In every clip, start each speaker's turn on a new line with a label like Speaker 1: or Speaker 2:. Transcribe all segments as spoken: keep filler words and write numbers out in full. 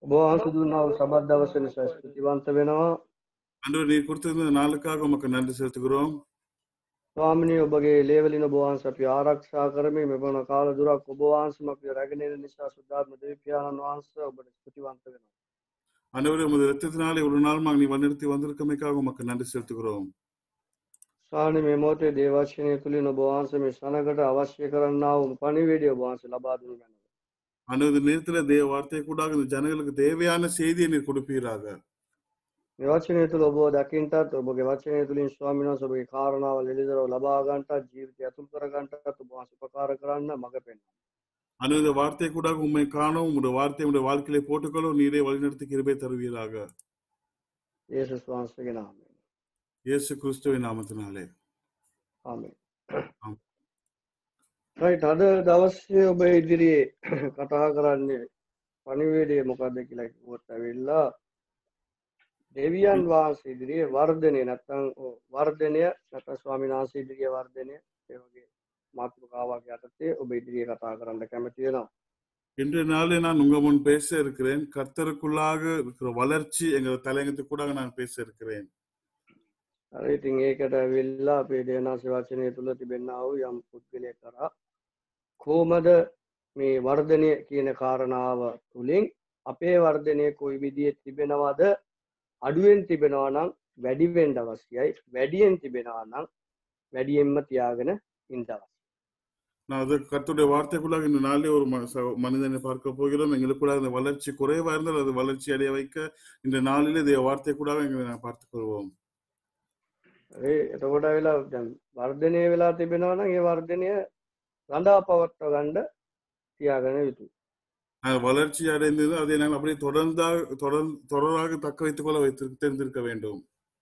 Speaker 1: ඔබ වහන්සේ දුන්නා වූ සබත් දවස නිසා ස්තුතිවන්ත වෙනවා.
Speaker 2: ஆண்டவர் நீர் கொடுத்திருந்த இந்த நாளுக்காக உமக்கு நன்றி செலுத்துகிறோம்.
Speaker 1: ස්වාමිනී ඔබගේ ලේවලින් ඔබ වහන්සේ අපි ආරක්ෂා කරමින් මෙවන කාල දුරක් ඔබ වහන්සේම අපි රැගෙන එන නිසා සුද්ධාත්ම දෙවි පියාණන් වහන්සේ ඔබට ස්තුතිවන්ත වෙනවා.
Speaker 2: ஆண்டவரே உமது இரத்தத்தினாலே ஒரு நாள் நீ வழிநடத்தி வந்திருக்கமைக்காக உமக்கு நன்றி செலுத்துகிறோம்.
Speaker 1: ස්වාමී මේ මොහොතේ දේවචනය තුලින් ඔබ වහන්සේ මේ සනකට අවශ්‍ය කරන්නා වූ පණිවිඩය ඔබ වහන්සේ ලබා දුන්නු මැනව.
Speaker 2: ஆண்டவர் இந்த நேரத்தில் தேவ வார்த்தை கூட இந்த ஜனங்களுக்கு தேவையான செய்தியை நீர் கொடுப்பீராக.
Speaker 1: මේ වචනය තුල ඔබව දකින්නටත් ඔබගේ වචනය තුලින් ස්වාමීන් වහන්සේ ඔබගේ කාරණාවල් එළිදරව් ලබා ගන්නටත් ජීවිතය අතුල් කර ගන්නටත් ඔබ වහන්සේ උපකාර කරන්න මඟ පෙන්වන්න.
Speaker 2: ஆண்டவர் இந்த வார்த்தை கூட உண்மை காணவும் உங்களுடைய வார்த்தை உங்களுடைய வாழ்க்கையிலே போட்டுக்கொள்ளும் நீரே வழிநடத்தி கிருபை தருவீராக.
Speaker 1: යේසුස් වහන්සේගේ නාමයෙන්.
Speaker 2: இயேசு கிறிஸ்துவின் நாமத்தினாலே.
Speaker 1: ආමේන්.
Speaker 2: ஆமென்.
Speaker 1: right අද දවසේ ඔබ ඉදිරියේ කතා කරන්නේ පණිවිඩය මොකක්ද කියලා කිව්වොත් ඇවිල්ලා දෙවියන් වහන්සේ ඉදිරියේ වර්ධනය නැත්නම් වර්ධනය නැත්නම් ස්වාමීන් වහන්සේ ඉදිරියේ වර්ධනය ඒ වගේ මාතෘකාවක් යටතේ ඔබ ඉදිරියේ කතා කරන්න කැමති වෙනවා.
Speaker 2: இன்றைய நாளே நான் உங்க முன் பேச இருக்கிறேன். கர்த்தருக்குள்ளாக இருக்கிற வளர்ச்சி எங்க தலையங்கத்துக்கு கூட நான் பேச இருக்கிறேன்.
Speaker 1: හරි ඉතින් ඒකට ඇවිල්ලා අපේ දේවනාසේ වචනය තුල තිබෙනා වූ යම් පුද්ගලයෙක් කරා කොහොමද මේ වර්ධනය කියන කාරණාව තුලින් අපේ වර්ධනය කොයි විදිහේ තිබෙනවද අඩුවෙන් තිබෙනවා නම් වැඩි වෙන්න අවශ්‍යයි වැඩියෙන් තිබෙනවා නම් වැඩියෙන්ම තියාගෙන ඉන්න අවශ්‍යයි.
Speaker 2: நான் அது கர்த்தருடைய வார்த்தைக்குள்ளாக இந்த நாளே ஒரு மனிதனை பார்க்க போகிறோம். எங்களுக்குள்ளாக இந்த வளர்ச்சி குறைவா இருந்தால் அது வளர்ச்சி அடைய வைக்க இந்த நாளிலே தேவ வார்த்தைக்குள்ளாக எங்களை நான் பார்த்துக் கொள்வோம்.
Speaker 1: ඒ එතකොට වෙලා දැන් වර්ධනය වෙලා තිබෙනවා නම් ඒ වර්ධනය රඳා පවත්වා ගන්න තියාගෙන යුතුයි.
Speaker 2: வளர்ச்சி அடைந்தது அதை நாங்கள் அப்படியே தொடர்ந்தாக தொடர் தொடராக தக்க வைத்துக் கொள்ள வைத்து தெரிந்திருக்க வேண்டும்.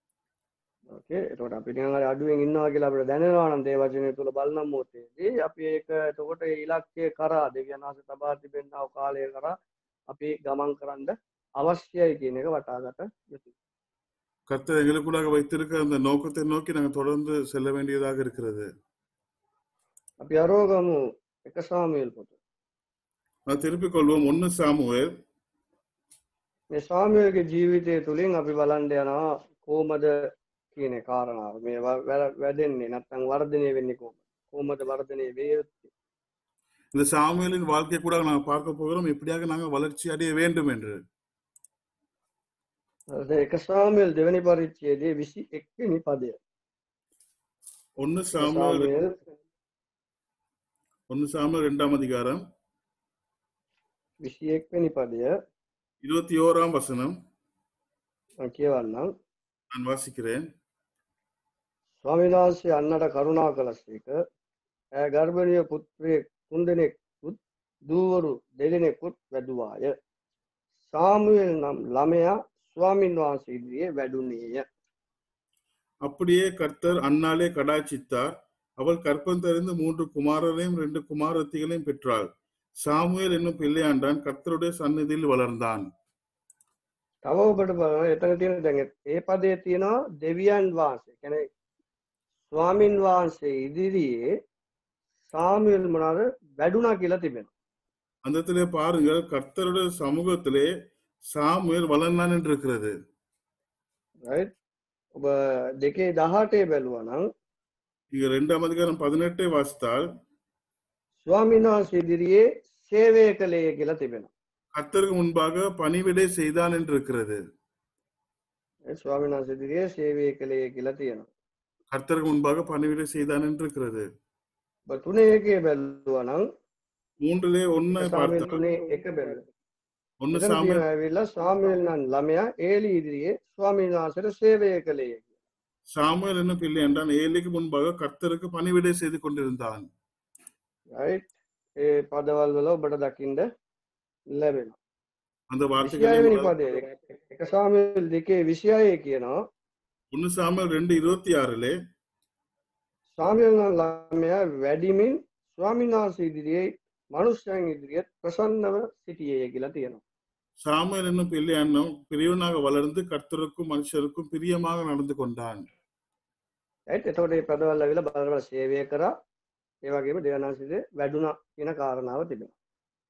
Speaker 1: ඕකේ එතකොට අපි නිකන් හරි අඩුවෙන් ඉන්නවා කියලා අපිට දැනෙනවා නම් දේ වචනය තුල බලන මොහොතේදී අපි ඒක එතකොට ඒ ඉලක්කය කරා දෙවියන් වහන්සේ තබා තිබෙනා වූ කාලය කරා අපි ගමන් කරන්න අවශ්‍යයි කියන එක වටහාගත යුතුයි.
Speaker 2: கர்த்தர் எங்களுக்குள்ளாக வைத்திருக்க அந்த நோக்கத்தை நோக்கி நாங்கள் தொடர்ந்து செல்ல வேண்டியதாக இருக்கிறது.
Speaker 1: අපි අරෝගමු එක සාමුවෙල් පොත.
Speaker 2: நான் திருப்பிக் கொள்வோம் ஒன்னு சாமுவேல்.
Speaker 1: මේ සාමුවෙල්ගේ ජීවිතය තුලින් අපි බලන්න යනවා කොහොමද කියන කාරණාව. මේ වැඩෙන්නේ නැත්නම් වර්ධනය වෙන්නේ කොහොමද? කොහොමද වර්ධනය වෙන්නේ?
Speaker 2: இந்த சாமுவேலின் வாழ்க்கை கூட நாங்கள் பார்க்க போகிறோம் எப்படியாக நாங்கள் வளர்ச்சி அடைய வேண்டும் என்று.
Speaker 1: එක සාමුවෙල් දෙවෙනි පරිච්ඡේදයේ විසි එක් වෙනි පදය.
Speaker 2: ஒன்னு சாமுவேல் ஒன்னு சாமுவேல் இரண்டாம் அதிகாரம்
Speaker 1: විසි එක් වෙනි පදය
Speaker 2: இருபத்தி ஓராம் வசனம்
Speaker 1: මම කියවන්නම්.
Speaker 2: நான் வாசிக்கிறேன்.
Speaker 1: ස්වාමීන් වහන්සේ අන්නට කරුණා කළසේක. ඇය ගර්භණීය පුත්‍රයෙක් තුන්දෙනෙකුත් දූවරු දෙදෙනෙකුත් වැදුවාය. සාමුවෙල් නම් ළමයා ස්වාමීන් වහන්සේ ඉදිරියේ වැඩුණේය.
Speaker 2: அப்படியே கர்த்தர் அன்னாலே கடாட்சித்தார். அவள் கற்பம் தெரிந்து மூன்று குமாரரையும் ரெண்டு குமாரத்திகளையும் பெற்றாள். சாமுவேல் என்னும் பிள்ளையாண்டான் கர்த்தருடைய சந்நிதியில் வளர்ந்தான்.
Speaker 1: තව ඔබට බලන්න එතන තියෙන දැන් ඒ පදයේ තියෙනවා දෙවියන් වහන්සේ. කියන්නේ ස්වාමීන් වහන්සේ ඉදිරියේ සාමුවෙල් මොනවාද වැඩුණා කියලා තිබෙනවා.
Speaker 2: அந்த இடத்திலே பாருங்கள் கர்த்தருடைய சமூகத்திலே சாமுவேல் வளர்ந்தான் என்று இருக்கிறது.
Speaker 1: right ඔබ දෙකේ දහඅටේ බැලුවා නම්
Speaker 2: இங்க இரண்டாம் அதிகாரம் பதினெட்டை வாசித்தால்
Speaker 1: ස්වාමීන් වහන්සේ ඉදිරියේ සේවය කළේ කියලා තිබෙනවා.
Speaker 2: கர்த்தருக்கு முன்பாக பணிவிடை செய்தான் என்று இருக்கிறது.
Speaker 1: ස්වාමීන් වහන්සේ ඉදිරියේ සේවය කළේ කියලා තියෙනවා.
Speaker 2: கர்த்தருக்கு முன்பாக பணிவிடை செய்தான் என்று இருக்கிறது.
Speaker 1: ඔබ තුනේ එකේ බැලුවා නම්
Speaker 2: மூன்றிலே ஒன்னை
Speaker 1: සාමුවෙල්
Speaker 2: பார்த்தால்
Speaker 1: තුනේ එක බැලුවා.
Speaker 2: ஒன்னு
Speaker 1: එතන
Speaker 2: சாமுவேல்
Speaker 1: තියෙනවා ඇවිල්ලා සාමුවෙල් නම් ළමයා ඒලි ඉදිරියේ ස්වාමීන් වහන්සේට සේවය කළේ කියලා.
Speaker 2: சாமுவேல் என்னும் பிள்ளை என்றான் ஏலிக்கு முன்பாக கர்த்தருக்கு பணிவிடை செய்து கொண்டிருந்தான்.
Speaker 1: right ඒ පදවල් වල ඔබට දකින්න ලැබෙනවා.
Speaker 2: அந்த
Speaker 1: විසි හය වෙනි
Speaker 2: வார்த்தைகள்
Speaker 1: පදයේ එක සාමුවෙල් දෙකේ විසි හය කියනවා
Speaker 2: ஒன்னு சாமுவேல் ரெண்டு இருபத்தி ஆறிலே
Speaker 1: සාමුවෙල් නම් ළමයා වැඩිමින් ස්වාමීන් වහන්සේ ඉදිරියේ මනුෂ්‍යයන් ඉදිරියේ ප්‍රසන්නව සිටියේ කියලා තියෙනවා.
Speaker 2: சாமுவேல் என்னும் பிள்ளை அண்ணன் பிரியவனாக வளர்ந்து கர்த்தருக்கும் மனுஷருக்கும் பிரியமாக நடந்து கொண்டான்.
Speaker 1: right එතකොට මේ පදවල් ඇවිල්ලා බලන්න සේවය කරා ඒ වගේම දෙවියන් වහන්සේ වැඩුණා කියන කාරණාව තිබෙනවා.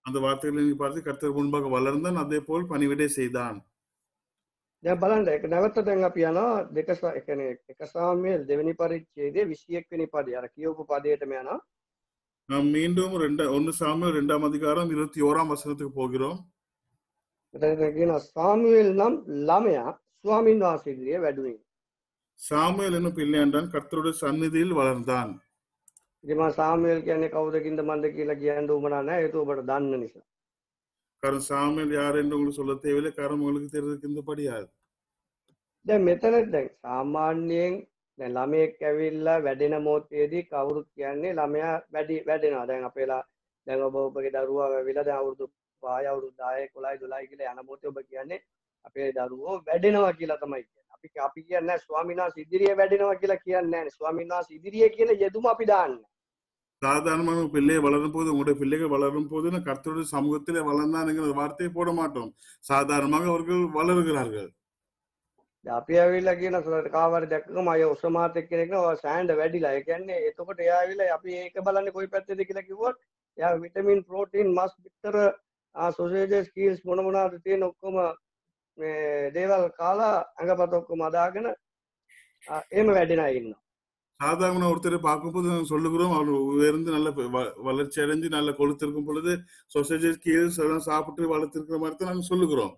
Speaker 2: அந்த வார்த்தைகளை நீ பார்த்து கர்த்தர் முன்பாக வளர்ந்தான், அதே போல் பணிவிடை செய்தான்.
Speaker 1: දැන් බලන්න ඒක නැවත දැන් අපි යනවා දෙක සා- ඒ කියන්නේ එක සාමුවෙල් දෙවෙනි පරිච්ඡේදයේ විසි එක් වෙනි පදේ අර කියවපු පදයටම යනවා.
Speaker 2: நாம் மீண்டும் ரெண்டா ஒன்னு சாமுவேல் இரண்டாம் அதிகாரம் இருபத்தி ஓராம் வசனத்துக்கு போகிறோம்.
Speaker 1: මෙතන කියනවා සාමුවෙල් නම් ළමයා ස්වාමීන් වහන්සේ ඉදිරියේ වැඩුවේ.
Speaker 2: சாமுவேல் என்னும் பிள்ளையாண்டான் கர்த்தருடைய சந்நிதியில் வளர்ந்தான்.
Speaker 1: ඉතින් මම සාමුවෙල් කියන්නේ කවුද කින්ද මන්ද කියලා කියන්න උවමනා නැහැ. ඒක ඔබට දන්න නිසා.
Speaker 2: காரணம் சாமுவேல் யார் என்று உங்களுக்கு சொல்ல தேவையில்லை, காரணம் உங்களுக்கு தெரிந்திருக்கின்றபடியால்.
Speaker 1: දැන් මෙතන දැන් සාමාන්‍යයෙන් දැන් ළමයෙක් ඇවිල්ලා වැඩෙන මොහොතේදී කවුරුත් කියන්නේ ළමයා වැඩි වැඩෙනවා. දැන් අපේලා දැන් ඔබ ඔබගේ දරුවා ඇවිල්ලා දැන් අවුරුදු පහයි අවුරුදු දහයි එකොළහයි දොළහයි කියලා යන මොහොතේ ඔබ කියන්නේ අපේ දරුවෝ වැඩෙනවා කියලා තමයි කියන්නේ. අපි අපි කියන්නේ නැහැ ස්වාමීන් වහන්සේ ඉදිරියේ වැඩෙනවා කියලා කියන්නේ නැහැ. ස්වාමීන් වහන්සේ ඉදිරියේ කියන යෙදුම අපි දාන්නේ.
Speaker 2: சாதாரணமான ஒரு பிள்ளையை வளரும் போது, உங்களுடைய பிள்ளைகள் வளரும் போது நான் கர்த்தருடைய சமூகத்திலே வளர்ந்தான் என்கிற வார்த்தையை போட மாட்டோம். சாதாரணமாக அவர்கள் வளருகிறார்கள்.
Speaker 1: දැන් අපි ඇවිල්ලා කියන කාවර දැක්කම අය ඔසමාත් එක්කෙනෙක් නෝ සෑන්ඩ් වැඩිලා. ඒ කියන්නේ එතකොට එයා ඇවිල්ලා අපි ඒක බලන්නේ කොයි පැත්තේද කියලා කිව්වොත් එයා විටමින් ප්‍රෝටීන් මස් පිටර සොසේජස් කීල්ස් මොන මොනවාද තියෙන ඔක්කොම මේ දේවල් කාලා අඟපත ඔක්කොම අදාගෙන එහෙම වැඩෙන අය ඉන්නවා.
Speaker 2: சாதாரண ஒருத்தரை பார்க்கும்போது நாங்கள் சொல்லுகிறோம், அவர் உயர்ந்து நல்ல வ- வளர்ச்சி அடைஞ்சு நல்ல கொழுத்திருக்கும் பொழுது சொசைஜஸ் கீழ்ஸ் எல்லாம் சாப்பிட்டு வளர்த்திருக்கிற மாதிரி தான் நாங்கள் சொல்லுகிறோம்.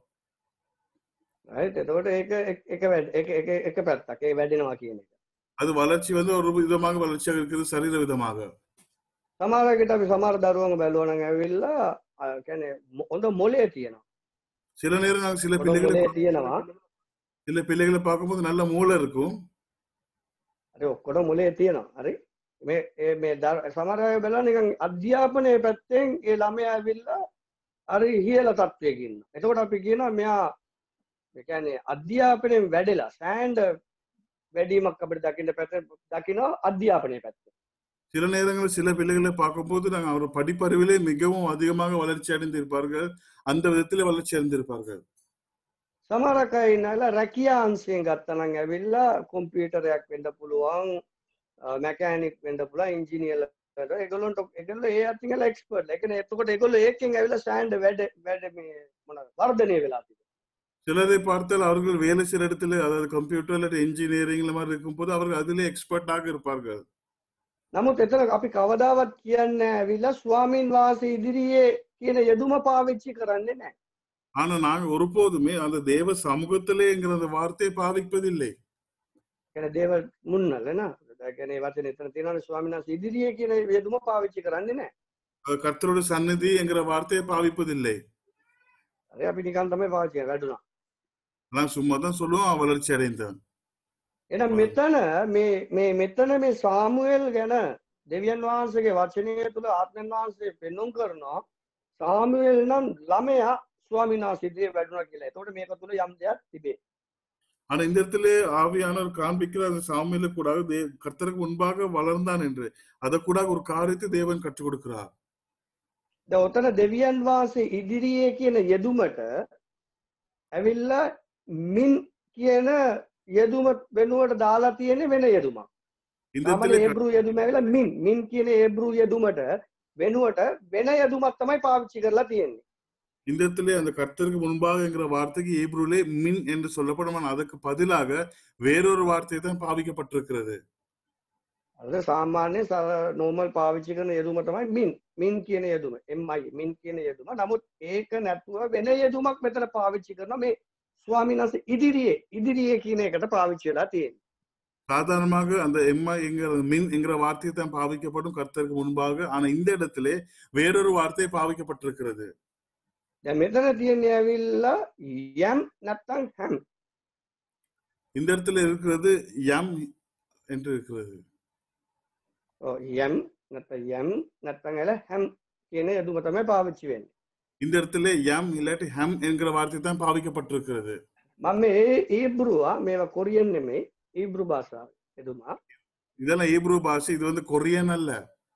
Speaker 1: right එතකොට ඒක එක- එක වැඩ එක එක එක පැත්තක් ඒ වැඩෙනවා කියන එක.
Speaker 2: அது வளர்ச்சி வந்து ஒரு விதமாக வளர்ச்சியாக இருக்கிறது, சரீர விதமாக.
Speaker 1: සමහර විට අපි සමහර දරුවන්ව බැලුවා නම් ඇවිල්ලා අ, කියන්නේ මො- හොඳ මොලේ තියෙනවා.
Speaker 2: சில நேரம் நாங்கள் சில
Speaker 1: හොඳ
Speaker 2: பிள்ளைகளை
Speaker 1: මොලේ තියෙනවා.
Speaker 2: சில பிள்ளைகளை பார்க்கும்போது நல்ல மூளை இருக்கும்.
Speaker 1: හරි ඔක්කොට මොලේ තියෙනවා. හරි මේ ඒ මේ දර- සමහර අය බලලා නිකන් අධ්‍යාපනයේ පැත්තෙන් ඒ ළමයා ඇවිල්ලා හරි ඉහළ තත්ත්වයක ඉන්නවා. එතකොට අපි කියනවා මෙයා ඒ කියන්නේ අධ්‍යාපනයෙන් වැඩිලා සෑන්ඩ් වැඩිමක් අපිට දකින්න පැත්ත දකිනවා අධ්‍යාපනයේ පැත්ත.
Speaker 2: சில நேரங்களில் சில பிள்ளைகளை பார்க்கும்போது நாங்கள் அவர் படிப்பறிவிலே மிகவும் அதிகமாக வளர்ச்சி அடைந்திருப்பார்கள், அந்த விதத்திலே வளர்ச்சி அடைந்திருப்பார்கள்.
Speaker 1: සමහරක් අය ඉන්නවා රැකියා අංශයෙන් ගත්තා නම් ඇවිල්ලා කොම්පියුටරයක් වෙන්න පුළුවන්, මැකැනික් වෙන්න පුළුවන්, ඉංජිනේර් ඒගොල්ලන්ට ඒගොල්ලෝ ඒ අතින් ගල එක්ස්පර්ට්. ඒ කියන්නේ එතකොට ඒගොල්ලෝ ඒකෙන් ඇවිල්ලා සෑන්ඩ් වැඩ වැඩ මේ මොනවද වර්ධනය වෙලා තියෙනවා.
Speaker 2: சிலரை பார்த்தால் அவர்கள் வேலை செய்கிற இடத்துல, அதாவது கம்ப்யூட்டர் இல்லாட்டி இன்ஜினியரிங் மாதிரி இருக்கும்போது அவர்கள் அதிலே எக்ஸ்பர்ட்டாக இருப்பார்கள்.
Speaker 1: නමුත් එතන අපි කවදාවත් කියන්නේ ඇවිල්ලා ස්වාමීන් වහන්සේ ඉදිරියේ කියන යෙදුම පාවිච්චි කරන්නේ නැහැ.
Speaker 2: ஆனா நாங்கள் ஒருபோதுமே அந்த தேவ சமூகத்திலேங்கிற அந்த வார்த்தையை பாவிப்பதில்லை.
Speaker 1: කියන්නේ දේව මුන්නල න ะ ඒ කියන්නේ වචනේ එතන තියෙනවා ස්වාමීන් වහන්සේ ඉදිරියේ කියන යෙදුම පාවිච්චි කරන්නේ නැහැ.
Speaker 2: அது கர்த்தருடைய சந்நிதி என்கிற வார்த்தையை பாவிப்பதில்லை.
Speaker 1: හරි අපි නිකන් තමයි පාවිච්චි කරන්නේ වැඩුණා.
Speaker 2: நான் சும்மா தான் சொல்லுவோம், அவன் வளர்ச்சி அடைந்தான்.
Speaker 1: එහෙනම් මෙතන මේ මේ මෙතන මේ සාමුවෙල් ගැන දෙවියන් වහන්සේගේ වචනය තුළ ආත්මයන් වහන්සේ පෙන්වුම් කරනවා සාමුවෙල් නම් ළමයා ස්වාමීන් වහන්සේ ඉදිරියේ වැඩුණා කියලා. එතකොට මේක තුළ යම් දෙයක් තිබේ.
Speaker 2: ஆனா இந்த இடத்துல ஆவியானவர் காண்பிக்கிற அந்த சாமியில கூட தே- கர்த்தருக்கு முன்பாக வளர்ந்தான் என்று அதை கூட ஒரு காரியத்தை தேவன் கற்றுக் கொடுக்கிறார்.
Speaker 1: දැන් ඔතන දෙවියන් වහන්සේ ඉදිරියේ කියන යෙදුමට ඇවිල්ලා මින් කියන යෙදුම වෙනුවට දාලා තියෙන්නේ වෙන යෙදුමක්.
Speaker 2: இந்த
Speaker 1: සාමාන්‍ය
Speaker 2: இடத்துல
Speaker 1: ඒබ්‍රු යෙදුම ඇවිල්ලා මින් මින් කියන ඒබ්‍රු යෙදුමට වෙනුවට වෙන යෙදුමක් තමයි පාවිච්චි කරලා තියෙන්නේ.
Speaker 2: இந்த இடத்துல அந்த கர்த்தருக்கு முன்பாகங்கிற வார்த்தைக்கு ஈப்ரூலே மின் என்று சொல்லப்படும், ஆனா அதுக்கு பதிலாக வேறொரு வார்த்தை தான் பாவிக்கப்பட்டிருக்கிறது.
Speaker 1: අද සාමාන්‍ය නෝමල් පාවිච්චි කරන යෙදුම තමයි මින් මින් කියන යෙදුම එම් අයි මින් කියන යෙදුම. නමුත් ඒක නැතුව වෙන යෙදුමක් මෙතන පාවිච්චි කරනවා මේ ස්වාමීන් වහන්සේ ඉදිරියේ ඉදිරියේ කියන එකට පාවිච්චි වෙලා තියෙන්නේ.
Speaker 2: சாதாரணமாக அந்த எம்மா என்கிற மின் என்கிற வார்த்தை தான் பாவிக்கப்படும் கர்த்தருக்கு முன்பாக, ஆனா இந்த இடத்திலே வேறொரு வார்த்தை பாவிக்கப்பட்டிருக்கிறது.
Speaker 1: දැන් මෙතන තියෙන්නේ ඇවිල්ලා යම් නැත්තම් හැම්.
Speaker 2: இந்த இடத்துல இருக்கிறது யம் என்று இருக்கிறது.
Speaker 1: ඔව් යම් නැත්තම් යම් නැත්තම් ඇල හැම් කියන යෙදුම තමයි පාවිච්චි වෙන්නේ.
Speaker 2: இந்த இடத்துல யம் இல்லாட்டி ஹம் என்கிற வார்த்தை தான் பாவிக்கப்பட்டிருக்கிறது.
Speaker 1: මම මේ ඊබ්‍රුවා මේවා කොරියන් නෙමෙයි ඊබ්‍රු භාෂාව යෙදුමා.
Speaker 2: இதெல்லாம் ஈப்ரூ பாஷை, இது வந்து கொரியன் அல்ல.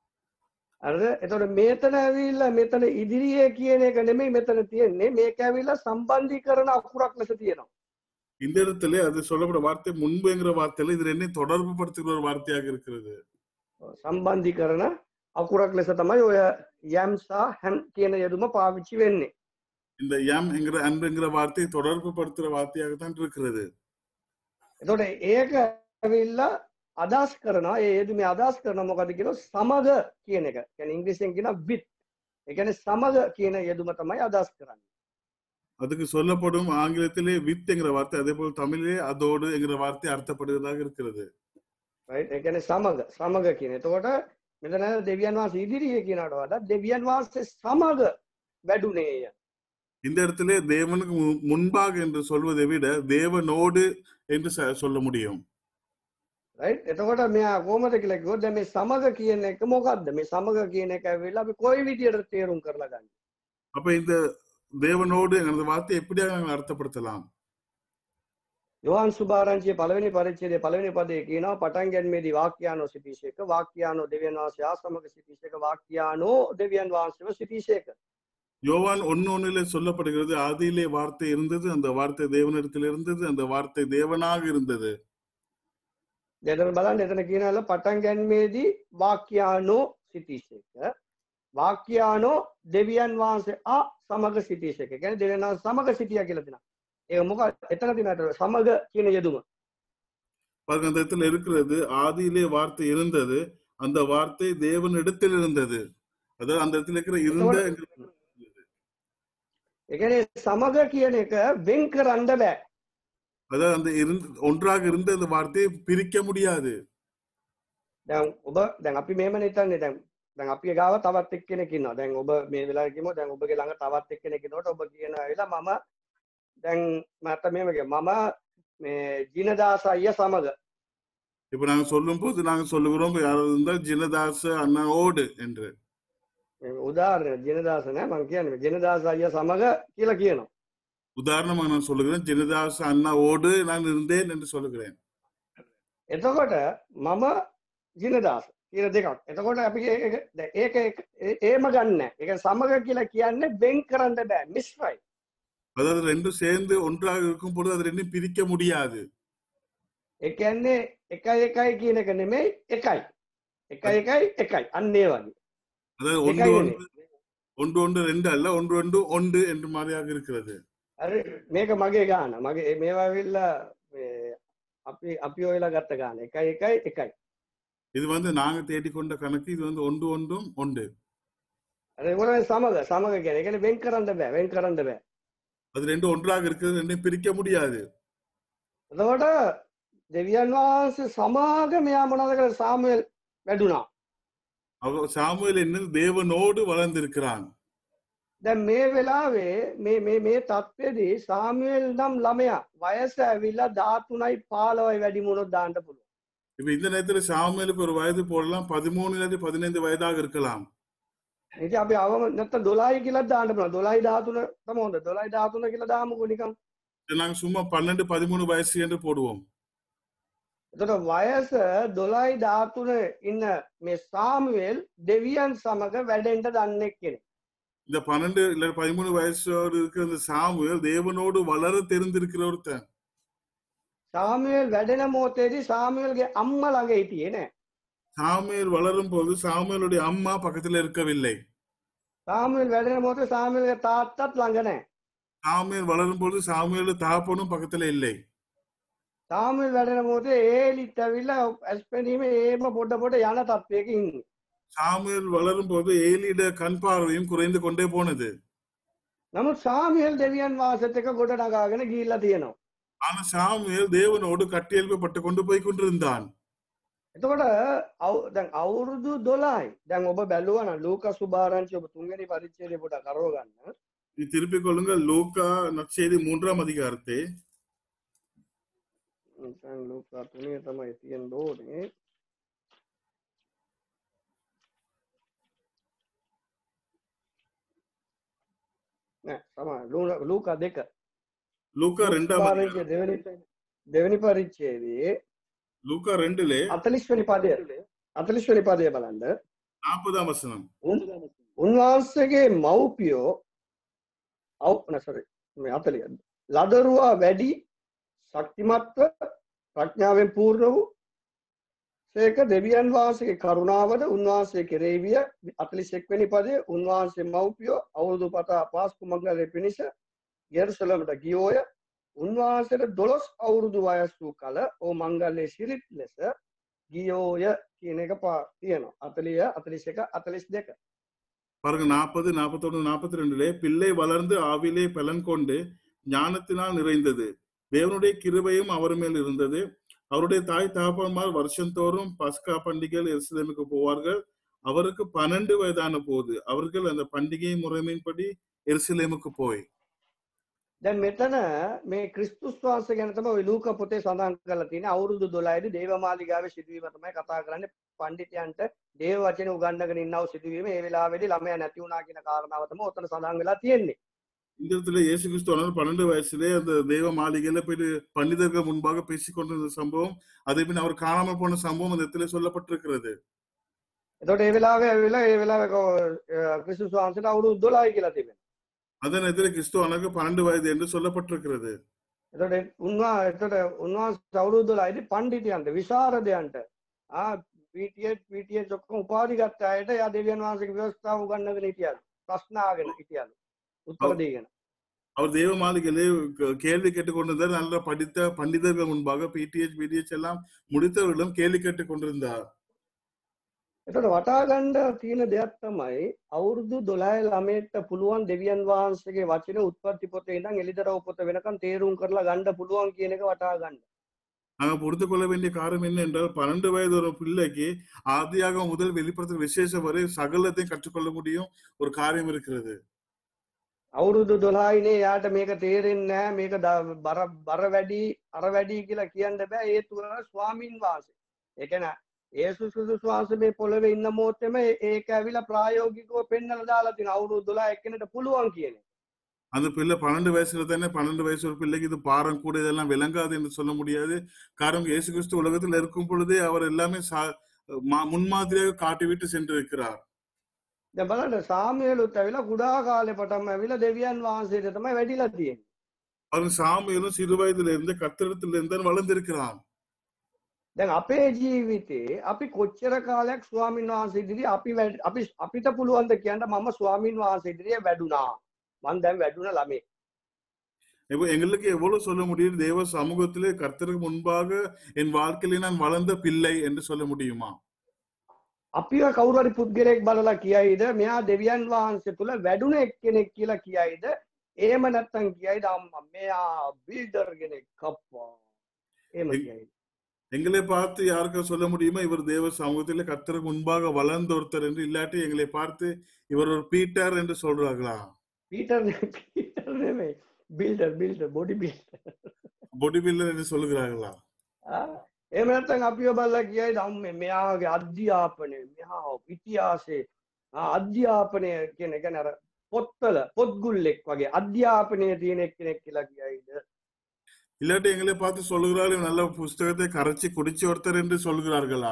Speaker 1: අර එතකොට මේතන ඇවිල්ලා මෙතන ඉදිරියේ කියන එක නෙමෙයි මෙතන තියෙන්නේ. මේක ඇවිල්ලා සම්බන්ධීකරණ අකුරක් ලෙස තියෙනවා.
Speaker 2: இந்த இடத்துல அது சொல்லப்பட்ட வார்த்தை முன்புங்கிற வார்த்தையில இது ரெண்டையும் தொடர்பு படுத்துகிற ஒரு வார்த்தையாக இருக்கிறது.
Speaker 1: සම්බන්ධීකරණ අකුරක් ලෙස තමයි ඔය යම් සහ හැම් කියන යෙදුම පාවිච්චි වෙන්නේ.
Speaker 2: இந்த எம் என்கிற அன்புங்கிற வார்த்தை தொடர்பு படுத்துற வார்த்தையாகத்தான் இருக்கிறது.
Speaker 1: එතකොට ඒක ඇවිල්ලා අදහස් කරනවා ඒ යෙදුමේ අදහස් කරන මොකද කියලා සමග කියන එක. කියන්නේ ඉංග්‍රීසියෙන් කියනවා with. ඒ කියන්නේ සමග කියන යෙදුම තමයි අදහස් කරන්නේ.
Speaker 2: அதுக்கு சொல்லப்படும் ஆங்கிலத்திலே வித் என்கிற வார்த்தை அதே போல் தமிழிலே அதோடு என்கிற வார்த்தை அர்த்தப்படுவதாக இருக்கிறது.
Speaker 1: right ඒ කියන්නේ සමග සමග කියන. එතකොට මෙතන දෙවියන් වහන්සේ ඉදිරියේ කියනවට වඩා දෙවියන් වහන්සේ සමග වැඩුණේය.
Speaker 2: இந்த இடத்திலே தேவனுக்கு முன்பாக என்று சொல்வதை விட தேவனோடு என்று சொல்ல முடியும்.
Speaker 1: right එතකොට මෙයා කොහොමද කියලා කිව්වොත් දැන් මේ සමග කියන එක මොකද්ද? මේ සමග කියන එක ඇවිල්ලා අපි කොයි විදියට තේරුම් කරලා ගන්නේ?
Speaker 2: அப்ப இந்த தேவனோடு என்கிற வார்த்தையை எப்படியாக நாங்கள் அர்த்தப்படுத்தலாம்?
Speaker 1: යෝහන් සුභාරංචියේ පළවෙනි පරිච්ඡේදයේ පළවෙනි පදයේ කියනවා පටන් ගැනීමේදී වාක්‍යානෝ සිටිසේක වාක්‍යානෝ දෙවියන් වහන්සේ ආ සමග සිටිසේක වාක්‍යානෝ දෙවියන් වහන්සේව සිටිසේක.
Speaker 2: யோவான் ஒன்னு ஒன்னிலே சொல்லப்படுகிறது ஆதியிலே வார்த்தை இருந்தது அந்த வார்த்தை தேவனிடத்தில் இருந்தது அந்த வார்த்தை தேவனாக இருந்தது.
Speaker 1: දැන් බලන්න එතන කියනවල පටන් ගැනීමේදී වාක්‍යානෝ සිටිසේක වාක්‍යානෝ දෙවියන් වහන්සේ ආ සමග සිටිසේක. කියන්නේ දෙවියන් වහන්සේ සමග සිටියා කියලා දෙනවා. ඒක මොකක්ද? එතන තියෙන සමග කියන යෙදුම.
Speaker 2: பாருங்க அந்த இடத்துல இருக்கிறது ஆதியிலே வார்த்தை இருந்தது அந்த வார்த்தை தேவனிடத்தில் இருந்தது. அதாவது அந்த இடத்துல இருக்கிற இருந்த
Speaker 1: ඒ කියන්නේ සමග කියන එක වෙන් කරන්න බෑ.
Speaker 2: அதாவது அந்த ஒன்றாக இருந்த அந்த வார்த்தையை பிரிக்க முடியாது.
Speaker 1: දැන් ඔබ දැන් අපි මේම හිතන්නේ දැන් දැන් අපි ගාව තවත් එක්කෙනෙක් ඉන්නවා. දැන් ඔබ මේ වෙලාවේ කියමු දැන් ඔබගේ ළඟ තවත් එක්කෙනෙක් ඉන්නකොට ඔබ කියනවා ඇවිල්ලා මම දැන් මට මේම කිය මම මේ ජිනදාස අයියා සමග.
Speaker 2: இப்ப நாங்க சொல்லும் போது நாங்க சொல்லுகிறோம் யாராவது இருந்தால் ஜினதாச அண்ணாவோடு என்று.
Speaker 1: උදාහරණ ජිනදාස නෑ මම කියන්නේ ජිනදාස අයියා සමග කියලා කියනවා.
Speaker 2: உதாரணமாக நான் சொல்லுகிறேன் ஜினதாஸ் அண்ணாவோடு நான் இருந்தேன் என்று சொல்லுகிறேன்.
Speaker 1: එතකොට මම ජිනදාස කියලා දෙකක්. එතකොට අපි ඒක ඒම ගන්න. ඒක සමග කියලා කියන්නේ වෙන් කරන්න බෑ. මිශ්‍රයි.
Speaker 2: அதாவது ரெண்டும் சேர்ந்து ஒன்றாக இருக்கும் பொழுது அது ரெண்டும் பிரிக்க முடியாது.
Speaker 1: ඒ කියන්නේ එකයි එකයි කියන එක නෙමෙයි එකයි. එකයි එකයි එකයි. අන්න ඒ වගේ.
Speaker 2: அதாவது ஒன்று ஒன்று ஒன்று ஒன்று ரெண்டு அல்ல ஒன்று ஒன்று ஒன்று என்று மாதிரியாக இருக்கிறது.
Speaker 1: අර මේක මගේ ගාන. මගේ මේවා ඇවිල්ලා අපි අපි ඔයලා ගත්ත ගාන. එකයි එකයි එකයි.
Speaker 2: இது வந்து நாங்க தேடிக்கொண்ட கணக்கு இது வந்து ஒன்று ஒன்றும் ஒன்று.
Speaker 1: අර ඒගොල්ලෝ සමග සමග කියන්නේ. ඒ කියන්නේ වෙන් කරන්න බෑ. වෙන් කරන්න බෑ.
Speaker 2: அது ரெண்டும் ஒன்றாக இருக்கிறது ரெண்டையும் பிரிக்க முடியாது.
Speaker 1: එතකොට දෙවියන් වහන්සේ සමාග මෙයා මොනවද කරලා සාමුවෙල් වැඩුණා.
Speaker 2: அவர் சாமுவேல் என்ன தேவனோடு வளர்ந்திருக்கிறான்.
Speaker 1: දැන් මේ වෙලාවේ මේ මේ මේ තත්ත්වෙදී සාමුවෙල් නම් ළමයා වයස ඇවිල්ලා දහතුනයි පහළොවයි වැඩි වුණොත් දාන්න පුළුවන්.
Speaker 2: இப்ப இந்த நேரத்துல சாமுவேலுக்கு ஒரு வயது போடலாம் பதிமூணு இல்லாட்டி பதினைந்து வயதாக இருக்கலாம்.
Speaker 1: ඉතින් අපි අවම නැත්තම් දොළහයි කියලා දාන්න පුළුවන්. දොළහයි දහතුන තමයි හොඳ. දොළහයි දහතුන කියලා දාමුකෝ නිකන්.
Speaker 2: நாங்க சும்மா பன்னெண்டு பதிமூணு வயசு என்று போடுவோம்.
Speaker 1: එතකොට වයස දොළහයි දහතුන ඉන්න මේ සාමුවෙල් දෙවියන් සමග වැඩෙන්න දන්නේ කෙනෙක්.
Speaker 2: இந்த பன்னெண்டு இல்ல பதிமூணு வயசோடு இருக்கிற அந்த சாமுவேல் தேவனோடு வளர தெரிந்திருக்கிற ஒருத்தன்.
Speaker 1: සාමුවෙල් වැඩෙන මොහොතේදී සාමුවෙල්ගේ අම්මා ළඟ හිටියේ නෑ.
Speaker 2: சாமுவேல் வளரும் போது சாமுவேலுடைய அம்மா பக்கத்துல இருக்கவில்லை.
Speaker 1: සාමුවෙල් වැඩෙන මොහොතේ සාමුවෙල්ගේ තාත්තත් ළඟ නෑ.
Speaker 2: சாமுவேல் வளரும் போது சாமுவேலுடைய தகப்பனும் பக்கத்துல இல்லை.
Speaker 1: සාමුවෙල් වැඩෙන මොහොතේ ඒලිත් ඇවිල්ලා ඇස්පෙනීමේ ඒම පොඩ පොඩ යන තත්ත්වයක ඉන්නේ.
Speaker 2: சாமுவேல் வளரும் போது ஏலியிட கண் பார்வையும் குறைந்து கொண்டே போனது.
Speaker 1: නමුත් සාමුවෙල් දෙවියන් වහන්සේත් එක්ක ගොඩ නගාගෙන ගිහිල්ලා තියෙනවා.
Speaker 2: ஆனா சாமுவேல் தேவனோடு கட்டியெழுப்பப்பட்டு கொண்டு போய் கொண்டிருந்தான்.
Speaker 1: එතකොට දැන් අවුරුදු දොළහයි. දැන් ඔබ බැලුවා නම් ලූකා සුභාරංචි ඔබ තුන්වෙනි පරිච්ඡේදය පොඩක් කරව ගන්න.
Speaker 2: திருப்பிக் கொள்ளுங்கள் லூக்கா நற்செய்தி மூன்றாம் அதிகாரத்தை.
Speaker 1: දැන් ලූකා තුනේ තමයි තියෙන්න ඕනේ. නෑ සමහර ලූකා දෙක.
Speaker 2: லூக்கா இரண்டாம்
Speaker 1: සුභාරංචි දෙවෙනි දෙවෙනි පරිච්ඡේදයේ
Speaker 2: லூக்கா ரெண்டுலே
Speaker 1: හතළිස් වෙනි පදය හතළිස් වෙනි පදය බලන්න.
Speaker 2: நாற்பதாம் வசனம்.
Speaker 1: උන්වහන්සේගේ මව්පියෝ අව් නැසරි මේ හතළිය ලදරුවා වැඩි ශක්තිමත්ව ප්‍රඥාවෙන් පූර්ණ වූ ඒක දෙවියන් වහන්සේගේ කරුණාවද උන්වහන්සේ කෙරෙහි විය අතලිස් එක් වෙනි පදයේ උන්වහන්සේ මව්පියෝ අවුරුදු පතා පාස්කු මංගලයේ පිණිස යෙරුසලමට ගියෝය. උන්වහන්සේට දොළොස් අවුරුදු වයස් වූ කල ඕ මංගලයේ සිරිත් ලෙස ගියෝය කියන එක තියෙනවා. අතලිය අතලිස් එක අතලිස් දෙක.
Speaker 2: பாருங்க நாற்பது நாற்பத்தொன்னு நாற்பத்தி ரெண்டுலே பிள்ளை வளர்ந்து ஆவிலே பலன் கொண்டு ஞானத்தினால் நிறைந்தது. தேவனுடைய கிருபையும் அவர் மேல் இருந்தது. அவருடைய தாய் தகப்பன்மார் வருஷந்தோறும் பஸ்கா பண்டிகைகள் எருசலேமுக்கு போவார்கள். அவருக்கு பன்னெண்டு வயதான போது அவர்கள் அந்த பண்டிகை முறைமையின்படி எருசலேமுக்கு போய்
Speaker 1: දැන් මෙතන මේ ක්‍රිස්තුස් වහන්සේ ගැන තමයි ඔය ලූකා පොතේ සඳහන් කරලා තියෙන්නේ. අවුරුදු දොළහයි දී දේවමාලිගාවේ සිදුවීම තමයි කතා කරන්නේ. පඬිතුයන්ට දේව වචන උගන්වගෙන ඉන්නව සිදුවීම. ඒ වෙලාවේදී ළමයා නැති වුණා කියන කාරණාව තමයි ඔතන සඳහන් වෙලා තියෙන්නේ.
Speaker 2: இந்த இடத்துல இயேசு கிறிஸ்து பன்னெண்டு வயசுலே அந்த தேவ மாளிகையில போய் பண்டிதர்கள் முன்பாக பேசிக் கொண்டிருந்த சம்பவம், அதே பின் அவர் காணாமல் போன சம்பவம் அந்த இடத்துல சொல்லப்பட்டிருக்கிறது.
Speaker 1: එතකොට ඒ වෙලාවේ ඇවිල්ලා ඒ වෙලාවේ ක්‍රිස්තුස් වහන්සේට අවුරුදු දොළහයි කියලා තිබෙනවා.
Speaker 2: அதே நேரத்தில் கிறிஸ்துவனுக்கு பன்னெண்டு வயது என்று சொல்லப்பட்டிருக்கிறது.
Speaker 1: එතකොට උන්වා එතකොට උන්වහන්සේ අවුරුදු දොළහයි පඬිතුයන්ට විශාරදයන්ට ආ පීටිඑච් පීටිඑච් ඔක්කොම උපාධි ගත්ත අයට යා දෙවියන් වහන්සේගේ ව්‍යවස්ථාව උගන්වගෙන හිටියලු. ප්‍රශ්න ආගෙන හිටියලු. උත්තර දීගෙන.
Speaker 2: அவர் தேவ மாளிகையிலே கேள்வி கேட்டுக் கொண்டிருந்தார். நல்ல படித்த பண்டிதர்கள் முன்பாக பிடிஎச் பிடிஎச் எல்லாம் முடித்தவர்களும் கேள்வி கேட்டுக் கொண்டிருந்தார்.
Speaker 1: එතකොට වටා ගන්න තියෙන දෙයක් තමයි අවුරුදු දොළහයි ළමයට පුළුවන් දෙවියන් වහන්සේගේ වචනේ උත්පත්ති පොතේ ඉඳන් එළිදරව් පොත වෙනකන් තේරුම් කරලා ගන්න පුළුවන් කියන එක වටා ගන්න.
Speaker 2: நாங்க புரிந்து கொள்ள வேண்டிய காரணம் என்ன என்றால் பன்னெண்டு வயது ஒரு பிள்ளைக்கு ஆதியாக முதல் வெளிப்படுத்தும் விசேஷம் வரை சகலத்தையும் கற்றுக்கொள்ள முடியும் ஒரு காரியம் இருக்கிறது.
Speaker 1: අවුරුදු දොළහයිනේ යාට මේක තේරෙන්නේ නැහැ. මේක බර බර වැඩි අර වැඩි කියලා කියන්න බෑ. හේතුව ස්වාමින් වහන්සේ. ඒ කියන්නේ යේසුස් ක්‍රිස්තුස් වහන්සේ මේ පොළවේ ඉන්න මොහොතේම ඒක ඇවිල්ලා ප්‍රායෝගිකව පෙන්වලා දාලා තියෙන අවුරුදු දොළහ එක්කෙනෙක්ට පුළුවන් කියන්නේ.
Speaker 2: அந்த பிள்ளை பன்னெண்டு வயசுல தானே பன்னெண்டு வயசு ஒரு பிள்ளைக்கு இது பாரம் கூட இதெல்லாம் விளங்காது என்று சொல்ல முடியாது. காரணம் இயேசு கிறிஸ்து உலகத்தில் இருக்கும் பொழுதே அவர் எல்லாமே முன்மாதிரியாக காட்டிவிட்டு சென்றிருக்கிறார்.
Speaker 1: දැන් බලන්න සාමුවෙලුත් ඇවිල්ලා කුඩා කාලේ පටන්ම ඇවිල්ලා දෙවියන් වහන්සේට තමයි වැඩිලා තියෙන්නේ.
Speaker 2: அவன் சாமுவேலும் சிறு வயதில இருந்து கர்த்தரிடத்தில் இருந்து வளர்ந்திருக்கிறான்.
Speaker 1: දැන් අපේ ජීවිතේ අපි කොච්චර කාලයක් ස්වාමීන් වහන්සේ ඉදිරියේ අපි අපි අපිට පුළුවන් ද කියන්න මම ස්වාමීන් වහන්සේ ඉදිරියේ වැඩුණා. මම දැන් වැඩුණ ළමේ.
Speaker 2: இப்போ எங்களுக்கு எவ்வளவு சொல்ல முடியும் தேவ சமூகத்திலே கர்த்தருக்கு முன்பாக என் வாழ்க்கையிலே நான் வளர்ந்த பிள்ளை என்று சொல்ல முடியுமா?
Speaker 1: අපිව කවුරු හරි පුද්ගලයෙක් බලලා කියයිද මෙයා දෙවියන් වහන්සේ තුල වැඩුණ එක්කෙනෙක් කියලා කියයිද? එහෙම නැත්නම් කියයිද අම්මා මෙයා බිල්ඩර් කෙනෙක් කප්පා. එහෙම කියයිද?
Speaker 2: எங்களை பார்த்து யாருக்கும் சொல்ல முடியுமா இவர் தேவ சமூகத்திலே கர்த்தருக்கு முன்பாக வளர்ந்த ஒருத்தர் என்று? இல்லாட்டி எங்களை பார்த்து இவர் ஒரு பீட்டர் என்று சொல்றாங்களா?
Speaker 1: பீட்டர் பீட்டர் නෙමෙයි builder builder body builder
Speaker 2: body builder என்று சொல்கிறார்களா?
Speaker 1: එහෙම නැත්නම් අපිව බලලා කියයිද අම්මේ මෙයාගේ අධ්‍යාපනය මෙහා ඉතිහාසයේ අධ්‍යාපනය කියන එක නේද පොත්වල පොත්ගුල්ලෙක් වගේ අධ්‍යාපනය තියෙන කෙනෙක් කියලා කියයිද?
Speaker 2: இல்லாட்டி எங்களை பார்த்து சொல்கிறார்கள் நல்ல புஸ்தகத்தை கரைச்சி குடிச்சு ஒருத்தர் என்று சொல்கிறார்களா?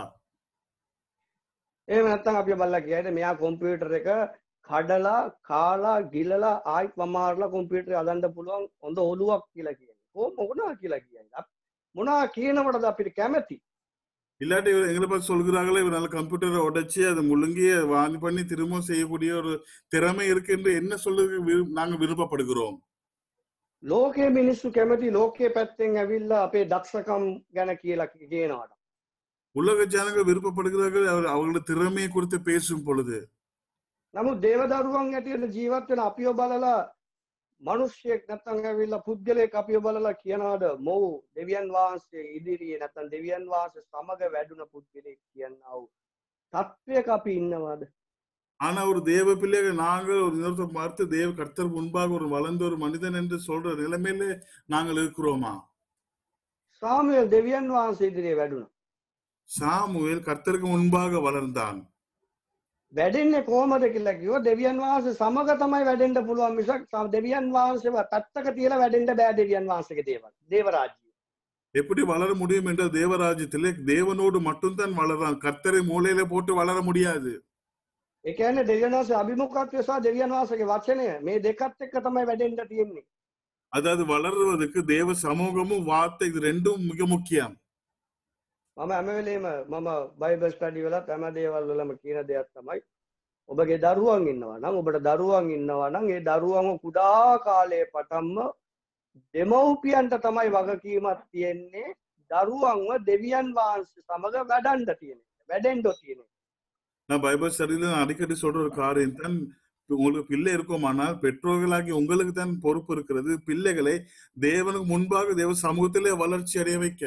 Speaker 1: එහෙම නැත්නම් අපිව බලලා කියයිද මෙයා කම්පියුටර් එක කඩලා කාලා ගිලලා ආයිත් වමාරලා කම්පියුටර් හදන්න පුළුවන් හොඳ ඔළුවක් කියලා කියන්නේ. කොහොම මොනවා කියලා කියයිද? මොනවා කියනවටද අපිට කැමති?
Speaker 2: இல்லாட்டி எங்களை பார்த்து சொல்கிறாங்களே இவர் நல்ல கம்ப்யூட்டரை உடைச்சி அதை முழுங்கி வாங்கி பண்ணி திரும்பவும் செய்யக்கூடிய ஒரு திறமை இருக்கு என்று என்ன சொல்ல நாங்க விருப்பப்படுகிறோம்?
Speaker 1: ලෝකයේ මිනිස්සු කැමති ලෝකයේ පැත්තෙන් ඇවිල්ලා අපේ දක්ෂකම් ගැන කියලා කියනවාට.
Speaker 2: உலக ஜனங்கள் விருப்பப்படுகிறார்கள் அவர் அவங்களோட திறமையை குறித்து பேசும் பொழுது.
Speaker 1: නමුත් දේවදරුවන් ඇටියට ජීවත් වෙන අපිව බලලා මිනිස්සෙක් නැත්නම් ඇවිල්ලා පුද්ගලයෙක් අපිව බලලා කියනවාද මොව් දෙවියන් වහන්සේ ඉදිරියේ නැත්නම් දෙවියන් වහන්සේ සමග වැඩුණ පුද්ගලයෙක් කියනවා තත්වයක අපි ඉන්නවාද?
Speaker 2: ஆனா ஒரு தேவ பிள்ளைகள் நாங்கள் ஒரு இன்னொருத்தர் பார்த்து தேவ கர்த்தர் முன்பாக ஒரு வளர்ந்த ஒரு மனிதன் என்று சொல்ற நிலைமையில நாங்கள் இருக்கிறோமா?
Speaker 1: சாமுவேல் දෙවියන් වහන්සේ ඉදිරියේ වැඩුණා.
Speaker 2: சாமுவேல் கர்த்தருக்கு முன்பாக வளர்ந்தான்.
Speaker 1: වැඩෙන්නේ කොහමද කියලා කිව්වොත් දෙවියන් වහන්සේ සමග තමයි වැඩෙන්න පුළුවන් මිසක් දෙවියන් වහන්සේව පැත්තක තියලා වැඩෙන්න බෑ දෙවියන් වහන්සේගේ දේවල්. දේව රාජ්‍යය.
Speaker 2: எப்படி வளர முடியும் என்ற தேவராஜ்யத்திலே தேவனோடு மட்டும்தான் வளரான். கர்த்தரை மூலையில போட்டு வளர முடியாது.
Speaker 1: ඒ කියන්නේ දෙවියන් වහන්සේ අභිමුඛත්වය සහ දෙවියන් වහන්සේගේ වචනය මේ දෙකත් එක්ක තමයි වැඩෙන්න තියෙන්නේ.
Speaker 2: அதாவது வளர்வதற்கு தேவ சமூகமும் வார்த்தை இது ரெண்டும் மிக முக்கியம்.
Speaker 1: මම හැම වෙලේම මම බයිබල් ස්ටඩි වලත් හැම දේවල් වලම කියන දෙයක් තමයි ඔබගේ දරුවන් ඉන්නවා නම් ඔබට දරුවන් ඉන්නවා නම් ඒ දරුවන්ව කුඩා කාලයේ පටන්ම දෙමව්පියන්ට තමයි වගකීමක් තියෙන්නේ දරුවන්ව දෙවියන් වහන්සේ සමග වැඩන්න තියෙන වැඩෙන්න තියෙන.
Speaker 2: நான் பைபிள் ஸ்டடியில நான் அடிக்கடி சொல்ற ஒரு காரியம் தான் உங்களுக்கு பிள்ளை இருக்குமானால் பெற்றோர்களாகி உங்களுக்கு தான் பொறுப்பு இருக்கிறது பிள்ளைகளை தேவனுக்கு முன்பாக தேவ சமூகத்திலே வளர்ச்சி அடைய வைக்க.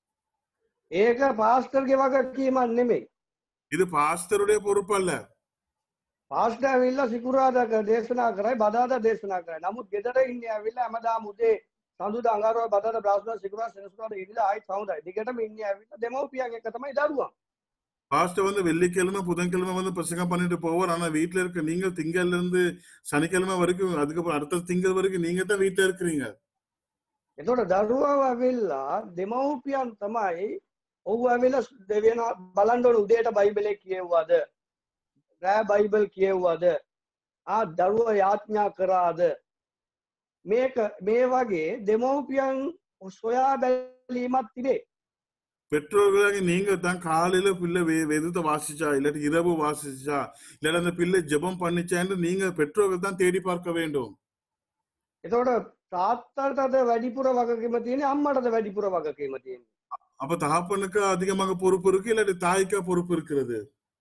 Speaker 1: ඒක පාස්ටර්ගේ වගකීමක් නෙමෙයි.
Speaker 2: இது பாஸ்டருடைய பொறுப்பு அல்ல.
Speaker 1: පාස්ටර් ඇවිල්ලා සිකුරාදා දේශනා කරයි බදාදා දේශනා කරයි. නමුත් ගෙදර ඉන්නේ ඇවිල්ලා හැමදාම උදේ සඳුදා අඟහරුවා බදාදා බ්‍රහස්පතින්දා සිකුරාදා සෙනසුරාදා ඉරිදා ආයි සවුන්දා. දිගටම ඉන්නේ ඇවිල්ලා දෙමව්පියන් එක්ක තමයි දරුවන්.
Speaker 2: பாஸ்டர் வந்து வெள்ளிக்கிழமை புதன்கிழமை வந்து பிரசங்கம் பண்ணிட்டு போவார். ஆனா வீட்டுல இருக்க நீங்க திங்கள்ல இருந்து சனிக்கிழமை வரைக்கும் அதுக்கப்புறம் அடுத்த திங்கள் வரைக்கும் நீங்க தான் வீட்டுல இருக்கிறீங்க.
Speaker 1: එතකොට දරුවව ඇවිල්ලා දෙමව්පියන් තමයි ඔව් ඇවිල්ලා දෙවියන් බලන්න ඕන උදේට බයිබලේ කියවුවද? රෑ බයිබල් කියවුවද? ආ දරුව යාඥා කරාද? මේක මේ වගේ දෙමව්පියන් සොයා බැලීමක් තිබේ.
Speaker 2: பெற்றோர்களாக நீங்க தான் காலையில பிள்ளை வே வேதத்தை வாசிச்சா இல்லாட்டி இரவு வாசிச்சா இல்லாட்டி அந்த பிள்ளை ஜெபம் பண்ணிச்சான்னு நீங்க பெற்றோர்கள் தான் தேடி பார்க்க வேண்டும்.
Speaker 1: එතකොට තාත්තටද වැඩිපුර වගකීම තියෙන්නේ අම්මටද වැඩිපුර වගකීම තියෙන්නේ?
Speaker 2: அப்ப தகப்பனுக்கு அதிகமாக பொறுப்பு இருக்கு இல்லாட்டி தாய்க்கா பொறுப்பு இருக்கிறது?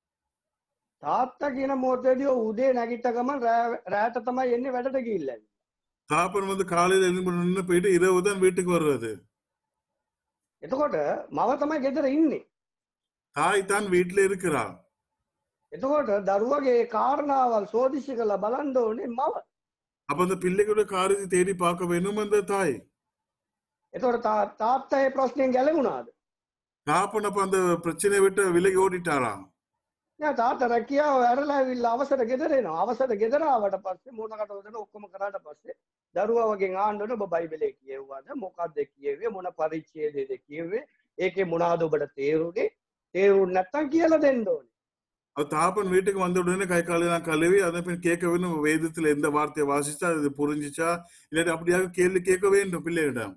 Speaker 1: තාත්තා කියන මොහොතේදී උදේ නැගිට ගමන් රාට තමයි එන්නේ වැඩට ගිහිල්ලා.
Speaker 2: தகப்பன் வந்து காலையில எழுந்து போயிட்டு இரவு தான் வீட்டுக்கு வர்றது.
Speaker 1: එතකොට මව තමයි ගෙදර ඉන්නේ.
Speaker 2: தாய் தான் வீட்டுல இருக்கிறா.
Speaker 1: එතකොට දරුවගේ කාරණාවල් සෝදිසි කරලා බලන්න ඕනේ මව.
Speaker 2: அப்ப அந்த பிள்ளைகளோட காரியத்தை தேடி பார்க்க வேண்டும் அந்த தாய்.
Speaker 1: එතකොට තාත්තා ඒ ප්‍රශ්නෙන් ගැලවුණාද?
Speaker 2: தகப்பன் அப்ப அந்த பிரச்சனையை விட்டு விலகி ஓடிட்டாராம்.
Speaker 1: නෑ තාත්තා රැකියාව ඇරලා ඇවිල්ලා අවසර ගෙදර එනවා. අවසර ගෙදර ආවට පස්සේ මොනකට උදේට ඔක්කොම කරාට පස්සේ දරුවා වගේ ආන්න ඕනේ ඔබ බයිබලේ කියවුවාද? මොකක්ද කියුවේ? මොන පරිච්ඡේදයේද කියුවේ? ඒකේ මොනවාද ඔබට තේරුනේ? තේරුන්නේ නැත්තම් කියලා දෙන්න ඕනේ.
Speaker 2: அவர் தாப்பன் வீட்டுக்கு வந்த உடனே கை காலெல்லாம் கழுவி அதை பின் கேட்க வேண்டும் வேதத்துல எந்த வார்த்தையை வாசிச்சா அது புரிஞ்சிச்சா இல்லாட்டி அப்படியாக கேள்வி கேட்க வேண்டும் பிள்ளையிடம்.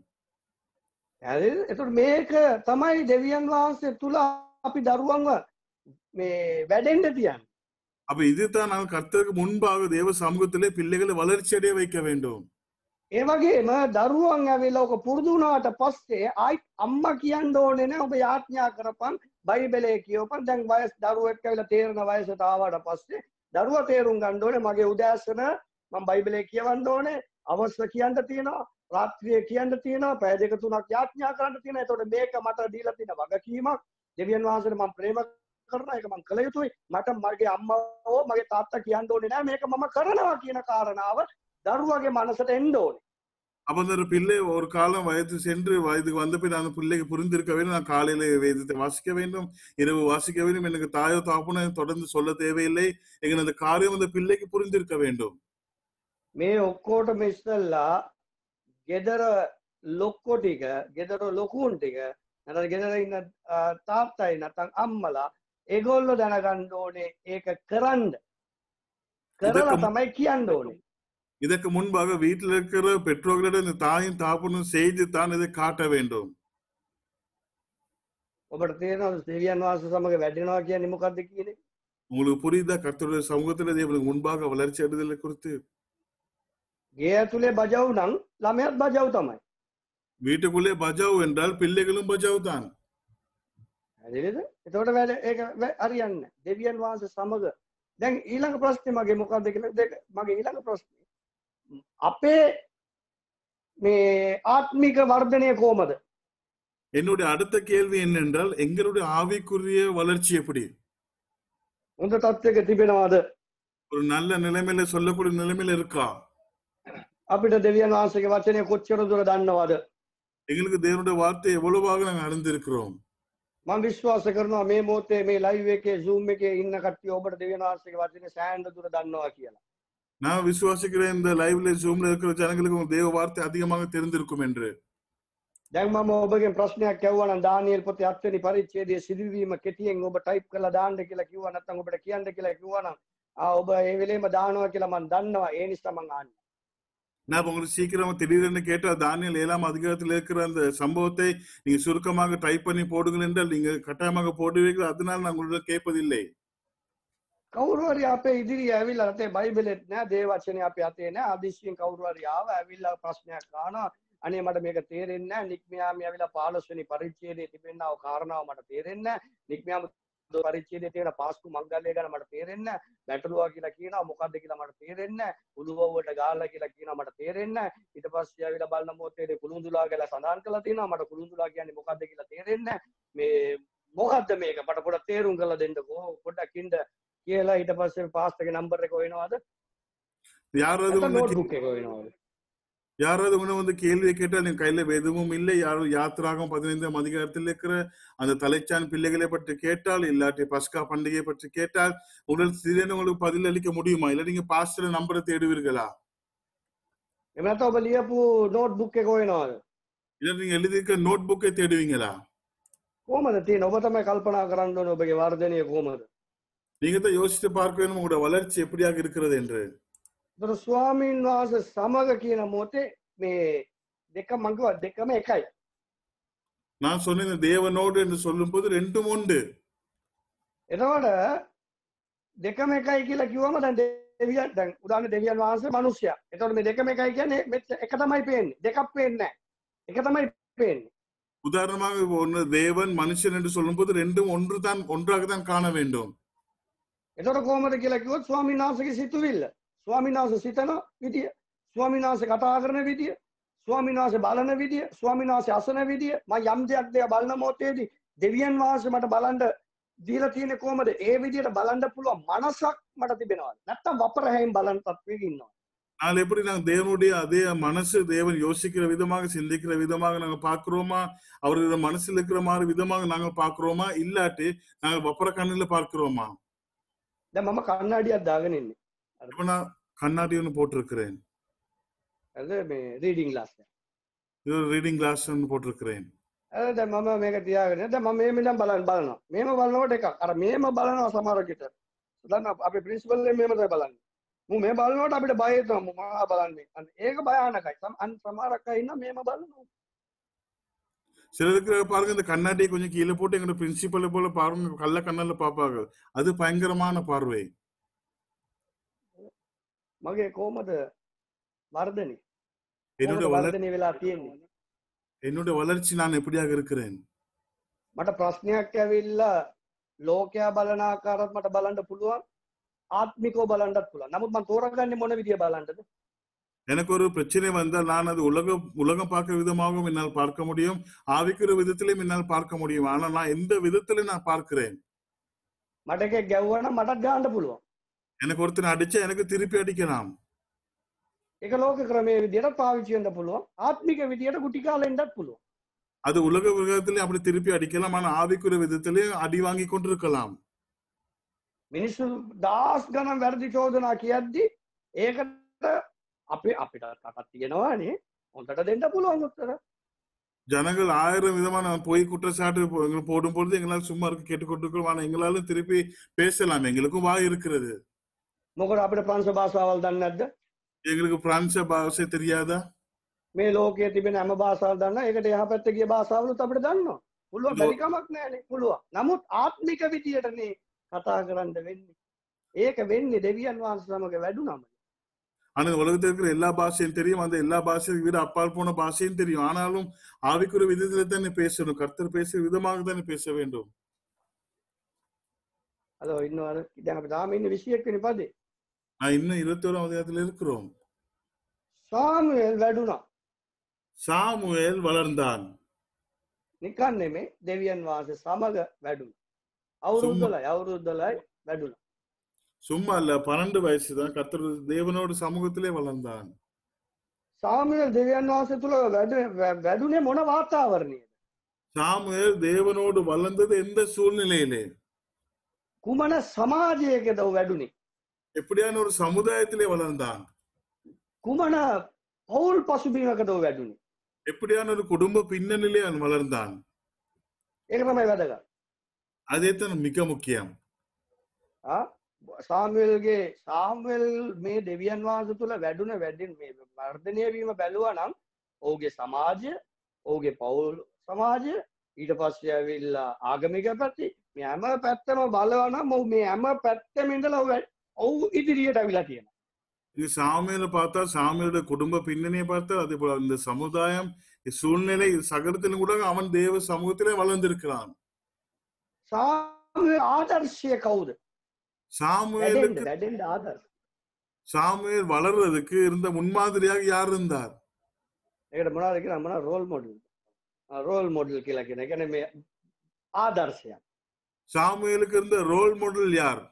Speaker 1: එතකොට මේක තමයි දෙවියන් වහන්සේ තුල අපි දරුවන්ව මේ වැඩෙන්න තියන්නේ.
Speaker 2: அப்ப இதுதான் நாம் கர்த்தருக்கு முன்பாக தேவ சமூகத்திலே பிள்ளைகளை வளர்ச்சி அடைய வைக்க வேண்டும்.
Speaker 1: ඒ වගේම දරුවන් ඇවිල්ලා ඔක පුරුදු වුණාට පස්සේ ආයි අම්මා කියන්න ඕනේ නෑ ඔබ යාඥා කරපන් බයිබලේ කියවපන්. දැන් වයස් දරුවෙක් ඇවිල්ලා තේරෙන වයසට ආවට පස්සේ දරුවා තේරුම් ගන්න ඕනේ මගේ උදෑසන මම බයිබලේ කියවන්න ඕනේ. අවශ්‍ය කියන්න තියෙනවා. රාත්‍රියේ කියන්න තියෙනවා. පැය දෙක තුනක් යාඥා කරන්න තියෙනවා. එතකොට මේක මට දීලා තියෙන වගකීමක්. දෙවියන් වහන්සේට මම ප්‍රේම කරනවා. ඒක මම කළ යුතුයි. මට මගේ අම්මාව මගේ තාත්තා කියන්න ඕනේ නෑ මේක මම කරනවා කියන කාරණාව දරුවගේ මනසට එන්න ඕනේ.
Speaker 2: அப்ப அந்த பிள்ளை ஒரு காலம் வயது சென்று வயதுக்கு வந்த பின் அந்த பிள்ளைக்கு புரிந்திருக்க வேண்டும். நான் காலையில வேதத்தை வாசிக்க வேண்டும், இரவு வாசிக்க வேண்டும். எனக்கு தாயோ தாப்பனோ தொடர்ந்து சொல்ல தேவையில்லை. எங்க அந்த காரியம் அந்த பிள்ளைக்கு புரிந்திருக்க வேண்டும்.
Speaker 1: මේ ඔක්කොටම ඉස්සෙල්ලා ගෙදර ලොක්කෝ ටික ගෙදර ලොකුන් ටික නැත්නම් ගෙදර ඉන්න තාත්තයි නැත්නම් අම්මලා ඒගොල්ලෝ දැනගන්න ඕනේ ඒක කරන්න. කරලා තමයි කියන්න ඕනේ.
Speaker 2: இதற்கு முன்பாக வீட்டில் இருக்கிற பெற்றோர்களிடம் இந்த தாயும் தாப்பனும் செய்து தான் இதை காட்ட வேண்டும்.
Speaker 1: ඔබට තේරෙනවද දෙවියන් වහන්සේ සමග වැඩෙනවා කියන්නේ මොකක්ද කියන්නේ?
Speaker 2: உங்களுக்கு புரியுதா கர்த்தருடைய சமூகத்தில் தேவனுக்கு முன்பாக வளர்ச்சி அடைதலை குறித்து?
Speaker 1: ගේ ඇතුලේ බජව් නම් ළමයාත් බජව් තමයි.
Speaker 2: வீட்டுக்குள்ளே பஜாவ் என்றால் பிள்ளைகளும் பஜாவ் தான்.
Speaker 1: හරිද? එතකොට වැඩ ඒක හරියන්නේ. දෙවියන් වහන්සේ සමග දැන් ඊළඟ ප්‍රශ්නේ මගේ මොකක්ද කියලා දෙක මගේ ඊළඟ ප්‍රශ්නේ අපේ මේ ආත්මික වර්ධනය කොහමද?
Speaker 2: என்னுடைய அடுத்த கேள்வி என்னென்றால் எங்களுடைய ஆவிக்குரிய வளர்ச்சி எப்படி?
Speaker 1: හොඳ තත්ත්වයක තිබෙනවද?
Speaker 2: ஒரு நல்ல நிலைமையில சொல்லக்கூடிய நிலைமையில இருக்கா?
Speaker 1: අපිට දෙවියන් වහන්සේගේ වචනය කොච්චර දුර දන්නවද?
Speaker 2: எங்களுக்கு தேவனுடைய வார்த்தை எவ்வளவாக நாங்கள் அறிந்திருக்கிறோம்.
Speaker 1: මම විශ්වාස කරනවා මේ මොහොතේ මේ ලයිව් එකේ Zoom එකේ ඉන්න කට්ටිය ඔබට දෙවියන් වහන්සේගේ වචනේ සෑහෙන දුර දන්නවා කියලා.
Speaker 2: நான் விசுவாசிக்கிறேன் இந்த லைவ்ல ஜூம்ல இருக்கிற ஜனங்களுக்கு தேவ வார்த்தை அதிகமாக தெரிந்திருக்கும் என்று.
Speaker 1: දැන් මම ඔබගෙන් ප්‍රශ්නයක් ඇහුවා නම් දානියෙල් පොතේ හත් වෙනි පරිච්ඡේදයේ සිදුවීම කෙටියෙන් ඔබ ටයිප් කරලා දාන්න කියලා කිව්වා නැත්නම් ඔබට කියන්න කියලා කිව්වා නම් ආ ඔබ ඒ වෙලේම දානවා කියලා මම දන්නවා. ඒ නිසා මම ආන්නේ.
Speaker 2: நான் உங்களுக்கு சீக்கிரமா திடீரென்று கேட்டா தானியல் ஏழாம் அதிகாரத்தில் இருக்கிற அந்த சம்பவத்தை நீங்க சுருக்கமாக டைப் பண்ணி போடுங்கள் என்றால் நீங்க கட்டாயமாக போடுவீர்கள். அதனால் நான் உங்களிடம் கேட்பதில்லை.
Speaker 1: කවුරු හරි අපේ ඉදිරියේ ඇවිල්ලා නැතේ බයිබලෙත් නෑ දේව වචනේ අපේ අතේ නෑ අදිශයෙන් කවුරු හරි ආව ඇවිල්ලා ප්‍රශ්නයක් අහනවා අනේ මට මේක තේරෙන්නේ නෑ නික්මියාමි ඇවිල්ලා පහළොස් වෙනි පරිච්ඡේදයේ තිබෙනව කාරණාව මට තේරෙන්නේ නෑ නික්මියාමි පරිච්ඡේදයේ තියෙන පාස්කු මංගල්‍ය ගැන මට තේරෙන්නේ නෑ බැටළුවා කියලා කියනවා මොකද්ද කියලා මට තේරෙන්නේ නෑ උළුවව්වට ගාලා කියලා කියනවා මට තේරෙන්නේ නෑ ඊට පස්සේ ඇවිල්ලා බලන මොහොතේ කුළුඳුලා කියලා සඳහන් කරලා තියෙනවා මට කුළුඳුලා කියන්නේ මොකද්ද කියලා තේරෙන්නේ නෑ මේ මොකද්ද මේක මට පොඩ්ඩක් තේරුම් කරලා දෙන්නකෝ පොඩ්ඩක් ඉන්න කියලා ඊට පස්සේ පාස්ටර්ගේ නම්බර් එක හොයනවාද
Speaker 2: யாராவது வந்து
Speaker 1: නෝට්බුක් එක හොයනවාද
Speaker 2: யாராவது உன்னை வந்து கேள்வியை கேட்டால் என் கையில வேதமும் இல்லை. யாரும் யாத்திராகம் பதினைந்தாம் அதிகாரத்தில் இருக்கிற அந்த தலைச்சான் பிள்ளைகளை பற்றி கேட்டால் இல்லாட்டி பஸ்கா பண்டிகையை பற்றி கேட்டால் உடல் திடீர்னு உங்களுக்கு பதில் அளிக்க முடியுமா? இல்ல நீங்க பாஸ்டர் நம்பரை தேடுவீர்களா?
Speaker 1: එහෙම නැත්නම් ඔබ ලියපු නෝට්බුක් එක හොයනවාද
Speaker 2: இல்ல நீங்க எழுதியிருக்க நோட் புக்கை தேடுவீங்களா?
Speaker 1: කොහමද තියෙන්නේ ඔබ තමයි කල්පනා කරන්න ඕනේ ඔබගේ වර්ධනය කොහමද
Speaker 2: நீங்க தான் யோசித்து பார்க்க வேணும் உங்களோட வளர்ச்சி எப்படியாக இருக்கிறது என்று.
Speaker 1: ඒතර ස්වාමීන් වහන්සේ සමග කියන මොහොතේ මේ දෙක මඟ දෙකම එකයි
Speaker 2: நான் சொன்ன தேவனோடு என்று சொல்லும் போது ரெண்டும் உண்டு.
Speaker 1: එතකොට දෙකම එකයි කියලා කිව්වම දැන් දෙවියන් දැන් උදාහරණ දෙවියන් වහන්සේ මිනිස්සයා. එතකොට මේ දෙකම එකයි කියන්නේ එක තමයි පේන්නේ. දෙකක් පේන්නේ නැහැ. එක තමයි පේන්නේ.
Speaker 2: உதாரணமாக ஒன்று தேவன் மனுஷன் என்று சொல்லும் போது ரெண்டும் ஒன்று தான் ஒன்றாக தான் காண வேண்டும்.
Speaker 1: එතකොට කොහොමද කියලා කිව්වොත් ස්වාමීන් වහන්සේගේ සිතුවිල්ල. ස්වාමීන් වහන්සේ සිතන විදිය, ස්වාමීන් වහන්සේ කතා කරන විදිය, ස්වාමීන් වහන්සේ බලන විදිය, ස්වාමීන් වහන්සේ අසන විදිය, මම යම් දෙයක් දෙය බලන මොහොතේදී දෙවියන් වහන්සේ මට බලන්න දීලා තියෙන්නේ කොහමද? ඒ විදියට බලන්න පුළුවන් මනසක් මට තිබෙනවා. නැත්තම් වපර හැයින් බලන තත්වයක ඉන්නවා.
Speaker 2: ஆனால் எப்படி நாங்கள் தேவனுடைய அதே மனசு தேவன் யோசிக்கிற விதமாக சிந்திக்கிற விதமாக நாங்க பாக்குறோமா? அவருடைய மனசுல இருக்கிற மாதிரி விதமாக நாங்க பாக்குறோமா? இல்லாட்டி நாங்க வப்பர கண்ணில பார்க்கிறோமா?
Speaker 1: දැන් මම කන්නඩියක් දාගෙන ඉන්නේ.
Speaker 2: இப்ப நான் கண்ணாடி ஒன்று போட்டிருக்கிறேன்.
Speaker 1: අද මේ රීඩින් ග්ලාස් එක.
Speaker 2: இது ஒரு ரீடிங் கிளாஸ் ஒன்று போட்டிருக்கிறேன்.
Speaker 1: අද දැන් මම මේක තියාගෙන දැන් මම මේ මෙතන බලන්න බලනවා. මේම බලනකොට එකක්. අර මේම බලනවා සමහර විට. දැන් අපේ ප්‍රින්සිපල් එකේ මේම තමයි බලන්නේ. මම මේ බලනකොට අපිට බය හිතෙනවා මම බලන්නේ. අන්න ඒක භයානකයි. අන් සමහරක් අය ඉන්න මේම බලනවා.
Speaker 2: சிலருக்கு பாருங்க இந்த கண்ணாடியை கொஞ்சம் கீழே போட்டு எங்களோட பிரின்சிபலை போல பாருங்க கள்ள கண்ணால பாப்பாங்க. அது பயங்கரமான பார்வை.
Speaker 1: මගේ කොහමද වර්ධනේ?
Speaker 2: என்னோட
Speaker 1: කොහොමද
Speaker 2: வளர்
Speaker 1: වර්ධනේ වෙලා තියෙන්නේ?
Speaker 2: என்னோட வளர்ச்சி நான் எப்படியாக இருக்கிறேன்?
Speaker 1: මට ප්‍රශ්නයක් ඇවිල්ලා ලෝකයා බලන ආකාරات මට බලන්න පුළුවන්. ආත්මිකව බලන්නත් පුළුවන්. නමුත් මම තෝරගන්නේ මොන විදිය බලන්නද?
Speaker 2: எனக்கு ஒரு பிரச்சனை வந்தால் நான் அது உலகம் உலகம் பார்க்கிற விதமாகவும் என்னால் பார்க்க முடியும், ஆவிக்கிற விதத்திலும் என்னால் பார்க்க முடியும். ஆனால் நான் எந்த விதத்திலும் நான் பார்க்கிறேன்.
Speaker 1: මට එකක් ගැව්වනම් මටත් ගන්න පුළුවන්.
Speaker 2: எனக்கு ஒருத்தனை அடிச்சா எனக்கு திருப்பி அடிக்கலாம்.
Speaker 1: ඒක ලෝක ක්‍රමයේ විදියට පාවිච්චි වෙන්න පුළුවන්. ආත්මික විදියට කුටි කාලේ ඉන්නත් පුළුවන්.
Speaker 2: அது உலக விதத்திலையும் அப்படி திருப்பி அடிக்கலாம், ஆனால் ஆவிக்குரிய விதத்திலையும் அடி வாங்கி கொண்டிருக்கலாம்.
Speaker 1: මිනිස්සු දහස් ගණන් වැරදි චෝදනා කියද්දි ඒකට අපි අපිට කටක් තියෙනවානේ. හොඳට දෙන්න පුළුවන් උත්තර.
Speaker 2: ஜனங்கள் ஆயிரம் விதமான பொய் குற்றச்சாட்டு போ- போடும் பொழுது எங்களால் சும்மா இருக்க கேட்டுக்கொண்டிருக்கிறோம். ஆனால் எங்களாலும் திருப்பி பேசலாம், எங்களுக்கும் வாய் இருக்கிறது.
Speaker 1: මොකද අපිට ප්‍රංශ භාෂාවල් දන්නේ නැද්ද?
Speaker 2: எங்களுக்கு பிரான்ச பாஷை தெரியாதா?
Speaker 1: මේ ලෝකයේ තිබෙන හැම භාෂාවල් දන්නා. ඒකට එහා පැත්තේ ගිය භාෂාවලුත් අපිට දන්නවා. පුළුවන් බැරි කමක් නැහැනේ. පුළුවන්. නමුත් ආත්මික විදියටනේ කතා කරන්න වෙන්නේ. ඒක වෙන්නේ දෙවියන් වහන්සේ සමග වැඩුණම.
Speaker 2: ஆனா இந்த உலகத்தில் இருக்கிற எல்லா பாஷையும் தெரியும், அந்த எல்லா பாஷையை விட அப்பால் போன பாஷையும் தெரியும். ஆனாலும் ஆவிக்குரிய விதத்துல தானே பேசணும், கர்த்தர் பேசுற விதமாக தானே பேச வேண்டும்.
Speaker 1: අද ඉන්නවද? දැන් අපි තාම ඉන්නේ විසි එක් වෙනි පදේ.
Speaker 2: நான் இன்னும் இருபத்தி ஓராம் அதிகாரத்தில் இருக்கிறோம்.
Speaker 1: සාමුවෙල් වැඩුණා.
Speaker 2: சாமுவேல் வளர்ந்தான்.
Speaker 1: නිකන් නෙමෙයි දෙවියන් වහන්සේ සමග වැඩුණා. අවුරුදු
Speaker 2: சும்மா
Speaker 1: දොළහයි අවුරුදු දොළහයි වැඩුණා.
Speaker 2: சும்மா இல்ல, பன்னெண்டு வயசு தான். கர்த்தர் தேவனோடு சமூகத்திலே வளர்ந்தான்.
Speaker 1: සාමුවෙල් දෙවියන් වහන්සේ තුල වැඩ- වැ- වැඩුණේ මොන වාතාවරණයේද?
Speaker 2: சாமுவேல் தேவனோடு வளர்ந்தது எந்த சூழ்நிலையிலே,
Speaker 1: කුමන සමාජයකද ඔහු වැඩුණේ?
Speaker 2: எப்படியான ஒரு சமுதாயத்திலே வளர்ந்தான்,
Speaker 1: කුමන පෞල් පසුබිමකද ඔහු වැඩුණේ?
Speaker 2: எப்படியான ஒரு குடும்ப பின்னணியிலே அவன் வளர்ந்தான்.
Speaker 1: ඒක තමයි වැදගත්.
Speaker 2: அதே தான் மிக முக்கியம்.
Speaker 1: ආ සාමුවෙල්ගේ සාමුවෙල් මේ දෙවියන් වහන්සේ තුල වැඩුණ වැඩින් මේ වර්ධනය වීම බැලුවා නම් ඔහුගේ සමාජය, ඔහුගේ පවුල් සමාජය, ඊට පස්සේ ඇවිල්ලා ආගමික පැති මේ හැම පැත්තම බලනවා නම් ඔහු මේ හැම පැත්තෙම ඉඳලා ඔහු ඉදිරියට අවිලා තියෙනවා.
Speaker 2: இது சாமுவேலை பார்த்தா சாமுவேலுடைய குடும்ப பின்னணியை பார்த்தா அதே போல இந்த சமுதாயம் சூழ்நிலை சகலத்திலும் கூட அவன் தேவ சமூகத்திலே வளர்ந்திருக்கிறான்.
Speaker 1: சாமுவேல் ஆதர்சிய கவுது
Speaker 2: சாமுவேலுக்கு
Speaker 1: වැඩෙන්න ආදර්ශ.
Speaker 2: சாமுவேல் வளர்றதுக்கு இருந்த முன்மாதிரியாக யார் இருந்தார்?
Speaker 1: ඒකට මොනවද කියලා මොනවා රෝල් මොඩල්. රෝල් මොඩල් කියලා කියන. ඒ කියන්නේ මේ ආදර්ශයක්.
Speaker 2: சாமுவேலுக்கு இருந்த ரோல் மாடல் யார்?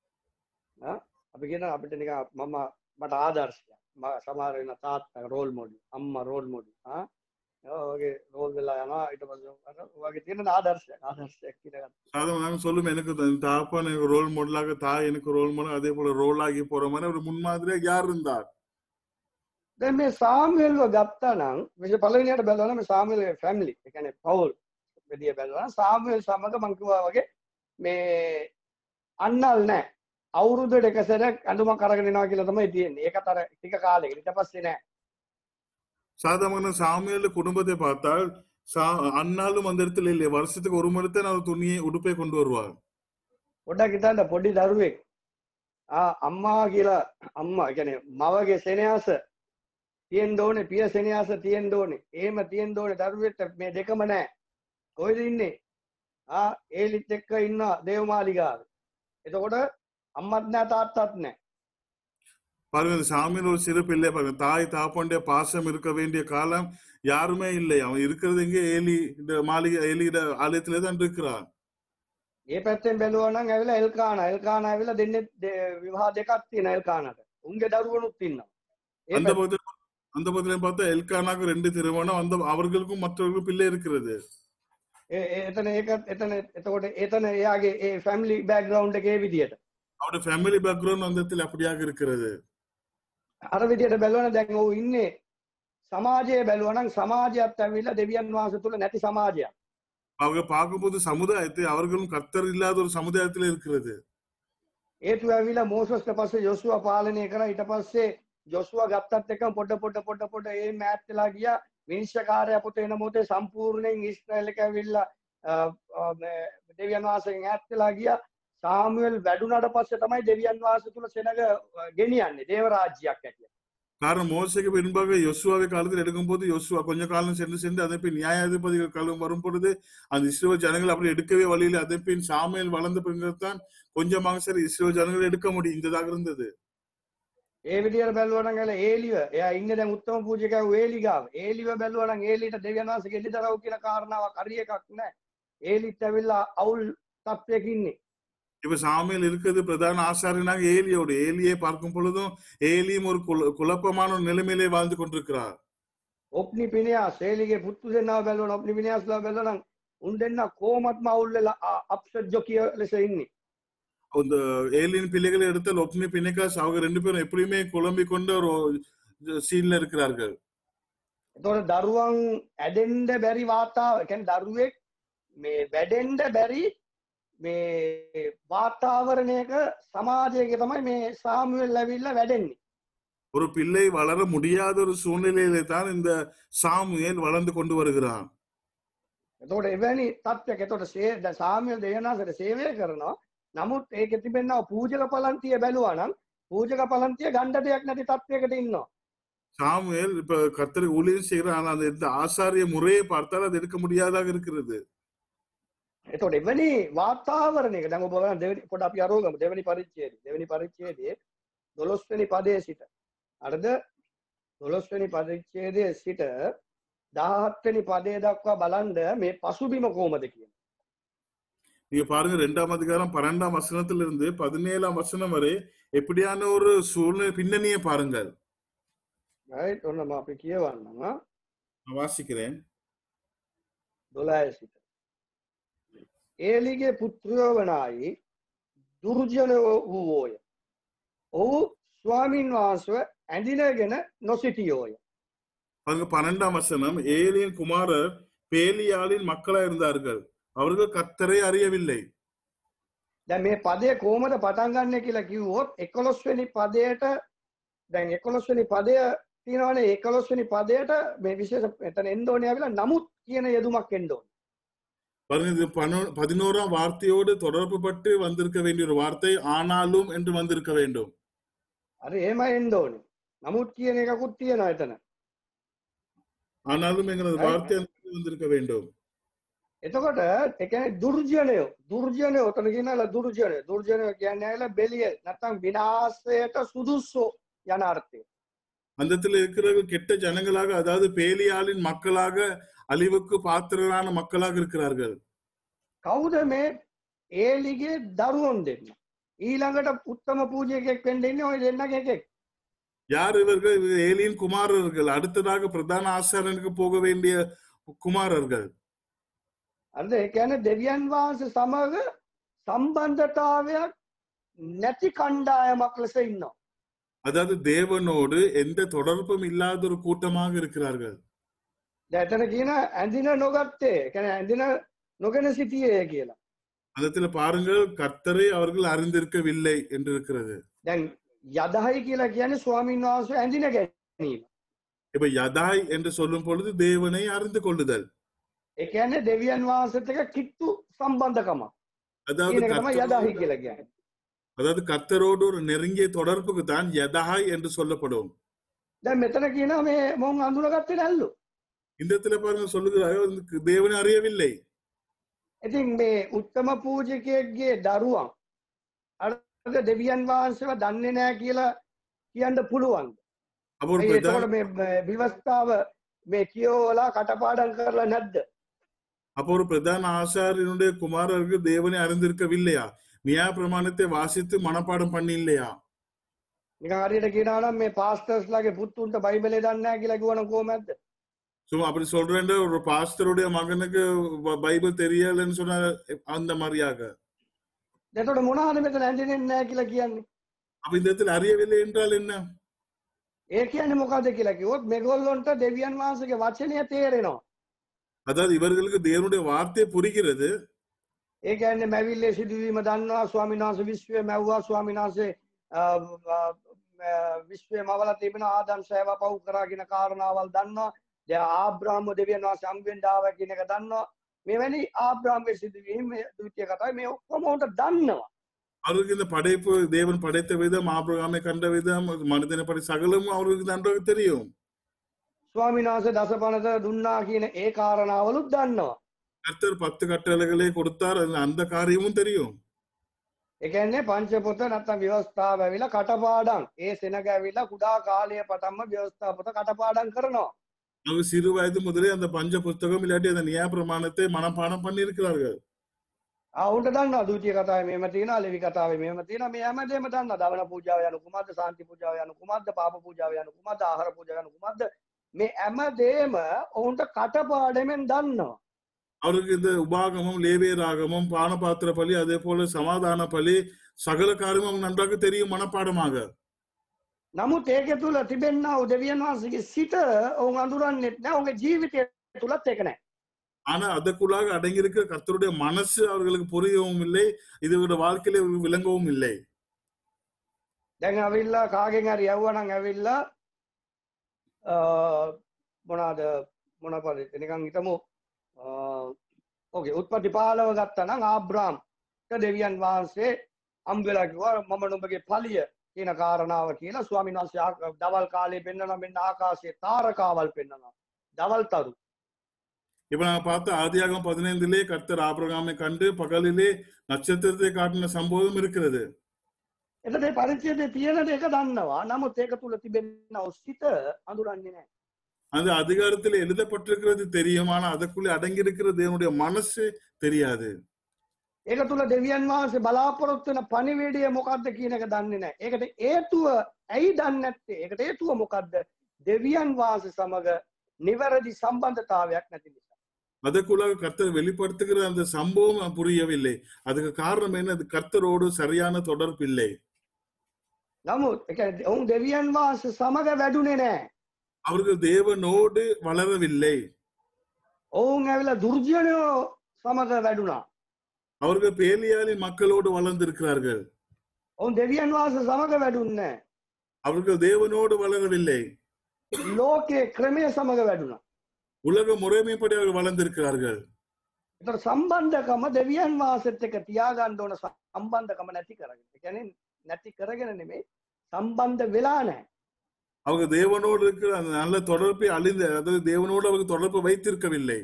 Speaker 1: අපි කියන අපිට නිකන් මම මට ආදර්ශයක්. සමහර වෙන තාත්තා රෝල් මොඩල්, අම්මා රෝල් මොඩල්. ආ ඔයගේ රෝල් වෙලා යනවා ඊට පස්සේ ඔයගේ තියෙන ආදර්ශයක් ආදර්ශයක් කියලා.
Speaker 2: சாதாரண நாங்க சொல்லும் எனக்கு தாப்பா எனக்கு ரோல் மாடலாக தாய் எனக்கு ரோல் மாடல் அதே போல ரோல் ஆகி போற மாதிரி ஒரு முன்மாதிரியாக யார் இருந்தார்?
Speaker 1: දැන් මේ සාමුවෙල්ව ගත්තා නම් මේ පළවෙනියට බැලුවා නම් මේ සාමුවෙල්ගේ ෆැමිලි ඒ කියන්නේ පවුල් විදිය බැලුවා නම් සාමුවෙල් සමග මං කිව්වා වගේ මේ අන්නල් නැහැ. අවුරුද්දට එක සැරයක් අඳුමක් අරගෙන එනවා කියලා තමයි තියෙන්නේ. ඒකත් අර ටික කාලෙකට ඊට පස්සේ නෑ.
Speaker 2: சாதாரண சாமுவேல் குடும்பத்தை பார்த்தால் அண்ணாலும் அந்த இடத்துல இல்லை. வருஷத்துக்கு ஒரு முறை தான் அவர் துணியை உடுப்பை கொண்டு வருவார்.
Speaker 1: පොඩ්ඩක් හිතන්න පොඩි දරුවෙක් ආ අම්මා කියලා අම්මා කියන්නේ මවගේ සෙනෙහස තියෙන්න ඕනේ, පිය සෙනෙහස තියෙන්න ඕනේ. එහෙම තියෙන්න ඕනේ දරුවෙක්ට මේ දෙකම නෑ. කොහෙද ඉන්නේ? ආ ඒලිත් එක්ක ඉන්න දේවමාලිගාවේ. එතකොට අම්මත් නෑ තාත්තත් නෑ.
Speaker 2: பாருங்க சாமியின் ஒரு சிறு பிள்ளை பாருங்க தாய் தாப்பனுடைய பாசம் இருக்க வேண்டிய காலம் யாருமே இல்லை. அவன் இருக்கிறது எங்கே ஏலி மாளிகை ஏலியிட ஆலயத்திலே தான் இருக்கிறான்.
Speaker 1: ඒ පැත්තෙන් බැලුවා නම් ඇවිල්ලා එල්කානා එල්කානා ඇවිල්ලා දෙන්නේ විවාහ දෙකක් තියෙනවා එල්කානාට. උන්ගේ දරුවනුත් ඉන්නවා.
Speaker 2: அந்த பகுதியில் அந்த பகுதியில பார்த்தா எல்கானாக்கு ரெண்டு திருமணம் அந்த அவர்களுக்கும் மற்றவர்களுக்கும் பிள்ளை இருக்கிறது.
Speaker 1: එතන ඒක එතන එතකොට එතන එයාගේ ඒ ෆැමිලි බෑග්ග්‍රවුන්ඩ් එකේ විදියට
Speaker 2: அவருடைய ஃபேமிலி பேக்ரவுண்ட் அந்த இடத்துல அப்படியாக இருக்கிறது.
Speaker 1: අර විදියට බැලුවනම් දැන් ඔව් ඉන්නේ සමාජයේ බැලුවනම් සමාජයත් ඇවිල්ලා දෙවියන් වහන්සේ තුල නැති සමාජයක්.
Speaker 2: அவங்க பார்க்கும்போது சமுதாயத்தை அவர்களும் கர்த்தர் இல்லாத ஒரு சமுதாயத்தில் இருக்கிறது.
Speaker 1: ඒතු ඇවිල්ලා මෝසස්ට පස්සේ යොසුවා පාලනය කරා. ඊට පස්සේ යොසුවා ගත්තත් එක පොඩ පොඩ පොඩ පොඩ ඒ මෑත් වෙලා ගියා. විනිශ්චයකාරයා පුතේ එන මොහොතේ සම්පූර්ණයෙන් ඊශ්‍රායල් එක ඇවිල්ලා දෙවියන් වහන්සේගෙන් ඈත් වෙලා ගියා. සාමුවෙල් වැඩුණාට පස්සේ තමයි දෙවියන් වහන්සේ තුල සෙනග ගෙනියන්නේ දේව රාජ්‍යයක් ඇටියට.
Speaker 2: காரணம் மோசேக்கு பின்பாக யோசுவாவை காலத்தில் எடுக்கும் போது யோசுவா கொஞ்ச காலம் சென்று சென்று அதே பின் நியாயாதிபதிகள் காலம் வரும் பொழுது அந்த இஸ்ரேல் ஜனங்கள் அப்படி எடுக்கவே வழியில் அதே பின் சாமுவேல் வளர்ந்த பிறகு தான் கொஞ்சமாக சரி இஸ்ரேல் ஜனங்கள் எடுக்க முடியும் இந்ததாக இருந்தது.
Speaker 1: ඒ විදියට බැලුවා නම් එල ඒලිව එයා ඉන්නේ දැන් උත්තම පූජකයා ඒලි ගාව. ඒලිව බැලුවා නම් ඒලිට දෙවියන් වහන්සේ ගෙඩිදරව් කියන කාරණාවක් හරි එකක් නැහැ. ඒලිත් ඇවිල්ලා අවුල් තත්ත්වයක ඉන්නේ.
Speaker 2: இப்ப சாமுவேல் இருக்கிறது பிரதான ஆசாரியனாக ஏலியோடு ஏலியை பார்க்கும் பொழுதும் ஏலியும் ஒரு குழப்பமான ஒரு நிலைமையிலே வாழ்ந்து கொண்டிருக்கிறார்.
Speaker 1: ඔප්නි පිනියාස් ඒලිගේ පුතු දෙන්නා බැලුවා ඔප්නි පිනියාස්ලා බැලුවා නම් උන් දෙන්න කොහොමත්ම අවුල් වෙලා අප්සෙට් ජොකිය ලෙස ඉන්නේ.
Speaker 2: அந்த ஏலியின் பிள்ளைகளை எடுத்தால் ஒப்னி பினிகாஸ் அவங்க ரெண்டு பேரும் எப்படியுமே குழம்பி கொண்டு ஒரு சீன்ல இருக்கிறார்கள்.
Speaker 1: එතකොට දරුවන් ඇදෙන්න බැරි වාතාව කියන්නේ දරුවෙක් මේ වැඩෙන්න බැරි මේ වාතාවරණයක සමාජයක තමයි මේ සාමුවෙල් ඇවිල්ලා වැඩෙන්නේ.
Speaker 2: ஒரு பிள்ளை வளர முடியாத ஒரு சூழ்நிலையிலே தான் இந்த சாமுவேல் வளர்ந்து கொண்டு வருகிறான்.
Speaker 1: එතකොට එවැනි තත්ත්වයක එතකොට සාමුවෙල් දෙවියන්වහන්සේට සේවය කරනවා. නමුත් ඒකෙ තිබෙනවා පූජක පලන්තිය බැලුවා නම් පූජක පලන්තිය ගණ්ඩ දෙයක් නැති තත්ත්වයකට ඉන්නවා.
Speaker 2: சாமுவேல் இப்ப கர்த்தரை ஊழியம் செய்கிறான். ஆனா அந்த ஆசாரிய முறையை பார்த்தால் அது எடுக்க முடியாதாக இருக்கிறது.
Speaker 1: එතකොට එවැනි වාතාවරණයක දැන් ඔබ බලන්න දෙවෙනි පොඩ අපි අරෝ ගමු දෙවෙනි පරිච්ඡේදය. දෙවෙනි පරිච්ඡේදයේ දොළොස් වෙනි පදයේ සිට හරිද දොළොස් වෙනි පරිච්ඡේදයේ සිට දහහත් වෙනි පදයේ දක්වා බලන්න මේ පසුබිම කොහොමද කියන.
Speaker 2: நீங்க பாருங்க ரெண்டாம் அதிகாரம் பன்னெண்டாம் வசனத்திலிருந்து பதினேழாம் வசனம் வரை எப்படியான ஒரு சூழ்நிலை பின்னணியை பாருங்கள்.
Speaker 1: ரைட் ஒன்னு අපි කියවන්නම්.
Speaker 2: நான் வாசிக்கிறேன்.
Speaker 1: දොළහේ සිට ඒලිගේ පුත්‍රයෝ වනායි දුර්ජන වූවෝය. ඔහු ස්වාමීන් වහන්සේව ඇඳිනගෙන නොසිටියෝය.
Speaker 2: அங்கு பன்னெண்டாம் வசனம் ஏலியின் குமாரர் பேலியாளின் மக்களா இருந்தார்கள். அவர்கள் கர்த்தரை அறியவில்லை.
Speaker 1: දැන් මේ පදය කොහොමද පටන් ගන්න කියලා කිව්වොත් එකොළොස් වෙනි පදයට දැන් එකොළොස් වෙනි පදය තියෙනවානේ එකොළොස් වෙනි පදයට මේ විශේෂ එතන එන්න ඕනේ ආවිලා නමුත් කියන යෙදුමක් එන්න ඕනේ.
Speaker 2: பதினோராம் வார்த்தையோடு தொடர்பு பட்டு வந்திருக்க வேண்டிய ஒரு வார்த்தை ஆனாலும் என்று வந்திருக்க வேண்டும்.
Speaker 1: අර එහෙම එන්න ඕනේ. නමුත් කියන එකකුත් තියෙනවා එතන.
Speaker 2: ஆனாலும் என்கிற வார்த்தை வந்திருக்க வேண்டும்.
Speaker 1: එතකොට ඒ කියන්නේ දුර්ජනය දුර්ජනය උතන කියනලා දුර්ජනය දුර්ජනය කියන්නේ ඇයිලා බෙලිය නැත්නම් විනාශයට සුදුසු යන අර්ථය.
Speaker 2: அந்த இடத்துல இருக்கிற கெட்ட ஜனங்களாக அதாவது பேலியாளின் மக்களாக அழிவுக்கு பாத்திரரான மக்களாக இருக்கிறார்கள்.
Speaker 1: කවුද මේ ඒලිගේ දරුවොන් දෙන්න? ඊළඟට උත්තම පූජකයෙක් වෙන්න ඉන්නේ ওই දෙන්නගේ එකෙක්.
Speaker 2: யார் இவர்கள்? ஏலியின் குமாரர்கள், அடுத்ததாக பிரதான ஆசாரியனுக்கு போக வேண்டிய குமாரர்கள்.
Speaker 1: අද ඒ කියන්නේ දෙවියන් වහන්සේ සමග සම්බන්ධතාවයක් නැති කණ්ඩායමක් ලෙස ඉන්නවා.
Speaker 2: அதாவது தேவனோடு எந்த தொடர்பும் இல்லாத ஒரு கூட்டமாக இருக்கிறார்கள்.
Speaker 1: දැන් එතන කියන ඇඳින නොගත්තේ, ඒ කියන්නේ ඇඳින නොගෙන සිටියේ කියලා.
Speaker 2: அதத்துல பாருங்கள், கர்த்தரை அவர்கள் அறிந்திருக்கவில்லை என்று இருக்கிறது.
Speaker 1: දැන් යදහයි කියලා කියන්නේ ස්වාමීන් වහන්සේ ඇඳින ගැනීම.
Speaker 2: இப்ப யதாய் என்று சொல்லும் பொழுது தேவனை அறிந்து கொள்ளுதல்.
Speaker 1: ඒ කියන්නේ දෙවියන් වහන්සේත් එක්ක කිට්ටු සම්බන්ධකමක්.
Speaker 2: அதாவது
Speaker 1: කියන එක තමයි යදහයි
Speaker 2: கர்த்தரோடு
Speaker 1: කියලා කියන්නේ.
Speaker 2: அதாவது கர்த்தரோடு ஒரு நெருங்கிய தொடர்புக்கு தான் யதாய் என்று சொல்லப்படும்.
Speaker 1: දැන් මෙතන කියනවා මේ මොන් අඳුනගත්තේ නැල්ලු.
Speaker 2: இந்த இடத்துல பாருங்க சொல்லுகிறார்கள், தேவனை அறியவில்லை.
Speaker 1: ඉතින් මේ උත්තම පූජකයෙක්ගේ දරුවන් අර දෙවියන් වහන්සේව දන්නේ නැහැ කියලා කියන්න පුළුවන්ද?
Speaker 2: அப்போ ஒரு
Speaker 1: ඒ
Speaker 2: பிரதான
Speaker 1: එතකොට මේ විවස්ථාව මේ කියවලා කටපාඩම් කරලා නැද්ද?
Speaker 2: அப்போ ஒரு பிரதான ஆசாரியனுடைய குமாரர்கள் தேவனை அறிந்திருக்கவில்லையா? நியாய பிரமாணத்தை வாசித்து மனப்பாடம் பண்ணி இல்லையா?
Speaker 1: නිකන් හරියට කියනවා නම් මේ පාස්ටර්ස්ලාගේ පුතුන්ට බයිබලේ දන්නේ නැහැ කියලා කිව්වනම් කොහොමද?
Speaker 2: சும்மா அப்படி சொல்றேன், ஒரு பாஸ்டருடைய மகனுக்கு ப- பைபிள் தெரியலன்னு சொன்ன அந்த மாதிரியாக.
Speaker 1: එතකොට මොනවද මෙතන ඇඳෙන්නේ නැහැ කියලා කියන්නේ?
Speaker 2: அப்ப இந்த இடத்துல அறியவில்லை என்றால் என்ன?
Speaker 1: ඒ කියන්නේ මොකද්ද කියලා කිව්වොත් මේගොල්ලොන්ට දෙවියන් වහන්සේගේ වචනය තේරෙනවා.
Speaker 2: அதாவது இவர்களுக்கு தேவனுடைய வார்த்தை புரிகிறது.
Speaker 1: ඒ කියන්නේ මැවිල්ලේ සිදුවීම දන්නවා, ස්වාමීන් වහන්සේ විශ්වය මැව්වා, ස්වාමීන් වහන්සේ අ, අ, අ, විශ්වය මවලා තිබෙන ආදම් සේවා පව් කරා කියන කාරණාවල් දන්නවා. දැන් ආබ්‍රාහ්ම දෙවියන් වහන්සේ හම්බෙන්න ආවා කියන එක දන්නවා. මෙවැනි ආබ්‍රාහ්මගේ සිදුවීම් මේ ද්විතීය කතාවේ මේ ඔක්කොම උන්ට දන්නවා.
Speaker 2: அவர்களுக்கு இந்த படைப்பு, தேவன் படைத்த விதம், ஆபிரகாமை கண்ட விதம், மனிதனை படை சகலமும் அவர்களுக்கு நன்றாக தெரியும்.
Speaker 1: ස්වාමීන් වහන්සේ දසපනත දුන්නා කියන ඒ කාරණාවලුත් දන්නවා.
Speaker 2: கர்த்தர் பத்து கட்டளைகளை கொடுத்தார், அதுல அந்த காரியமும் தெரியும்.
Speaker 1: ඒ කියන්නේ පංච පොත නැත්නම් ව්‍යවස්ථාව ඇවිල්ලා කටපාඩම්. ඒ සෙනග ඇවිල්ලා කුඩා කාලයේ පටන්ම ව්‍යවස්ථා පොත කටපාඩම් කරනවා.
Speaker 2: அவங்க சிறு வயது முதலே அந்த பஞ்ச புஸ்தகம் இல்லாட்டி அந்த நியாய பிரமாணத்தை மனப்பாடம் பண்ணி இருக்கிறார்கள்.
Speaker 1: ආවුන්ට දන්නවා ද්විතීය කතාවේ මෙහෙම තියෙනවා, ලෙවි කතාවේ මෙහෙම තියෙනවා. මේ හැමදේම දන්නවා. දවන පූජාව යනු කුමක්ද, සාන්ති පූජාව යනු කුමක්ද, පාප පූජාව යනු කුමක්ද, ආහාර පූජාව යනු කුමක්ද? මේ හැමදේම ඔවුන්ට කටපාඩමෙන් දන්නවා.
Speaker 2: அவருக்கு இந்த உபாகமும், லேவியராகமும், பானபாத்திர பலி, அதே போல சமாதான பலி, சகல காரியமும் நன்றாக தெரியும் மனப்பாடமாக.
Speaker 1: නමුත් ඒක තුල තිබෙනා වූ දෙවියන් වහන්සේගේ සිත ඔවුන් අඳුරන්නේත් නැහැ. ඔවුන්ගේ ජීවිතය තුලත් ඒක නැහැ.
Speaker 2: ஆனா அதற்குள்ளாக அடங்கியிருக்கிற கர்த்தருடைய மனசு அவர்களுக்கு புரியவும் இல்லை, இதோட வாழ்க்கையில விளங்கவும் இல்லை.
Speaker 1: දැන් ඇවිල්ලා කාගෙන් හරි යවුවනම් ඇවිල්ලා අ මොනවාද මොන පරිදි නිකන් හිතමු අ ඕකේ උත්පත්ති පහළව ගත්තා නම් ආබ්‍රාම් දෙවියන් වහන්සේ හම්බෙලා කිව්වා මම නුඹගේ පලිය කියන කාරණාව කියලා. ස්වාමීන් වහන්සේ ආ- දවල් කාලේ පෙන්නනවා, මෙන්න ආකාශයේ තාරකාවල් පෙන්නනවා, දවල් තරු.
Speaker 2: இப்ப நான் பார்த்த ஆதியாகமம் பதினைந்திலே கர்த்தர் ஆபிரகாமை கண்டு பகலிலே நட்சத்திரத்தை காட்டின சம்பவம் இருக்கிறது.
Speaker 1: එතකොට මේ පරිච්ඡේදයේ තියෙන දෙක දන්නවා. නමුත් ඒක තුල තිබෙනා වූ සිත අඳුරන්නේ නැහැ.
Speaker 2: அந்த அதிகாரத்தில் எழுதப்பட்டிருக்கிறது தெரியும், ஆனா அதற்குள்ளே அடங்கி இருக்கிற தேவனுடைய மனசு தெரியாது.
Speaker 1: ඒක තුල දෙවියන් වහන්සේ බලාපොරොත්තු වෙන පණිවිඩය මොකක්ද කියන එක දන්නේ නැහැ. ඒකට හේතුව ඇයි දන්නේ නැත්තේ? ඒකට හේතුව මොකක්ද? දෙවියන් වහන්සේ සමග නිවැරදි සම්බන්ධතාවයක් නැති නිසා.
Speaker 2: அதற்குள்ளாக கர்த்தர் வெளிப்படுத்துகிற அந்த சம்பவம் புரியவில்லை. அதுக்கு காரணம் என்ன? அது கர்த்தரோடு சரியான தொடர்பு இல்லை.
Speaker 1: නමුත් ඒ කියන්නේ ඔවුන් දෙවියන් වහන්සේ සමග වැඩුණේ නැහැ.
Speaker 2: அவர்கள் தேவனோடு வளரவில்லை.
Speaker 1: ඔවුන් ඇවිල්ලා දුර්ජනයෝ සමග වැඩුණා.
Speaker 2: அவர்கள் பேலியாளின் மக்களோடு வளர்ந்திருக்கிறார்கள்.
Speaker 1: ඔවුන් දෙවියන් වහන්සේ සමග වැඩුන්නේ නැහැ.
Speaker 2: அவர்கள் தேவனோடு வளரவில்லை.
Speaker 1: ලෝකයේ ක්‍රමයේ සමග වැඩුණා.
Speaker 2: உலக முறைமைப்படி அவர்கள் வளர்ந்திருக்கிறார்கள்.
Speaker 1: ඒතර සම්බන්ධකම දෙවියන් වහන්සේත් එක්ක තියාගන්න ඕන සම්බන්ධකම නැති කරගෙන. ඒ කියන්නේ නැති කරගෙන නෙමෙයි සම්බන්ධ වෙලා නැහැ.
Speaker 2: அவங்க தேவனோடு இருக்கிற அந்த நல்ல தொடர்பை அழிந்து, அதாவது தேவனோடு அவர்கள் தொடர்பு வைத்திருக்கவில்லை.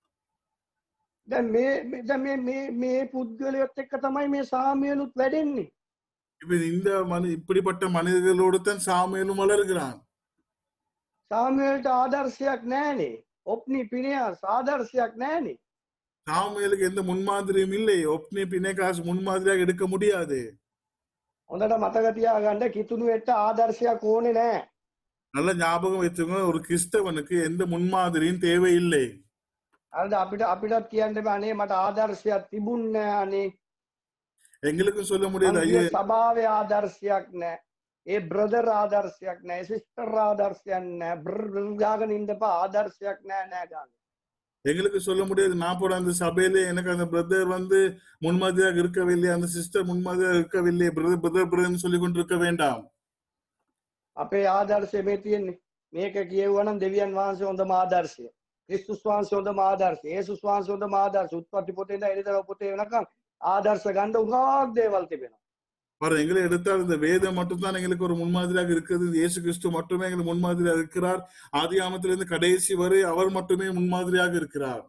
Speaker 1: දැන් මේ දැන් මේ මේ මේ පුද්ගලයොත් එක්ක තමයි මේ සාමුවෙලුත් වැඩෙන්නේ.
Speaker 2: இப்ப இந்த மனி இப்படிப்பட்ட மனிதர்களோடு தான் சாமுவேலும் வளர்கிறான்.
Speaker 1: සාමුවෙල්ට ආදර්ශයක් නැහැනේ. ඔප්නි පිනියාස් ආදර්ශයක් නැහැනේ.
Speaker 2: சாமுவேலுக்கு எந்த முன்மாதிரியும் இல்லை. ஒப்னி பினேகாஸ் முன்மாதிரியாக எடுக்க முடியாது.
Speaker 1: හොඳට මතක තියාගන්න කිතුණුවෙට ආදර්ශයක් ඕනේ නැහැ.
Speaker 2: நல்ல ஞாபகம் வச்சுக்கோங்க, ஒரு கிறிஸ்தவனுக்கு எந்த முன்மாதிரியும் தேவையில்லை.
Speaker 1: හරිද? අපිට අපිටත් කියන්න බෑ අනේ මට ආදර්ශයක් තිබුණේ නැහැ අනේ.
Speaker 2: எங்களுக்கும் சொல்ல முடியாது
Speaker 1: අන්තිම
Speaker 2: ஐயோ
Speaker 1: සභාවේ ආදර්ශයක් නැහැ. ඒ බ්‍රදර් ආදර්ශයක් නැහැ. සිස්ටර් ආදර්ශයක් නැහැ. බ්‍රර් ගාගෙන ඉන්නපා ආදර්ශයක් නැහැ නෑ ගාන.
Speaker 2: எங்களுக்கு சொல்ல முடியாது நான் போற அந்த சபையில எனக்கு அந்த பிரதர் வந்து முன்மாதிரியாக இருக்கவில்லை, அந்த சிஸ்டர் முன்மாதிரியாக இருக்கவில்லை, பிரதர் பிரதர் பிரதர்னு சொல்லி கொண்டிருக்க வேண்டாம்.
Speaker 1: අපේ ආදර්ශය මේ තියෙන්නේ. මේක කියවුවා නම් දෙවියන් වහන්සේ හොඳම ආදර්ශය. ක්‍රිස්තුස් වහන්සේ හොඳම ආදර්ශය. යේසුස් වහන්සේ හොඳම ආදර්ශය. උත්පත්ති පොතේ ඉඳන් එළිදර පොතේ වෙනකම් ආදර්ශ ගන්න උගාක් දේවල් තිබෙනවා.
Speaker 2: பாரு, எங்களை எடுத்தால் இந்த வேதம் மட்டும்தான் எங்களுக்கு ஒரு முன்மாதிரியாக இருக்கிறது. இயேசு கிறிஸ்து மட்டுமே எங்களுக்கு முன்மாதிரியாக இருக்கிறார். ஆதி ஆமத்திலிருந்து கடைசி வரை அவர் மட்டுமே முன்மாதிரியாக இருக்கிறார்.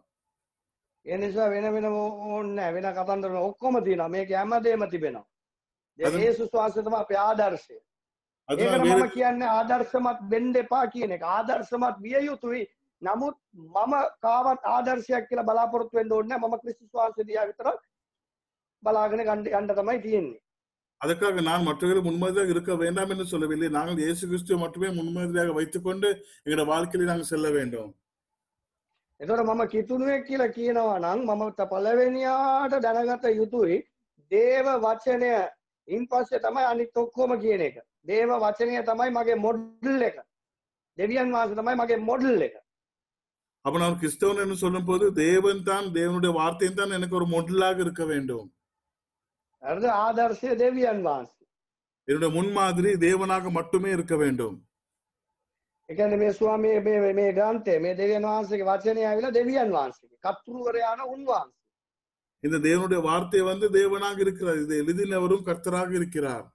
Speaker 1: ඒ නිසා වෙන වෙන ඕනේ නැහැ. වෙන කතන්දර ඔක්කොම තියෙනවා. මේක හැමදේම තිබෙනවා.
Speaker 2: அது-
Speaker 1: යේසුස් වහන්සේ තමයි අපේ ආදර්ශය.
Speaker 2: அதனால
Speaker 1: ඒකට
Speaker 2: வேற
Speaker 1: මම කියන්නේ ආදර්ශමත් වෙන්න එපා කියන එක. ආදර්ශමත් විය යුතුයි. නමුත් මම කාවත් ආදර්ශයක් කියලා බලාපොරොත්තු වෙන්න ඕනේ නැහැ. මම ක්‍රිස්තුස් වහන්සේ දිහා විතර බලාගෙන ගන්න යන්න තමයි තියෙන්නේ.
Speaker 2: அதற்காக நான் மற்றவர்கள் முன்மாதிரியாக இருக்க வேண்டாம் என்று சொல்லவில்லை. நாங்கள் இயேசு கிறிஸ்துவை மட்டுமே முன்மாதிரியாக வைத்துக் கொண்டு எங்களுடைய வாழ்க்கையில் நாங்கள் செல்ல வேண்டும்.
Speaker 1: එතකොට මම කිතුණුවෙක් කියලා කියනවා නම් මම ත- පළවෙනියාට දැනගත යුතුයි දේව වචනය ඉන් පස්සේ තමයි අනිත් ඔක්කොම කියන එක. දේව වචනය තමයි මගේ මොඩල් එක. දෙවියන් වහන්සේ තමයි මගේ මොඩල් එක.
Speaker 2: அப்ப நான் கிறிஸ்தவன் என்று சொல்லும் போது தேவன் தான், தேவனுடைய வார்த்தையும் தான் எனக்கு ஒரு மொடலாக இருக்க வேண்டும்.
Speaker 1: හරිද? ආදර්ශය දෙවියන් වහන්සේ.
Speaker 2: என்னுடைய முன்மாதிரி தேவனாக மட்டுமே இருக்க வேண்டும்.
Speaker 1: ඒ කියන්නේ මේ ස්වාමී මේ මේ ග්‍රන්ථය මේ දෙවියන් වහන්සේගේ වචනය ඇවිල්ලා දෙවියන් වහන්සේගේ කර්තෘවරයාන උන්වහන්සේ.
Speaker 2: இந்த தேவனுடைய வார்த்தை வந்து தேவனாக இருக்கிறார். இதை எழுதினவரும் கர்த்தராக இருக்கிறார்.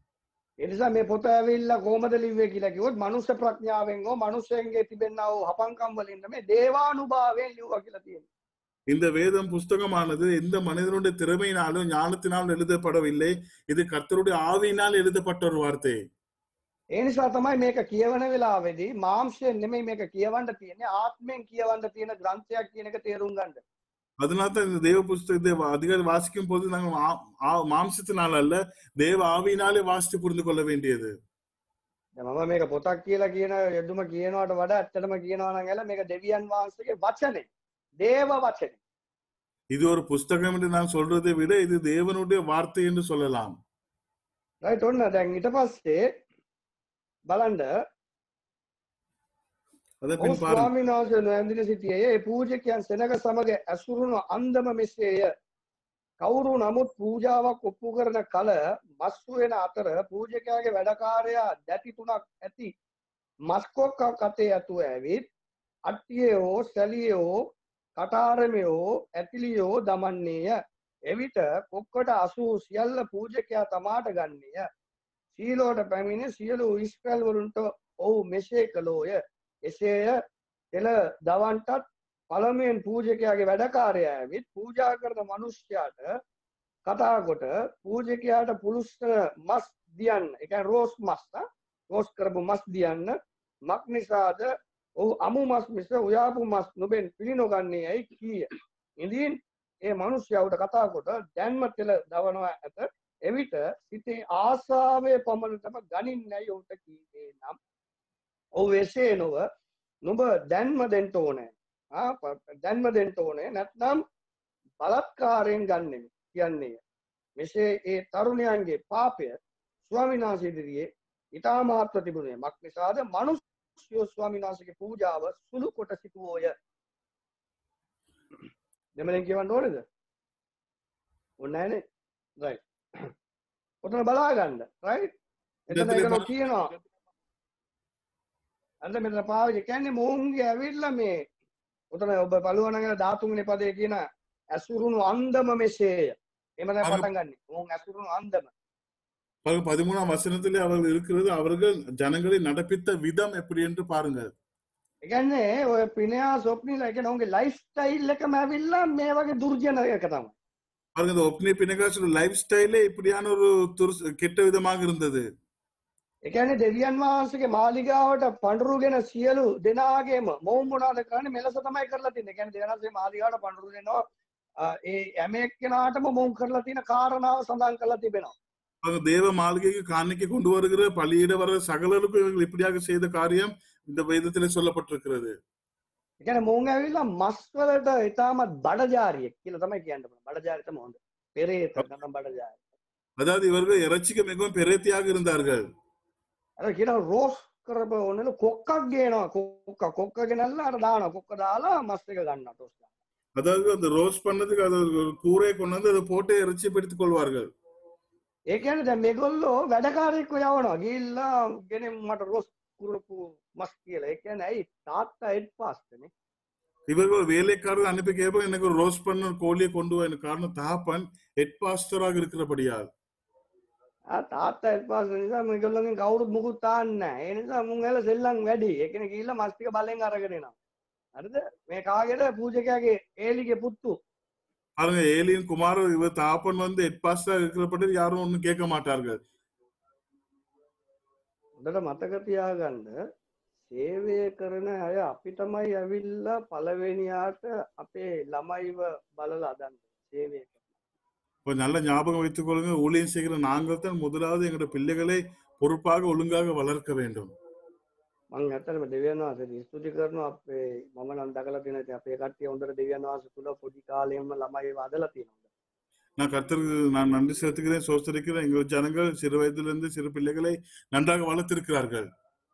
Speaker 1: ඒ නිසා මේ පොත ඇවිල්ලා කොහමද ලිව්වේ කියලා කිව්වොත් මනුෂ්‍ය ප්‍රඥාවෙන් හෝ මනුෂ්‍යයන්ගේ තිබෙනා වූ හපංකම් වලින් නෙමෙයි දේවානුභාවයෙන් ලිව්වා කියලා තියෙනවා.
Speaker 2: இந்த வேதம் புஸ்தகமானது எந்த மனிதனுடைய திறமையினாலும் ஞானத்தினாலும் எழுதப்படவில்லை. இது கர்த்தருடைய ஆவியினால் எழுதப்பட்ட ஒரு வார்த்தை.
Speaker 1: ඒ නිසා තමයි මේක කියවන වෙලාවේදී මාංශයෙන් නෙමෙයි මේක කියවන්න තියෙන්නේ ආත්මයෙන් කියවන්න තියෙන ග්‍රන්ථයක් කියන එක තේරුම් ගන්න.
Speaker 2: அதனால தான் இந்த தேவ புஸ்தகத்தை அதிகாரி வாசிக்கும் போது நாங்கள் மா- ஆ- மாம்சத்தினால் அல்ல, தேவ ஆவியினாலே வாசித்து புரிந்து கொள்ள வேண்டியது.
Speaker 1: දැන් මම මේක පොතක් කියලා කියන යදුම කියනවට වඩා ඇත්තටම කියනවා නම් ඇල මේක දෙවියන් වහන්සේගේ වචනේ. දේව වචනේ.
Speaker 2: இது ஒரு புஸ்தகம் என்று நான் சொல்றதை விட இது தேவனுடைய வார்த்தை என்று சொல்லலாம்.
Speaker 1: රයිට් ඔන්න දැන් ඊට පස්සේ බලන්න
Speaker 2: அதை
Speaker 1: ඔව්
Speaker 2: பின் பாருங்க.
Speaker 1: ස්වාමීන් වහන්සේ නොඇඳින සිටියේ ඒ පූජකයන් සෙනග සමග ඇසුරුණු අන්දම මෙසේය. කවුරු නමුත් පූජාවක් ඔප්පු කරන කල මස්සු වෙන අතර පූජකයාගේ වැඩකාරයා දැටි තුනක් ඇති මස්කොක්කක් අතේ ඇතුව ඇවිත් අට්ටියෝ සැලියෝ කටාරමයෝ ඇතිලියෝ දමන්නේය. එවිට කොක්කට අසූ සියල්ල පූජකයා තමාට ගන්නේය. සීලෝට පැමිණ සියලු ඉස්රායල් වරුන්ට ඔහු මෙසේ කළෝය. එසේය එල දවන්ටත් පළමුවෙන් පූජකයාගේ වැඩකාරයා ඇවිත් පූජා කරන මනුෂ්‍යයාට කතා කොට පූජකයාට පුලුස්තර මස් දියන්න. ඒ කියන්නේ රෝස් මස් තා රෝස් කරපු මස් දියන්න. මක් නිසාද ඔහු අමු මස් මිස උයාපු මස් නොබෙන් පිළිනොගන්නේ ඇයි කීය. ඉදින් ඒ මනුෂ්‍යයාට කතා කොට දැන්ම තෙල දවනවා ඇත. එවිට සිතේ ආසාවේ පමණටම ගනින්නයි ඔහුට කීවේ නම් ඔහු එසේ නොව නුඹ දැන්ම දෙන්න ඕනේ. ආ දැන්ම දෙන්න ඕනේ නැත්නම් බලත්කාරයෙන් ගන්නෙමි කියන්නේ. මෙසේ ඒ තරුණයන්ගේ පාපය ස්වාමීන් වහන්සේ ඉදිරියේ ඊටාමාත්ව තිබුණේ. මක් නිසාද මනුෂ්‍යෝ ස්වාමීන් වහන්සේගේ පූජාව සුළු කොට සිටුවෝය. දෙමළෙන් කියවන්න ඕනේද? ඔන්න නැනේ රයිට් ඔතන බලා ගන්න රයිට් එතන
Speaker 2: இடத்துல
Speaker 1: ඒකනෝ
Speaker 2: பா-
Speaker 1: කියනවා අන්න මෙතන පාවිච්චි කියන්නේ මොවුන්ගේ ඇවිල්ලා මේ ඔතන ඔබ බලුවා නම් ධාතුන්ගේ පදේ කියන ඇසුරුණු අන්දම මෙසේය එහෙම තමයි
Speaker 2: பாருங்க
Speaker 1: පටන් ගන්නෙ මොවුන් ඇසුරුණු අන්දම
Speaker 2: பாருங்க பதிமூணாம் வசனத்திலே அவர்கள் இருக்கிறது அவர்கள் ஜனங்களை நடப்பித்த விதம் எப்படி என்று பாருங்கள்.
Speaker 1: ඒ කියන්නේ ඔය පිනයා ස්වප්නිලා ඒ කියන්නේ ඔවුන්ගේ ලයිෆ් ස්ටයිල් එකම ඇවිල්ලා මේ වගේ දුර්ජන එක තමයි
Speaker 2: பாருங்க இந்த ஒப்னி பினகாசோட லைஃப் ஸ்டைலே இப்படியான ஒரு துரு கெட்ட விதமாக இருந்தது.
Speaker 1: ඒ කියන්නේ දෙවියන් වහන්සේගේ මාලිගාවට පඳුරුගෙන සියලු දෙනාගේම මොවුන් මොනවාද කරන්නේ මෙලෙස තමයි කරලා තින්නේ. ඒ කියන්නේ දෙවියන් වහන්සේ මාලිගාවට පඳුරු දෙනවා ඒ හැම එක්කෙනාටම මොවුන් කරලා තියෙන කාරණාව සඳහන් කරලා තිබෙනවා.
Speaker 2: அவங்க தேவ மாளிகைக்கு காணிக்கை கொண்டு வருகிற பலியிட வர சகலருக்கும் இவர்கள் இப்படியாக செய்த காரியம் இந்த வேதத்திலே சொல்லப்பட்டிருக்கிறது.
Speaker 1: ඒ කියන්නේ මොවුන් ඇවිල්ලා මස් වලට ඉතාමත් බඩජාරියෙක් කියලා තමයි කියන්න පුළුවන්. බඩජාරිය තමයි හොඳ. පෙරේත නැත්නම් බඩජාරිය.
Speaker 2: அதாவது இவர்கள் இறைச்சிக்கு மிகவும் பெருத்தியாக இருந்தார்கள்.
Speaker 1: අර කියනවා රෝස් කරප ඕනෙල කොක්කක් ගේනවා කොක්ක කොක්ක ගෙනල්ලා අර දානවා කොක්ක දාලා මස් එක ගන්නවා ටෝස් දානවා.
Speaker 2: அதாவது அந்த ரோஸ்ட் பண்ணதுக்கு அது ஒரு கூரை கொண்டு வந்து அதை போட்டு இறைச்சி பிடித்துக் கொள்வார்கள்.
Speaker 1: ඒ කියන්නේ දැන් මේගොල්ලෝ වැඩකාරයෙක්ව යවනවා ගිහිල්ලා ගෙනෙන් මට රෝස් කුරුපු මස් කියලා. ඒ කියන්නේ ඇයි තාත්තා හෙඩ් පාස්ටර්නේ.
Speaker 2: இவர்கள் வேலைக்காரர் அனுப்பி கேட்போம் எனக்கு ஒரு ரோஸ்ட் பண்ண கோழியை கொண்டு வா எனக்கு காரணம் தகப்பன் ஹெட் பாஸ்டராக இருக்கிறபடியால்.
Speaker 1: ආ තාත්තා හෙඩ් පාස්ටර් නිසා මේගොල්ලෝගෙන් කවුරුත් මුකුත් තාන්නේ නැහැ. ඒ නිසා මුන් ඇල සෙල්ලම් වැඩි. ඒ කියන්නේ ගිහිල්ලා මස් ටික බලෙන් අරගෙන එනවා. හරිද? මේ කාගේද පූජකයාගේ ඒලිගේ පුතු.
Speaker 2: பாருங்க ஏலியின் குமாரர் இவர் தகப்பன் வந்து ஹெட் பாஸ்டரா இருக்கிறபடி யாரும் ஒன்னும் கேட்க மாட்டார்கள்.
Speaker 1: හොඳට මතක තියාගන්න සේවය කරන අය අපි තමයි ඇවිල්ලා පළවෙනියාට අපේ ළමයිව බලලා අදන්න සේවය කරන.
Speaker 2: இப்போ நல்ல ஞாபகம் வைத்துக் கொள்ளுங்க, ஊழியம் செய்கிற நாங்கள் தான் முதலாவது எங்களுடைய பிள்ளைகளை பொறுப்பாக ஒழுங்காக வளர்க்க வேண்டும்.
Speaker 1: මං ඇත්තටම දෙවියන් වහන්සේට ස්තුති කරනවා අපේ මම නම් දැකලා තියෙන ඉතින් අපේ කට්ටිය හොඳට දෙවියන් වහන්සේ තුල පොඩි කාලෙම ළමයිව අදලා තියෙනවා.
Speaker 2: நான் கர்த்தருக்கு நான் நன்றி செலுத்துகிறேன், சோஸ்தரிக்கிறேன். எங்கள் ஜனங்கள் சிறு வயதிலிருந்து சிறு பிள்ளைகளை நன்றாக வளர்த்திருக்கிறார்கள்.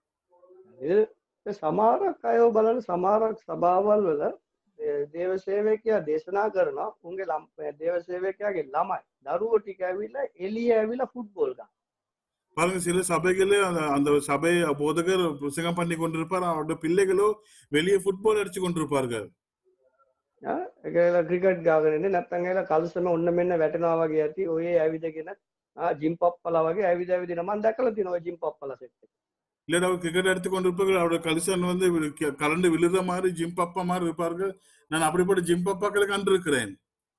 Speaker 1: ඒ සමහරක් අයව බලන සමහරක් සභාවල් වල දේව සේවකයා දේශනා කරනවා උන්ගේ දේව සේවකයාගේ ළමයි දරුවෝ ටික ඇවිල්ලා එළිය ඇවිල්ලා ෆුට්බෝල් ගන්න.
Speaker 2: பாருங்க சில சபைகளே அந்த அந்த சபை போதகர் பிரசங்கம் பண்ணி கொண்டிருப்பார், அவருடைய பிள்ளைகளோ வெளியே ஃபுட்பால் அடிச்சு கொண்டிருப்பார்கள்.
Speaker 1: ඒකලා ක්‍රිකට් ගාගෙන ඉන්නේ නැත්නම් ඒලා කල්සම ඔන්න මෙන්න වැටෙනවා වගේ ඇති ඔය ඇවිදගෙන ආ ජිම් පප්පලා වගේ ඇවිද ඇවිදින මම දැකලා තියෙනවා ඔය ජිම් පප්පලා සෙට් එක.
Speaker 2: இல்ல அவர் கிரிக்கெட் எடுத்து கொண்டிருப்பார்கள், அவருடைய கலிசன் வந்து கலண்டு விழுற மாதிரி ஜிம் பப்பா மாதிரி இருப்பார்கள். நான் அப்படிப்பட்ட ஜிம் பப்பாக்களை கண்டிருக்கிறேன்.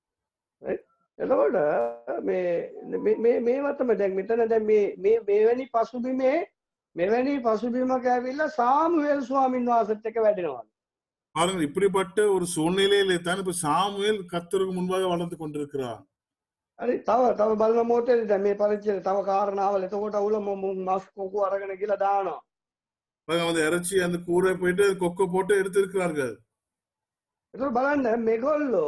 Speaker 1: එතකොට මේ මේ මේවා තමයි දැන් මෙතන දැන් මේ මේ මෙවැනි පසුබිමේ මෙවැනි පසුබිමක ඇවිල්ලා සාමුවෙල් ස්වාමීන් වහන්සේත් එක්ක වැඩෙනවා.
Speaker 2: பாருங்கள் இப்படிப்பட்ட ஒரு சூழ்நிலையிலே தான் இப்ப சாமுவேல் கர்த்தருக்கு முன்பாக வளர்ந்து கொண்டிருக்கிறார்.
Speaker 1: හරි තව තව බලන මොහොතේදී දැන් මේ පරිච්ඡේදය තව කාරණාවල එතකොට අවුල මස් කොකු අරගෙන ගිහලා දානවා.
Speaker 2: அந்த இறைச்சி அந்த கூரை போயிட்டு கொக்கை போட்டு எடுத்திருக்கிறார்கள்.
Speaker 1: එතකොට බලන්න මේගොල්ලෝ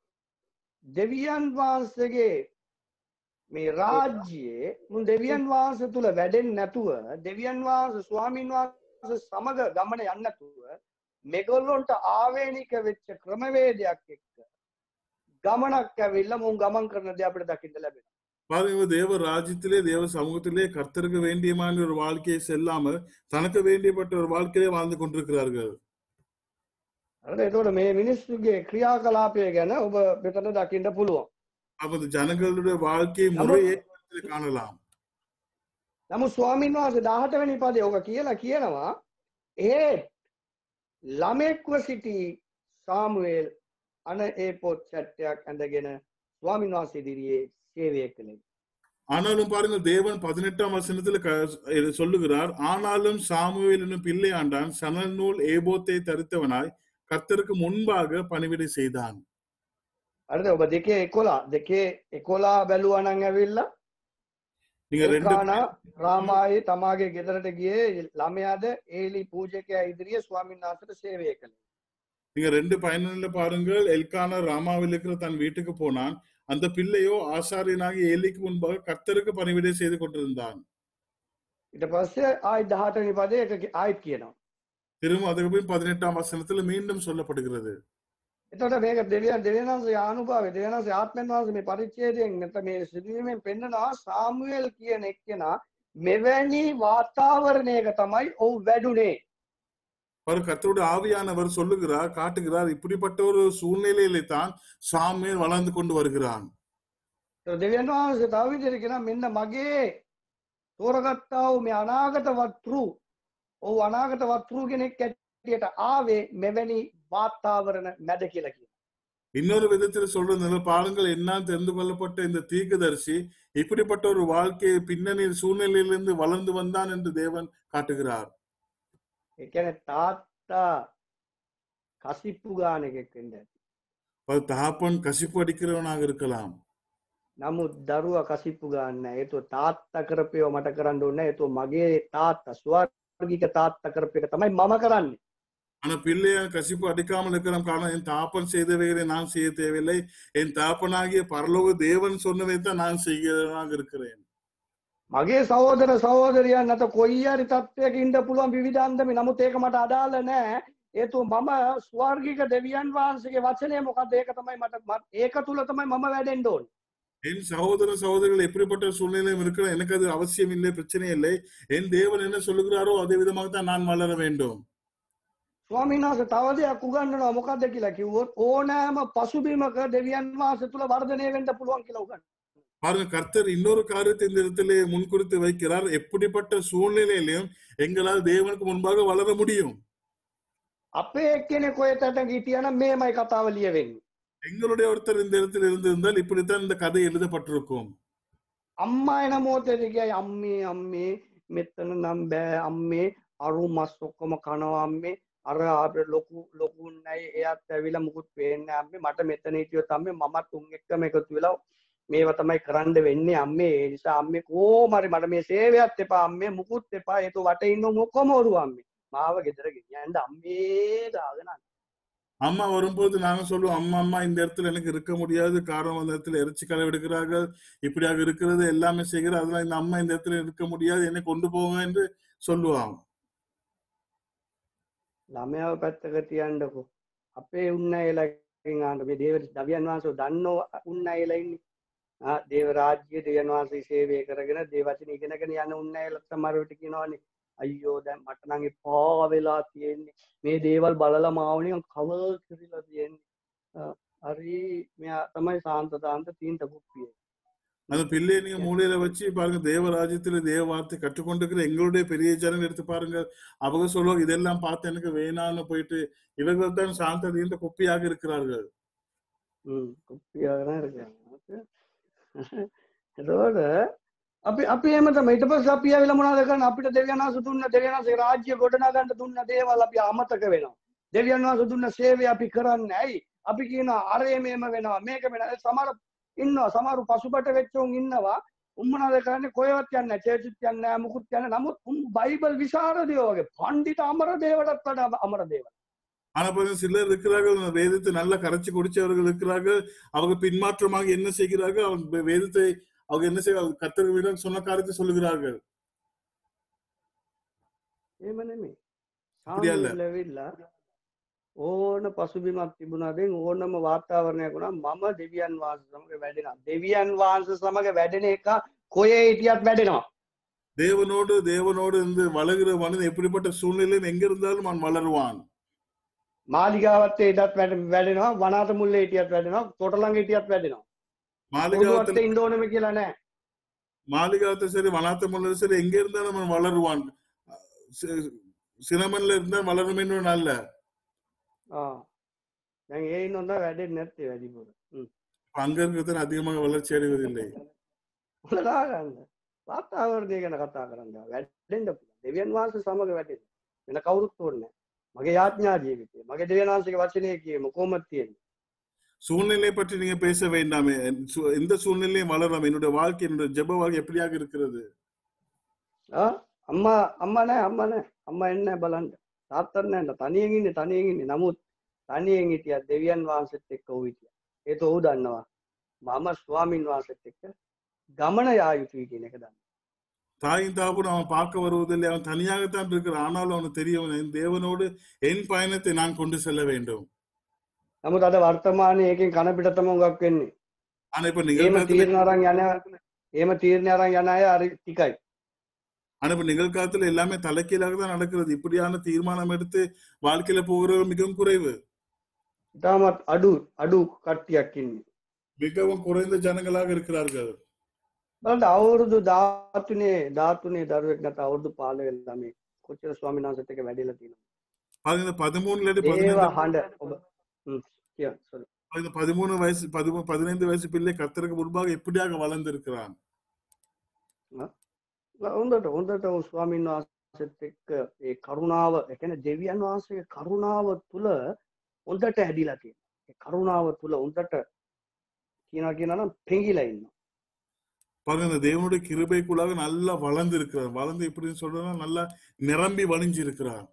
Speaker 1: දෙවියන් වහන්සේගේ මේ රාජ්‍යයේ මුන් දෙවියන් වහන්සේ තුල වැඩෙන්නේ නැතුව දෙවියන් වහන්සේ ස්වාමීන් වහන්සේ සමග ගමන යන්නේ නැතුව මේගොල්ලොන්ට ආවේනික වෙච්ච ක්‍රමවේදයක් එක්ක ගමනක් ඇවිල්ලා මුන් ගමන් කරන දේ අපිට දකින්න ලැබෙනවා.
Speaker 2: பாருங்க தேவ ராஜ்யத்திலே தேவ சமூகத்திலே கர்த்தருக்கு வேண்டியமான ஒரு வாழ்க்கையை செல்லாமல் தனக்கு வேண்டியப்பட்ட ஒரு வாழ்க்கையை வாழ்ந்து கொண்டிருக்கிறார்கள்.
Speaker 1: හරිද? එතකොට මේ මිනිස්සුගේ ක්‍රියාකලාපය ගැන ඔබ මෙතන දකින්න පුළුවන්.
Speaker 2: அப்ப ஜனங்களுடைய வாழ்க்கை முறையை காணலாம்.
Speaker 1: නමුත් ස්වාමීන් වහන්සේ දහඅට වෙනි පදේ ඔක කියලා කියනවා ඒ ළමෙක්ව සිටි සාමුවෙල් අන ඒ පොත් සැට්ටයක් ඇඳගෙන ස්වාමීන් වහන්සේ ඉදිරියේ සේවය කළේ.
Speaker 2: ஆனாலும் பாருங்க தேவன் பதினெட்டாம் வசனத்துல சொல்லுகிறார், ஆனாலும் சாமுவேல் என்னும் பிள்ளை ஆண்டான் சணல் நூல் ஏபோத்தை தரித்தவனாய் கர்த்தருக்கு முன்பாக பணிவிடை செய்தான்.
Speaker 1: හරිද? ඔබ දෙකේ එකොළහ දෙකේ එකොළහ බැලුවා නම් ඇවිල්ලා
Speaker 2: நீங்க ரெண்டு
Speaker 1: එල්කානා රාමායේ තමාගේ ගෙදරට ගියේ ළමයාද ඒලි පූජකයා ඉදිරියේ ස්වාමීන් වහන්සේට සේවය කළේ.
Speaker 2: நீங்க ரெண்டு பயனில பாருங்கள், எல்கானா ராமாவில் இருக்கிற தன் வீட்டுக்கு போனான், அந்த பிள்ளையோ ஆசாரியனாகி ஏலிக்கு முன்பாக கர்த்தருக்கு பணிவிடை செய்து கொண்டிருந்தான்.
Speaker 1: ඊට පස්සේ ආයි දහඅට වෙනි පදේ එක ආයිත් කියනවා.
Speaker 2: திரும்ப அதுக்கு பதினெட்டாம் வசனத்துல மீண்டும் சொல்லப்படுகிறது.
Speaker 1: එතකොට මේක දෙවියන් දෙවියන්වහන්සේ ආනුභාවය දෙවියන්වහන්සේ ආත්මෙන් වහන්සේ මේ පරිච්ඡේදයෙන් නැත්නම් මේ සිදුවීමෙන් පෙන්නනවා සාමුවෙල් කියන එක්කෙනා මෙවැනි වාතාවරණයක තමයි ඔහු වැඩුණේ.
Speaker 2: பாரு கர்த்தருடைய ஆவியானவர் சொல்லுகிறார், காட்டுகிறார், இப்படிப்பட்ட ஒரு சூழ்நிலையிலே தான் சாமுவேல் வளர்ந்து கொண்டு வருகிறான்.
Speaker 1: දෙවියන් වහන්සේ තව විදිහට කියනවා මෙන්න මගේ තෝරගත්තා වූ මේ අනාගත වත්රු ඔහු අනාගත වත්රු කෙනෙක් ඇටියට ආවේ මෙවැනි වාතාවරණ මැද කියලා කියනවා.
Speaker 2: இன்னொரு விதத்தில் சொல்றது பாருங்கள் என்ன தெரிந்து கொள்ளப்பட்ட இந்த தீர்க்கதரிசி இப்படிப்பட்ட ஒரு வாழ்க்கை பின்னணி சூழ்நிலையிலிருந்து வளர்ந்து வந்தான் என்று தேவன் காட்டுகிறார்.
Speaker 1: ඒ කියන්නේ තාත්තා කසිප්පු ගාන එකෙක් වෙන්න ඇති.
Speaker 2: ஒரு தகப்பன் கசிப்பு அடிக்கிறவனாக இருக்கலாம்.
Speaker 1: නමුත් දරුවා කසිප්පු ගන්න නැහැ. ඒතෝ තාත්තා කරපේව මට කරන්න ඕනේ නැහැ. ඒතෝ මගේ තාත්තා ස්වර්ගික තාත්තා කරපේක තමයි මම කරන්නේ.
Speaker 2: ஆனா பிள்ளைய கசிப்பு அடிக்காமல் இருக்கிற காரணம் என் தாப்பன் செய்தவைகளை நான் செய்ய தேவையில்லை, என் தாப்பனாகிய பரலோக தேவன் சொன்னதை தான் நான் செய்கிறவனாக இருக்கிறேன்.
Speaker 1: මගේ සහෝදර සහෝදරියන් අත කොයි හරි තත්ත්වයක ඉන්න පුළුවන් විවිධ අන්දමේ. නමුත් ඒක මට අදාළ නැහැ. ඒතු මම ස්වර්ගික දෙවියන් වහන්සේගේ වචනය මොකක්ද ඒක තමයි මට ඒක තුල තමයි මම වැඩෙන්න ඕනේ.
Speaker 2: என் சகோதர சகோதரிகள் எப்படிப்பட்ட சூழ்நிலையும் இருக்கிற எனக்கு அது அவசியம் இல்லை, பிரச்சனை இல்லை. என் தேவன் என்ன சொல்லுகிறாரோ அதே விதமாக தான் நான் வளர வேண்டும்.
Speaker 1: ස්වාමීන් වහන්සේ තව දෙයක් උගන්වනවා මොකක්ද කියලා කිව්වොත් ඕනෑම පසුබිමක දෙවියන් වහන්සේ තුල වර්ධනය වෙන්න පුළුවන් කියලා උගන්වනවා.
Speaker 2: பாருங்க, கர்த்தர் இன்னொரு காரியத்தை இந்த இடத்திலே முன்குறித்து வைக்கிறார். எப்படிப்பட்ட சூழ்நிலையிலும் எங்களால் தேவனுக்கு முன்பாக வளர முடியும்.
Speaker 1: අපේ එක්කෙනෙක් ඔය තැනක හිටියනම් මේමයි කතාව ලියවෙන්නේ.
Speaker 2: எங்களுடைய ஒருத்தர் இந்த இடத்தில் இருந்திருந்தால் இப்படித்தான் இந்த கதை எழுதப்பட்டிருக்கும்.
Speaker 1: අම්මා එන මොහොතේදී කියයි අම්මේ අම්මේ මෙතන නම් බෑ අම්මේ අරු මස් ඔක්කොම කනවා අම්මේ අර අපේ ලොකු ලොකු නයි එයාත් ඇවිල්ලා මුකුත් පේන්නේ නැහැ අම්මේ මට මෙතන හිටියොත් අම්මේ මමත් උන් එක්කම එකතු වෙලා මේව තමයි කරන්න වෙන්නේ අම්මේ ඒ නිසා අම්මේ කොහොම හරි මට මේ සේවයත් එපා අම්මේ මුකුත් එපා ඒක වටේ ඉන්න ඔක්කොම ඔරුව අම්මේ මාව ගෙදර ගෙනියන්න අම්මේ දාගෙන
Speaker 2: அம்மா வரும்போது நாங்க சொல்லுவோம், அம்மா அம்மா இந்த இடத்துல எனக்கு இருக்க முடியாது, காரணம் அந்த இடத்துல இறைச்சி களை எடுக்கிறார்கள், இப்படியாக இருக்கிறது எல்லாமே செய்கிற, அதெல்லாம் இந்த அம்மா இந்த இடத்துல இருக்க முடியாது, என்னை கொண்டு போங்க என்று சொல்லுவாங்க.
Speaker 1: ළමයාව පැත්තක තියන්නකෝ අපේ උන්නයිලකින් ආන්න මේ දේව දවියන් වහන්සේ දන්නෝ උන්නයිලා ඉන්නේ. ආ දේව රාජ්‍ය දෙවියන් වහන්සේ සේවය කරගෙන දේව වචන ඉගෙනගෙන යන උන්නයිලා සමහරවිට කියනවානේ අයියෝ දැන් මට නම් එපා වෙලා තියෙන්නේ මේ දේවල් බලලා මාව නිකන් කවර් කරලා තියෙන්නේ. හරි මෙයා තමයි සාන්ත සාන්ත තීන්ත කුප්පියේ.
Speaker 2: அந்த பிள்ளையை நீங்க மூலையில வச்சு பாருங்க, தேவ ராஜ்யத்துல தேவ வார்த்தை கற்றுக்கொண்டிருக்கிற எங்களுடைய பெரிய ஜனங்கள் எடுத்து பாருங்க, அவங்க சொல்லுவாங்க இதெல்லாம் பார்த்து எனக்கு வேணான்னு போயிட்டு இவர்கள் தான் சாந்த தீர்ந்த குப்பியாக இருக்கிறார்கள்.
Speaker 1: ம் කුප්පිயாக தான் இருக்காங்க. එතකොට අපි අපි එහෙම තමයි ඊට පස්සේ අපි ආවිලා මොනවද කරන්නේ අපිට දෙවියන් වහන්සේ දුන්න දෙවියන් වහන්සේ රාජ්‍ය ගොඩනගා ගන්න දුන්න දේවල් අපි අමතක වෙනවා. දෙවියන් වහන්සේ දුන්න සේවය අපි කරන්නේ ඇයි? අපි කියනවා අරේ මේම වෙනවා මේක වෙනවා. සමහර ඉන්නවා සමහර පසුබට වෙච්ච උන් ඉන්නවා උන් මොනවද කරන්නේ කොහෙවත් යන්නේ නැහැ චර්චිත් යන්නේ නැහැ මුකුත් යන්නේ නමුත් උන් බයිබල් විශාරදයෝ වගේ පඬිත අමරදේවටත් වඩා අමරදේව.
Speaker 2: ஆனா பாருங்க, சிலர் இருக்கிறார்கள் வேதத்தை நல்லா கரைச்சி குடிச்சவர்கள் இருக்கிறார்கள், அவங்க பின்மாற்றமாக என்ன செய்கிறார்கள், அவங்க வேதத்தை அவங்க என்ன செய்வாங்க கர்த்தரிடம் சொன்ன காரியத்தை சொல்லுகிறார்கள்.
Speaker 1: එහෙම නෙමෙයි. සාමූලෙවිලා ඕන පසුබිමක් තිබුණාද ඕනම වාතාවරණයක් වුණා මම දෙවියන් වහන්සේ සමග වැඩෙනවා. දෙවියන් වහන්සේ සමග වැඩෙන එක කොහේ හිටියත් වැඩෙනවා.
Speaker 2: தேவனோடு தேவனோடு இருந்து வளர்கிற மனிதன் எப்படிப்பட்ட சூழ்நிலையில் எங்க இருந்தாலும் அவன் வளருவான்.
Speaker 1: මාලිගාවත් හිටියත් වැඩෙනවා, වනාත මුල්ලේ හිටියත් වැඩෙනවා, තොට ළඟ හිටියත් වැඩෙනවා.
Speaker 2: மாளிகாவத்தில்
Speaker 1: ඉන්න ඕනෙම කියලා නෑ.
Speaker 2: மாளிகாவத்தை சரி வனாத்த முள்ள சரி எங்க இருந்தாலும் அவன் வளருவான். சினமன்ல இருந்தா வளருமென்னு அல்ல.
Speaker 1: දැන් ඒ ඉන්නොත් වැඩෙන්නේ නැත්තේ වැඩිපුර.
Speaker 2: அங்க இருக்கிறது அதிகமாக வளர்ச்சி அடைவதில்லை.
Speaker 1: උලලා ගන්න. වාතාවරණය ගැන කතා කරන්න වැඩෙන්න පුළුවන්. දෙවියන් වහන්සේ සමග වැඩෙන්න. වෙන කවුරුත් ඕනේ නැහැ. මගේ යාඥා ජීවිතේ මගේ දෙවියන් වහන්සේගේ වචනේ කියමු කොහොමද තියෙන්නේ?
Speaker 2: சூழ்நிலை பற்றி நீங்க பேச வேண்டாமே, எந்த சூழ்நிலையும் வளரலாம். என்னுடைய வாழ்க்கை என்னுடைய ஜெப வாழ்க்கை எப்படியாக இருக்கிறது?
Speaker 1: අම්මා අම්මා නෑ අම්මා නෑ අම්මා එන්නේ නැහැ බලන්න. තාත්තත් නෑ තනියෙන් ඉන්නේ තනියෙන් ඉන්නේ. නමුත් තනියෙන් හිටියා දෙවියන් වහන්සේත් එක්ක ඔහු හිටියා. ඒක ඔහු දන්නවා. මම ස්වාමින් වහන්සේත් එක්ක ගමන යා යුතුයි කියන එක දන්නවා.
Speaker 2: தாயும் தாப்பும் அவன் பார்க்க வருவதில்லை, அவன் தனியாகத்தான் இருக்கிறான். ஆனாலும் அவனுக்கு தெரியும் என் தேவனோடு என் பயணத்தை நான் கொண்டு செல்ல வேண்டும்.
Speaker 1: නමුත් අද වර්තමානයේ ඒකෙන් කන පිට තමයි උගක් වෙන්නේ.
Speaker 2: ஆனா இப்ப
Speaker 1: එහෙම
Speaker 2: நிகழ்காலத்துல
Speaker 1: තීරණ අරන් යන එහෙම තීරණ අරන් යන අය හරි ටිකයි.
Speaker 2: ஆனா இப்ப நிகழ்காலத்துல எல்லாமே தலைக்கீழாக தான் நடக்கிறது. இப்படியான தீர்மானம் எடுத்து வாழ்க்கையில போகிறவர் மிகவும் குறைவு.
Speaker 1: ඉතාමත් අඩු අඩු කට්ටියක් ඉන්නේ.
Speaker 2: மிகவும் குறைந்த ஜனங்களாக இருக்கிறார்கள்.
Speaker 1: බලන්න අවුරුදු දහතුනේ දහතුනේ දරුවෙක් නැත අවුරුදු පහළොව ළමයි කොච්චර ස්වාමීන් වහන්සේත් එක්ක වැඩිලා තියෙනවා.
Speaker 2: பாருங்க பதிமூணுல இருந்து
Speaker 1: දේව
Speaker 2: பதினைந்து
Speaker 1: හඬ ඔබ ம் කිය sorry.
Speaker 2: பாருங்க, பதிமூணு வயசு பதிமூ- பதினைந்து வயசு பிள்ளை கர்த்தருக்கு முன்பாக எப்படியாக வளர்ந்திருக்கிறான்.
Speaker 1: හොඳට හොඳට ඔව් ස්වාමීන් වහන්සේත් එක්ක ඒ කරුණාව ඒ කියන්නේ දෙවියන් වහන්සේගේ කරුණාව තුල හොඳට ඇදිලා තියෙනවා. ඒ කරුණාව තුල හොඳට කියනවා කියනවා නම් පෙඟිලා ඉන්නවා.
Speaker 2: பாருங்க, இந்த தேவனுடைய கிருபைக்குள்ளாக நல்லா வளர்ந்து இருக்கிறார். வளர்ந்து எப்படின்னு சொல்றதுன்னா நல்லா நிரம்பி வழிஞ்சு இருக்கிறார்.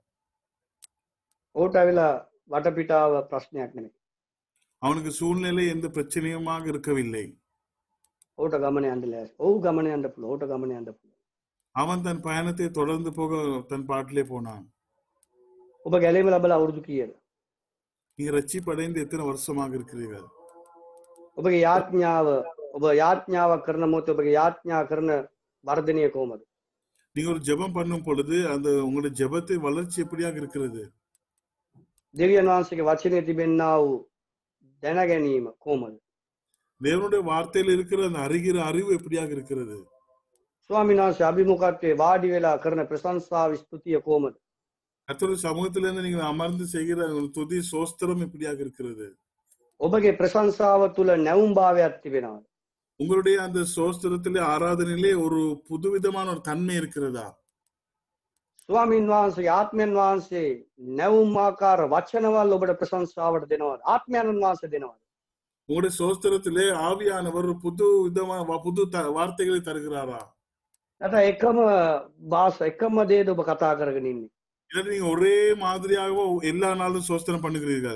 Speaker 1: ඕට ඇවිලා වටපිටාව ප්‍රශ්නයක් නෙමෙයි.
Speaker 2: அவனுக்கு சூழ்நிலை எந்த பிரச்சனையுமாக இருக்கவில்லை.
Speaker 1: ඕට ගමන යන්න ලෑස්ති. ඔව් ගමන යන්න පුළුවන්. ඕට ගමන යන්න පුළුවන්.
Speaker 2: அவன் தன் பயணத்தை தொடர்ந்து போக தன் பாட்டிலே போனான்.
Speaker 1: ඔබ ගැලීම ලැබලා අවුරුදු කීයද?
Speaker 2: நீங்க ரட்சிப்படைந்து எத்தனை வருஷமாக இருக்கிறீர்கள்?
Speaker 1: ඔබගේ යාඥාව ඔබ යාඥාවක් කරන මොහොතේ ඔබගේ යාඥා කරන වර්ධනය කොහොමද?
Speaker 2: நீங்க ஒரு ஜெபம் பண்ணும் பொழுது அந்த உங்களுடைய ஜெபத்தை வளர்ச்சி எப்படியாக இருக்கிறது?
Speaker 1: දෙවියන් වහන්සේගේ වචනේ තිබෙනා වූ දැන ගැනීම කොහොමද?
Speaker 2: தேவனுடைய வார்த்தையில் இருக்கிற அந்த அறிகிற அறிவு எப்படியாக இருக்கிறது?
Speaker 1: ස්වාමීන් වහන්සේ අභිමුඛත්වයේ වාඩි වෙලා කරන ප්‍රශංසාව ස්තුතිය කොහොමද?
Speaker 2: கர்த்தருடைய சமூகத்திலிருந்து நீங்கள் அமர்ந்து செய்கிற ஒரு துதி சோஸ்திரம் எப்படியாக இருக்கிறது?
Speaker 1: ඔබගේ ප්‍රශංසාව තුල නැවුම් භාවයක් තිබෙනවද?
Speaker 2: உங்களுடைய அந்த சோஸ்திரத்திலே ஆராதனையிலே ஒரு புதுவிதமான ஒரு தன்மை இருக்கிறதா?
Speaker 1: ස්වාමීන් වහන්සේගේ ආත්මයන් වහන්සේ නැවුම් ආකාර වචනවල ඔබට ප්‍රශංසාවට දෙනවද? ආත්මයන් වහන්සේ දෙනවද?
Speaker 2: உங்களுடைய சோஸ்திரத்திலே ஆவியானவர் ஒரு புது விதமான வ- புது த- வார்த்தைகளை தருகிறாரா?
Speaker 1: නැත්නම් එකම භාෂ එකම දේද ඔබ කතා කරගෙන ඉන්නේ?
Speaker 2: இல்லை நீங்க ஒரே மாதிரியாகவோ எல்லா நாளும் சோஸ்திரம் பண்ணுகிறீர்கள்?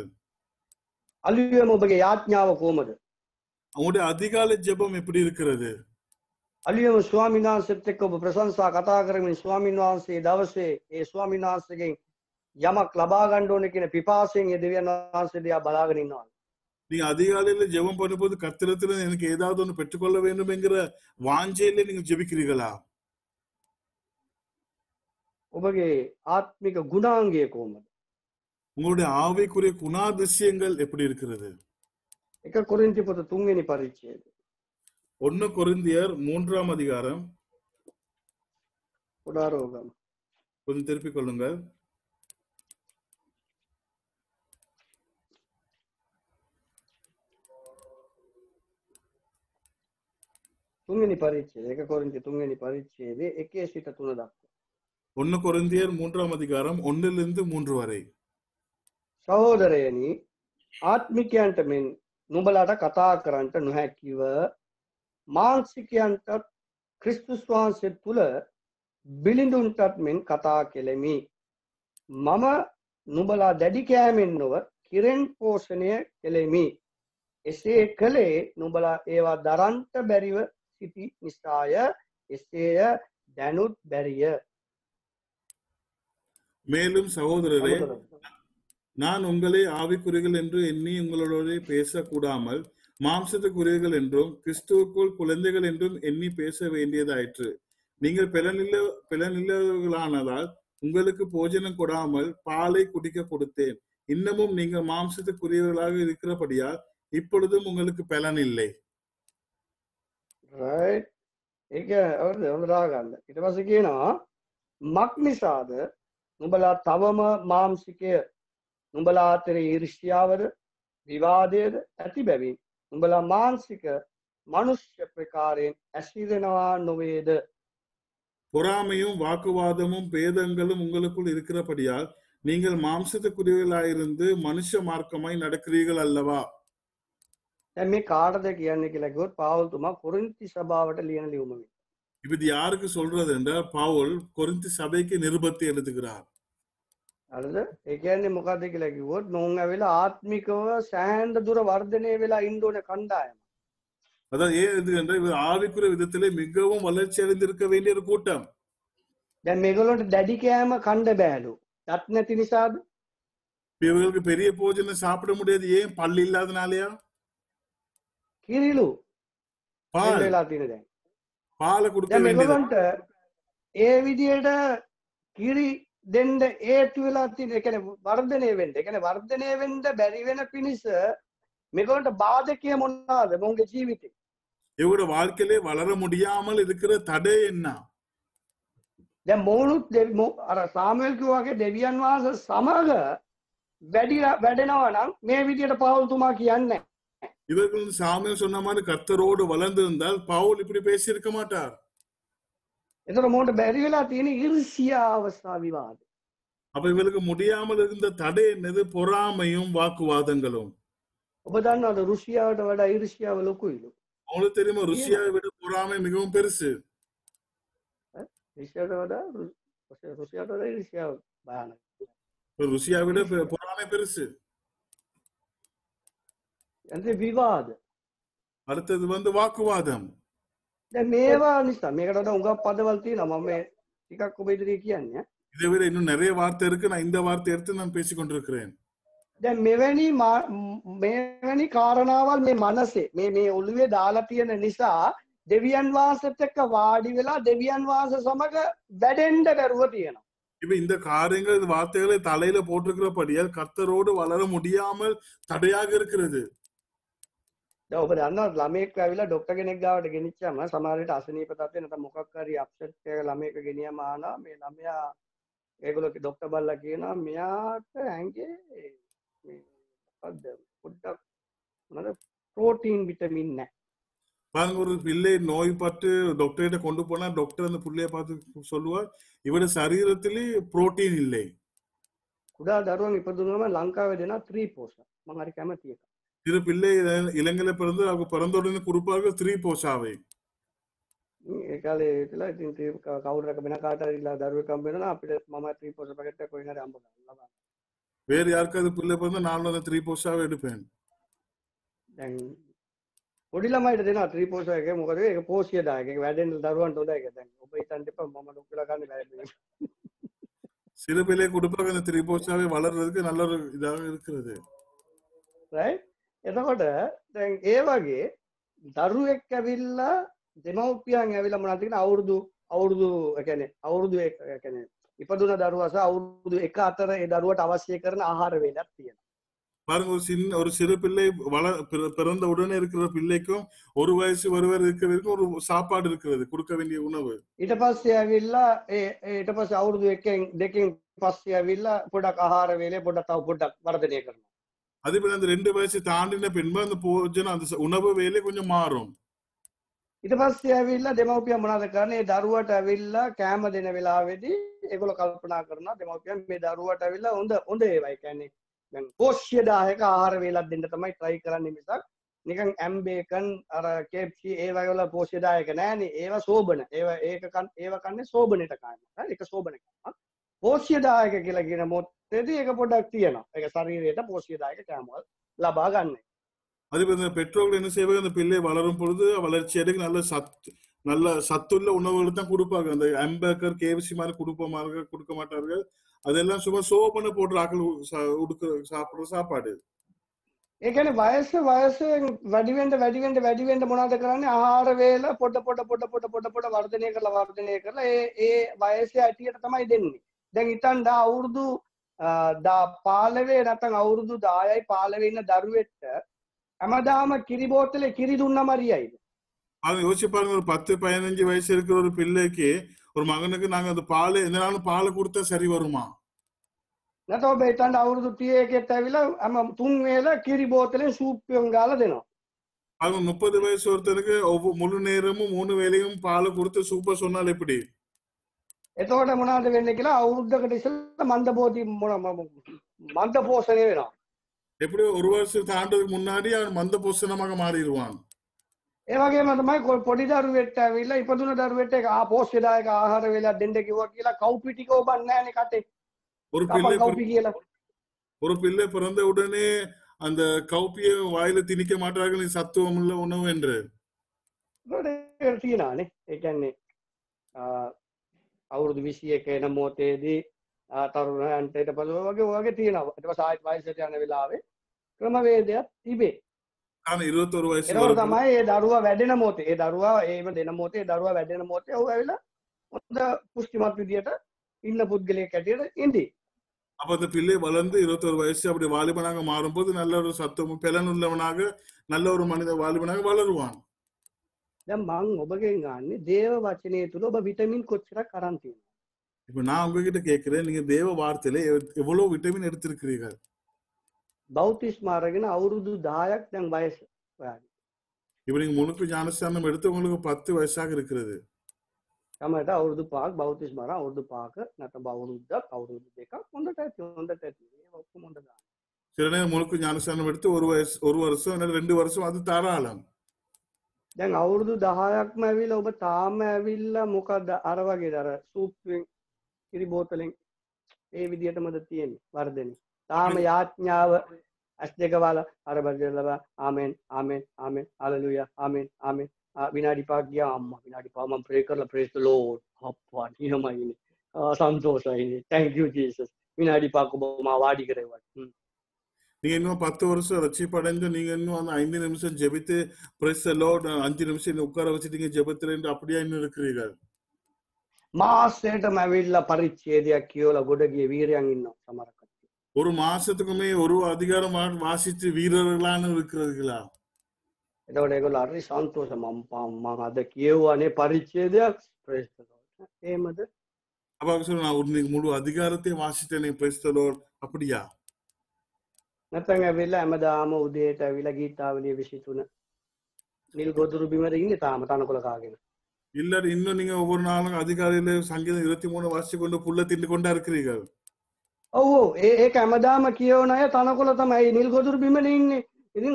Speaker 1: අලුයම ඔබගේ යාඥාව කොහොමද?
Speaker 2: உங்களுடைய அதிகாலை ஜெபம் எப்படி இருக்கிறது?
Speaker 1: අලුයම ස්වාමීන් වහන්සේත් එක්ක ඔබ ප්‍රශංසා කතා කරමින් ස්වාමීන් වහන්සේ දවසේ ඒ ස්වාමීන් වහන්සේගෙන් යමක් ලබා ගන්න ඕනේ කියන පිපාසයෙන් ඒ දෙවියන් වහන්සේ දිහා බලාගෙන ඉන්නවා.
Speaker 2: நீங்க அதிகாலையில ஜெபம் பண்ணும்போது கர்த்தரிடத்துல எனக்கு ஏதாவது ஒன்று பெற்றுக்கொள்ள வேண்டும் என்கிற வாஞ்சையில நீங்க ஜெபிக்கிறீர்களா?
Speaker 1: ඔබගේ ආත්මික ගුණාංගය කොහොමද?
Speaker 2: உங்களுடைய ஆவிக்குரிய குணாதிசயங்கள் எப்படி இருக்கிறது?
Speaker 1: එක කොරින්ති පොත තුන්වෙනි පරිච්ඡේදය.
Speaker 2: ஒன்னு கொரிந்தியர் மூன்றாம் அதிகாரம்,
Speaker 1: උදාරෝගම.
Speaker 2: கொஞ்சம் திருப்பிக் கொள்ளுங்கள்.
Speaker 1: තුන්වෙනි පරිච්ඡේදය. එක කොරින්ති තුන්වෙනි පරිච්ඡේදයේ එකේ සිට තුන දක්වා.
Speaker 2: ஒன்னு கொரிந்தியர் மூன்றாம் அதிகாரம் ஒன்னிலிருந்து மூன்று வரை.
Speaker 1: සහෝදරයනි ආත්මිකයන්ට මෙන් නුඹලාට කතා කරන්නට නොහැකිව මානසිකයන්ට ක්‍රිස්තුස් වහන්සේ තුල බිලිඳුන්ටත් මෙන් කතා කෙලෙමි. මම නුඹලා දැඩි කෑමෙන් නොව කිරෙන් පෝෂණය කෙලෙමි. එසේ කළේ නුඹලා ඒවා දරන්ට බැරිව සිටි නිසාය. එසේය දැනුත් බැරිය.
Speaker 2: மேலும் சகோதரரே, நான் உங்களை ஆவிக்குறிகள் என்று எண்ணி உங்களோட பேசக்கூடாமல் மாம்சத்துக்குரியர்கள் என்றும் கிறிஸ்துவுக்குள் குழந்தைகள் என்றும் எண்ணி பேச வேண்டியதாயிற்று. நீங்கள் பிளனில்ல பிளனில்லவர்களானதால் உங்களுக்கு போஜனம் கொடாமல் பாலை குடிக்க கொடுத்தேன். இன்னமும் நீங்கள் மாம்சத்துக்குரியவர்களாக இருக்கிறபடியால் இப்பொழுதும் உங்களுக்கு பலன் இல்லை.
Speaker 1: right ඒක අවුරුදු හොඳදා ගන්න. ඊට පස්සේ කියනවා මක් නිසාද නුඹලා තවම මාංශිකය නුඹලා අතරේ ඊර්ෂ්‍යාවද විවාදයේද ඇති බැවින් නුඹලා මාංශික මනුෂ්‍ය ප්‍රකාරයෙන් ඇසිරෙනවා නොවේද?
Speaker 2: பொறாமையும் வாக்குவாதமும் பேதங்களும் உங்களுக்குள் இருக்கிறபடியால் நீங்கள் மாம்சத்துக்குரியவர்களாயிருந்து மனுஷ மார்க்கமாய் நடக்கிறீர்கள் அல்லவா?
Speaker 1: දැන් මේ කාටද කියන්නේ කියලා කිව්වොත් පාවුල් තුමා කොරින්ති සභාවට ලියන ලියුම.
Speaker 2: இப்ப இது யாருக்கு சொல்றது என்றால் பவுல் கொரிந்தி சபைக்கு நிருபத்தை எழுதுகிறார்.
Speaker 1: හරිද? ඒ කියන්නේ මොකද්ද කියලා කිව්වොත් නෝන් ඇවිල්ලා ආත්මිකව සෑහෙන දුර වර්ධනය වෙලා ඉන්න ඕන කණ්ඩායම.
Speaker 2: அதான் ஏன் எழுதுகின்ற இவர் ஆவிக்குரிய விதத்திலே மிகவும் வளர்ச்சி அடைந்திருக்க வேண்டிய ஒரு கூட்டம்.
Speaker 1: දැන් මේගොල්ලන්ට දැඩි කෑම කණ්ඩ බෑලු. දත් නැති නිසාද?
Speaker 2: இவங்களுக்கு பெரிய போஜனம் சாப்பிட முடியாது. ஏன்? பல் இல்லாதனாலயா?
Speaker 1: කිරිලු
Speaker 2: பால்
Speaker 1: එන්න වෙලා තියෙන දැන්.
Speaker 2: பாலை கொடுக்க
Speaker 1: දැන්
Speaker 2: வேண்டியது.
Speaker 1: මේගොල්ලන්ට ඒ විදියට කිරි දෙන්න හේතු වෙලා තියෙන ඒ කියන්නේ වර්ධනය වෙන්න. ඒ කියන්නේ වර්ධනය වෙන්න බැරි වෙන පිණිස මේගොල්ලන්ට බාධකය මොනවාද මොන්ගේ ජීවිතේ?
Speaker 2: இவரோட வாழ்க்கையிலே வளர முடியாமல் இருக்கிற தடை என்ன?
Speaker 1: දැන් මොවුනුත් අර සාමුවෙල් කිව්වා වගේ දෙවියන් වහන්සේ සමග වැඩි වැඩෙනවා නම් මේ විදියට පවුල්තුමා කියන්නේ.
Speaker 2: இவர்கள் சாமுவேல் சொன்ன மாதிரி கர்த்தரோடு வளர்ந்திருந்தால் பவுல் இப்படி பேசி இருக்க மாட்டார்.
Speaker 1: එතකොට මොන්ට බැරි වෙලා තියෙන ඊර්ෂ්‍යාව සහ විවාද.
Speaker 2: அப்ப இவருக்கு முடியாமல் இருந்த தடை என்னது? பொறாமையும் வாக்குவாதங்களும்.
Speaker 1: ඔබ දන්නවද රුසියාවට වඩා ඊර්ෂ්‍යාව ලොකුයිලු.
Speaker 2: உங்களுக்கு தெரியுமா ருசியாவை விட பொறாமை மிகவும் பெருசு.
Speaker 1: රුසියාවට වඩා රුසියාවට වඩා ඊර්ෂ්‍යාව භයානකයි.
Speaker 2: ருசியாவை விட பொறாமை பெருசு.
Speaker 1: එතන විවාද.
Speaker 2: அடுத்தது வந்து வாக்குவாதம்.
Speaker 1: දැන් මේවා නිසා මේකට වඩා උඟක් පදවල් තියෙනවා මම මේ ටිකක් ඔබ ඉදිරියේ කියන්නේ.
Speaker 2: இதை விட இன்னும் நிறைய வார்த்தை இருக்கு. நான் இந்த வார்த்தை எடுத்து நான் பேசிக் கொண்டிருக்கிறேன்.
Speaker 1: දැන් මෙවැනි මෙවැනි කාරණාවල් මේ මනසේ මේ මේ ඔළුවේ දාලා තියෙන නිසා දෙවියන් වහන්සේත් එක්ක වාඩි වෙලා දෙවියන් වහන්සේ සමග වැඩෙන්න බැරුව තියෙනවා.
Speaker 2: இப்ப இந்த காரியங்கள் இந்த வார்த்தைகளை தலையில போட்டிருக்கிறபடியால் கர்த்தரோடு வளர முடியாமல் தடையாக இருக்கிறது.
Speaker 1: දැන් ඔබ දන්නවද ළමයෙක් ඇවිල්ලා ડોක්ටර් කෙනෙක් ගාවට ගෙනිච්චාම සමහර විට අසනීප තත්ත්වේ නැත්නම් මොකක් හරි අප්සෙට් එක ළමයෙක් ගෙනියම ආනවා මේ ළමයා ඒගොල්ලෝ ડોක්ටර් බල්ලා කියනවා මෙයාට ඇඟේ මේ මොකද්ද පොඩ්ඩක් මොනවද ප්‍රෝටීන් විටමින් නැහැ.
Speaker 2: பாருங்க, ஒரு பிள்ளை நோய்பட்டு டாக்டர்கிட்ட கொண்டு போனா டாக்டர் அந்த பிள்ளைய பார்த்து சொல்லுவார், இவட சரீரத்திலே புரோட்டீன் இல்லை.
Speaker 1: කුඩා දරුවන් ඉපදුනම ලංකාවේ දෙනවා த்ரீ போஷா. මම හරි කැමති එක.
Speaker 2: சிறு பிள்ளை இலங்கையில பிறந்து அவங்க பிறந்த உடனே கொடுப்பார்கள் த்ரீ போஷாவை.
Speaker 1: ඒ කාලේ ඉතලා ඉතින් කවුරු රක වෙන කාට හරි දරුවෙක් හම්බ වෙනවා අපිට මම த்ரீ போஷா පැකට් එකක් කොහෙන් හරි හම්බ කරනවා.
Speaker 2: வேறு யாருக்காவது பிள்ளை பிறந்தா நானும் அந்த த்ரீ போஷாவை எடுப்பேன்.
Speaker 1: දැන් පොඩි ළමයිට දෙනවා ත්‍රී පෝෂා එක. මොකද ඒක පෝෂ්‍යදායක. ඒක වැඩෙන්න දරුවන්ට හොඳයි ඒක. දැන් ඔබ හිතන්න එපා මම ඩොක්ටර්ලා ගන්න බෑ.
Speaker 2: சிறு பிள்ளை கொடுப்பாங்க அந்த த்ரீ போஷாவை வளர்றதுக்கு நல்ல ஒரு இதாக இருக்கிறது.
Speaker 1: right? එතකොට දැන් ඒ වගේ දරුවෙක් ඇවිල්ලා දෙමව්පියන් ඇවිල්ලා මොනවද කියන අවුරුදු අවුරුදු ඒ කියන්නේ අවුරුදු ඒ කියන්නේ ඉපදුන දරුවා සහ අවුරුදු එක අතර ඒ දරුවට අවශ්‍ය කරන ආහාර වේලක් තියෙනවා.
Speaker 2: பாருங்க, ஒரு சின்ன ஒரு சிறு பிள்ளை வள பிறந்த உடனே இருக்கிற பிள்ளைக்கும் ஒரு வயசு ஒருவர் இருக்கிற வரைக்கும் ஒரு சாப்பாடு இருக்கிறது, கொடுக்க வேண்டிய உணவு.
Speaker 1: ඊට පස්සේ ඇවිල්ලා ඒ ඊට පස්සේ අවුරුදු එකෙන් දෙකෙන් පස්සේ ඇවිල්ලා පොඩක් ආහාර වේලේ පොඩක් තව පොඩක් වර්ධනය කරනවා.
Speaker 2: அதே போல அந்த ரெண்டு வயசு தாண்டின பின்பு அந்த போஜன அந்த உணவு வேலை கொஞ்சம் மாறும்.
Speaker 1: ඊට පස්සේ ඇවිල්ලා දෙමව්පියන් මොනවද කරන්නේ? ඒ දරුවට ඇවිල්ලා කෑම දෙන වෙලාවේදී ඒගොල්ලෝ කල්පනා කරනවා දෙමව්පියන් මේ දරුවට ඇවිල්ලා හොඳ හොඳ ඒවා. ඒ කියන්නේ දැන් පෝෂ්‍යදායක ආහාර වේලක් දෙන්න තමයි try කරන්නේ මිසක් නිකන් ඇම්බේකන් අර K F C ඒ වගේ වල පෝෂ්‍යදායක නෑනේ. ඒවා සෝබන. ඒවා ඒක කන් ඒවා කන්නේ සෝබනෙට කනවා. හරි ඒක සෝබන කනවා. පෝෂ්‍යදායක කියලා කියන මොත්තේදී ඒක පොඩ්ඩක් තියෙනවා. ඒක ශරීරයට පෝෂ්‍යදායක කෑමවල ලබා ගන්න.
Speaker 2: அதே போல பெற்றோர்கள் என்ன செய்வாங்க, அந்த பிள்ளை வளரும் பொழுது வளர்ச்சி அடைக்கு நல்ல சத்து நல்ல சத்துள்ள உணவுகளை தான் கொடுப்பாங்க. அந்த ஹாம்பர்கர் கேஎஃப்சி மாதிரி கொடுப்ப கொடுக்க மாட்டார்கள். அதெல்லாம் சும்மா சோபனை போட்டு ஆக்கள் உடுக்க சாப்பிடுற சாப்பாடு.
Speaker 1: ඒ කියන්නේ වයස වයසෙන් වැඩි වෙන්න වැඩි වෙන්න වැඩි වෙන්න මොනවද කරන්නේ? ආහාර වේල පොඩ පොඩ පොඩ පොඩ පොඩ පොඩ වර්ධනය කරලා වර්ධනය කරලා ඒ ඒ වයසේ ඇටියට තමයි දෙන්නේ. දැන් හිතන්න අවුරුදු පාලවේ නැත්නම් අවුරුදු දායයි පාලවේ ඉන්න දරුවෙක්ට හැමදාම කිරි බෝතලේ කිරි දුන්නම හරියයිද?
Speaker 2: அது யோசிச்சு பாருங்க, ஒரு பத்து பதினஞ்சு வயசு இருக்கிற ஒரு பிள்ளைக்கு ஒரு மகனுக்கு நாங்க அந்த பால் எந்த நாளும் பால் கொடுத்தா சரி வருமா?
Speaker 1: නැතෝ ඔබ හිතන්න අවුරුදු තිහ එකෙත් ඇවිල්ලා හැම තුන් වේල කිරි බෝතලෙන් සූප් එකක් ගාලා දෙනවා.
Speaker 2: அது முப்பது வயசு ஒருத்தருக்கு முழு நேரமும் மூணு வேளையும் பால் கொடுத்து சூப்பர் சொன்னால் எப்படி?
Speaker 1: එතකොට මොනවද වෙන්නේ කියලා අවුරුද්දකට ඉස්සෙල්ලා මන්ද බෝධි මන්ද පෝෂණය වෙනවා.
Speaker 2: எப்படி ஒரு வருஷம் தாண்டதுக்கு முன்னாடி அவன் மந்த போஷணமாக மாறிடுவான்.
Speaker 1: ඒ වගේම තමයි පොඩි දරුවෙක්ට ඇවිල්ලා ඉපදුන දරුවෙක්ට ඒක ආ පෝෂ්‍යදායක ආහාර වේලක් දෙන්න කිව්වා කියලා කව්පි ටික ඔබන්නේ නැහනේ කටේ.
Speaker 2: ஒரு பிள்ளை
Speaker 1: කව්පි කියලා.
Speaker 2: ஒரு பிள்ளை பிறந்த உடனே அந்த கௌப்பியை வாயில திணிக்க மாட்டார்கள் சத்துவம் உள்ள உணவு என்று.
Speaker 1: ඒක තියනවානේ. ඒ කියන්නේ අවුරුදු විසි එක එන මොහොතේදී තරුණයන්ට ඊට පස්සේ ඔය වගේ වගේ තියෙනවා. ඊට පස්සේ ආයෙත් වයසට යන වෙලාවේ ක්‍රමවේදයක් තිබේ.
Speaker 2: ஆனா இருபத்தொரு வயசு
Speaker 1: ඒකෝ
Speaker 2: வரப்போ
Speaker 1: තමයි ඒ දරුවා වැඩෙන මොහොතේ ඒ දරුවා ඒව දෙන මොහොතේ ඒ දරුවා වැඩෙන මොහොතේ ඔහු ඇවිල්ලා හොඳ පුෂ්ටිමත් විදියට ඉන්න පුද්ගලයෙක් ඇටියට ඉඳී.
Speaker 2: அப்ப அந்த பிள்ளை வளர்ந்து இருபத்தொரு வயசு அப்படி வாலிபனாக மாறும்போது நல்ல ஒரு சத்துவம் பலன் உள்ளவனாக நல்ல ஒரு மனித வாலிபனாக வளருவான்.
Speaker 1: දැන් මං ඔබගෙන් ගන්නේ දේව වචනය තුල ඔබ විටමින් කොච්චරක් අරන් තියෙනවද?
Speaker 2: இப்ப நான் உங்ககிட்ட கேட்கிறேன், நீங்க தேவ வார்த்தையில எவ்- எவ்வளவு விட்டமின் எடுத்திருக்கிறீர்கள்?
Speaker 1: බෞතිස්ම අරගෙන අවුරුදු දහයක් දැන් වයස ඔයාගේ.
Speaker 2: இப்ப நீங்க முழுக்கு ஞானஸ்தானம் எடுத்து உங்களுக்கு பத்து வயசாக இருக்கிறது.
Speaker 1: තමට අවුරුදු පහක් බෞතිස්ම අරන් අවුරුදු පහක නැත්නම් අවුරුද්දක් අවුරුදු දෙකක් හොඳට ඇති හොඳට ඇති. ඒක ඔක්කොම හොඳ ගන්න.
Speaker 2: சில நேரம் முழுக்கு ஞானஸ்தானம் எடுத்து ஒரு வயசு ஒரு வருஷம் இல்ல ரெண்டு வருஷம் அது தாராளம்.
Speaker 1: දැන් අවුරුදු දහයක්ම ඇවිල්ලා ඔබ තාම ඇවිල්ලා මොකද අර වගේද අර සූප්වෙන් කිරි බෝතලෙන් ඒ විදියටමද තියෙන්නේ වර්ධනේ. තාම යාඥාව ඇස් දෙක වල අර බර්ජලව ආමෙන් ආමෙන් ආමෙන් හalleluya ආමෙන් ආමෙන් විනාඩි පහක් ගියා අම්මා විනාඩි පහ මම ප්‍රේ කරලා praise the lord අප්පා නියමයිනේ සන්තෝෂයිනේ thank you jesus විනාඩි පහක් ඔබ මා වාඩි කරේවා.
Speaker 2: நீங்க இன்னும் பத்து வருஷம் ரட்சிப்படைந்து நீங்க இன்னும் அந்த ஐந்து நிமிஷம் ஜெபித்து பிரைஸ் தி லார்ட் அஞ்சு நிமிஷம் இன்னும் உட்கார வச்சுட்டீங்க ஜெபத்துல அப்படியே இன்னும் இருக்கிறீர்கள்.
Speaker 1: මාසෙටම ඇවිල්ලා පරිච්ඡේදයක් කියවලා ගොඩ ගිය වීරයන් ඉන්නවා සමහර කට්ටිය.
Speaker 2: ஒரு மாசத்துக்குமே ஒரு அதிகாரம் வா- வாசித்து வீரர்களான இருக்கிறீர்களா?
Speaker 1: එතකොට ඒගොල්ලෝ හරි සන්තෝෂ මම මම අද කියවුවානේ පරිච්ඡේදයක් praise the lord. එහෙමද?
Speaker 2: அப்ப அவங்க சொல்லுவாங்க, நான் ஒரு இன்னைக்கு முழு அதிகாரத்தையும் வாசித்தேனே பிரைஸ் தி லார்ட் அப்படியா?
Speaker 1: නැත්නම් ඇවිල්ලා හැමදාම උදේට ඇවිල්ලා ගීතාවලිය විසිතුන නිල් ගොදුරු බිමර ඉන්නේ තාම තනකොළ කාගෙන.
Speaker 2: இல்ல இன்னும் நீங்க ஒவ்வொரு நாளும் அதிகாலையில சங்கீதம் இருபத்தி மூணு வாசிச்சு கொண்டு புல்ல தின்னு கொண்டா இருக்கிறீர்கள்.
Speaker 1: ඔව් ඔව් ඒ ඒක හැමදාම කියවන අය තනකොළ තමයි නිල් ගොදුරු බිමනේ ඉන්නේ. ඉතින්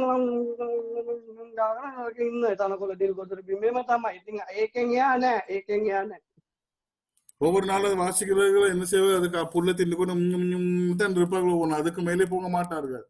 Speaker 1: මම ගාගෙන අරක ඉන්නේ තනකොළ නිල් ගොදුරු බිමේම තමයි. ඉතින් ඒකෙන් එහා නෑ ඒකෙන් එහා නෑ.
Speaker 2: ஒவ்வொரு நாளும் வாசிக்கிறவர்கள் என்ன செய்வது, அதுக்கு புல்ல தின்னு கொண்டு உம் உம் உம் தான் இருப்பார்கள். ஒவ்வொன்று அதுக்கு மேலே போக மாட்டார்கள்.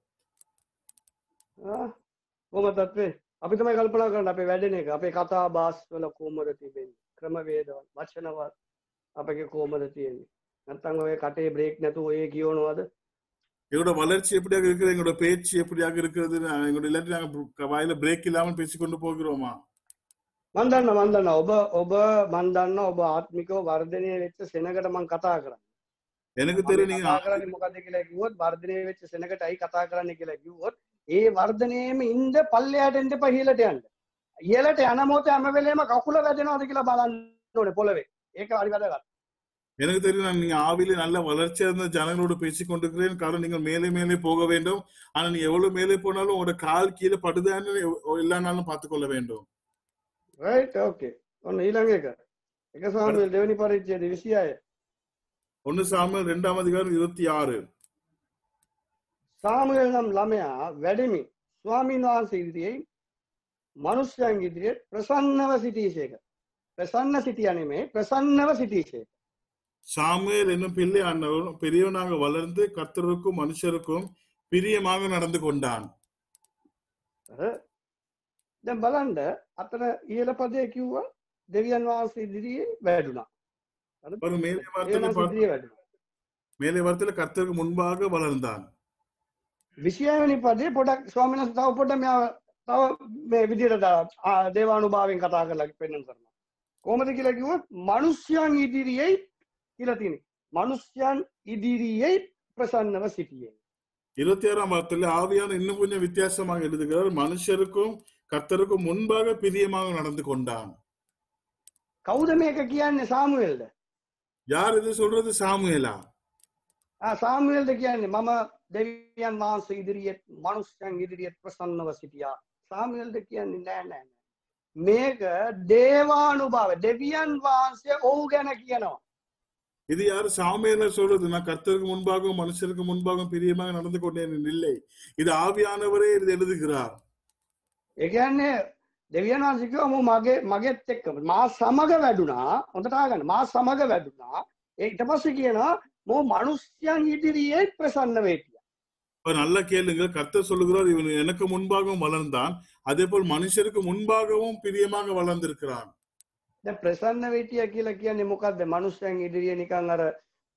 Speaker 1: කොහොමද තත්ත්වේ? අපි තමයි කල්පනා කරන්න අපේ වැඩෙන එක. අපේ කතා බස් වල කොහොමද තිබෙන්නේ? ක්‍රමවේදවල වචනවල අපගේ කොහොමද තියෙන්නේ? නැත්නම් ඔය කටේ බ්‍රේක් නැතුව ඔය කියවනවද?
Speaker 2: எங்களோட வளர்ச்சி எப்படியாக இருக்கிறது, எங்களோட பேச்சு எப்படியாக இருக்கிறது, எங்களோட இல்லாட்டி நாங்க வாயில பிரேக் இல்லாமல் பேசிக்கொண்டு போகிறோமா?
Speaker 1: මන් දන්නවා මන් දන්නවා ඔබ ඔබ මන් දන්නවා ඔබ ආත්මිකව වර්ධනය වෙච්ච සෙනඟට මං කතා කරන්නේ.
Speaker 2: எனக்கு தெரியும் நீங்க
Speaker 1: කතා කරන්නේ මොකද්ද කියලා කිව්වොත් වර්ධනය වෙච්ච සෙනඟටයි කතා කරන්නේ කියලා කිව්වොත් ඒ වර්ධනයේම ඉන්න පල්ලයට එන්න එපා ඉහළට යන්න. ඉහළට යන මොහොතේ හැම වෙලේම කකුල වැදෙනවද කියලා බලන්න ඕනේ පොළවේ. ඒක හරි වැදගත්.
Speaker 2: எனக்கு தெரியும் நான் நீங்க ஆவிலே நல்ல வளர்ச்சியா இருந்த ஜனங்களோடு பேசிக் கொண்டிருக்கிறேன். காரணம் நீங்கள் மேலே மேலே போக வேண்டும். ஆனா நீ எவ்வளவு மேலே போனாலும் உங்களோட கால் கீழே படுதான்னு எல்லா நாளும் பார்த்துக்கொள்ள வேண்டும்.
Speaker 1: Right okay. ඔන්න ඊළඟ එක. එක සාමුවෙල් දෙවෙනි පරිච්ඡේදය විසිහය.
Speaker 2: ஒன்னு சாமுவேல் இரண்டாம் அதிகாரம் இருபத்தி ஆறு.
Speaker 1: සාමුවෙල් නම් ළමයා වැඩිමි ස්වාමීන් වහන්සේ ඉදිරියේ මනුෂ්‍යයන් ඉදිරියේ ප්‍රසන්නව සිටීසේක. ප්‍රසන්න සිටියා නෙමෙයි ප්‍රසන්නව සිටීසේක.
Speaker 2: சாமுவேல் என்னும் பிள்ளை ஆண்டவன் பெரியவனாக வளர்ந்து கர்த்தருக்கும் மனுஷருக்கும் பிரியமாக நடந்து கொண்டான்.
Speaker 1: දැන් බලන්න අතන ඉහළ පදේ කිව්වා දෙවියන් වහන්සේ ඉදිරියේ වැඩුණා. හරිද?
Speaker 2: ஒரு மேலே
Speaker 1: දෙවියන්
Speaker 2: வார்த்தையில
Speaker 1: වහන්සේ
Speaker 2: பார்த்து-
Speaker 1: ඉදිරියේ වැඩුණා.
Speaker 2: மேலே வார்த்தையில கர்த்தருக்கு முன்பாக வளர்ந்தான்.
Speaker 1: විසිහය වෙනි පදේ පොඩක් ස්වාමීන් වහන්සේ තව පොඩක් මෙයා තව මේ විදිහට දා- ආ, දේවානුභාවයෙන් කතා කරලා පෙන්වන්න කරනවා. කොහොමද කියලා කිව්වොත් මනුෂ්‍යයන් ඉදිරියේ කියලා තියෙන්නේ. මනුෂ්‍යයන් ඉදිරියේ ප්‍රසන්නව සිටියේ.
Speaker 2: இருபத்தி ஆறாம் வார்த்தையில ஆவியான இன்னும் கொஞ்சம் வித்தியாசமாக எழுதுகிறார். மனுஷருக்கும் கர்த்தருக்கும் முன்பாக பிரியமாக நடந்து கொண்டான்.
Speaker 1: කවුද මේක කියන්නේ සාමුවෙල්ද?
Speaker 2: யார் இது சொல்றது? சாமுவேலா?
Speaker 1: ආ සාමුවෙල්ද කියන්නේ මම දෙවියන් වහන්සේ ඉදිරියේ මනුෂ්‍යයන් ඉදිරියේ ප්‍රසන්නව සිටියා. සාමුවෙල්ද කියන්නේ නෑ නෑ නෑ. මේක දේවානුභාව දෙවියන් වහන්සේ ඔහු ගැන කියනවා.
Speaker 2: இது யாரு? சாமுவேல சொல்றது. நான் கர்த்தருக்கு முன்பாகவும் மனுஷருக்கு முன்பாகவும் பிரியமாக நடந்து கொண்டேன் இல்லை. இது ஆவியானவரே இது எழுதுகிறார்.
Speaker 1: ඒ කියන්නේ දෙවියන් වහන්සේ කිව්වා මම මගේ මගෙත් එක්ක මා සමග වැඩුණා. හොඳට අහගන්න. මා සමග වැඩුණා. ඒ ඊට පස්සේ කියනවා මම මනුෂ්‍යයන් ඉදිරියේ ප්‍රසන්න වෙතියා.
Speaker 2: இப்ப நல்லா கேளுங்க. கர்த்தர் சொல்லுகிறார், இவன் எனக்கு முன்பாகவும் வளர்ந்தான், அதே போல் மனுஷருக்கு முன்பாகவும் பிரியமாக வளர்ந்திருக்கிறான்.
Speaker 1: දැන් ප්‍රසන්න වෙතියා කියලා කියන්නේ මොකද්ද? මනුෂ්‍යයන් ඉදිරියේ නිකන් අර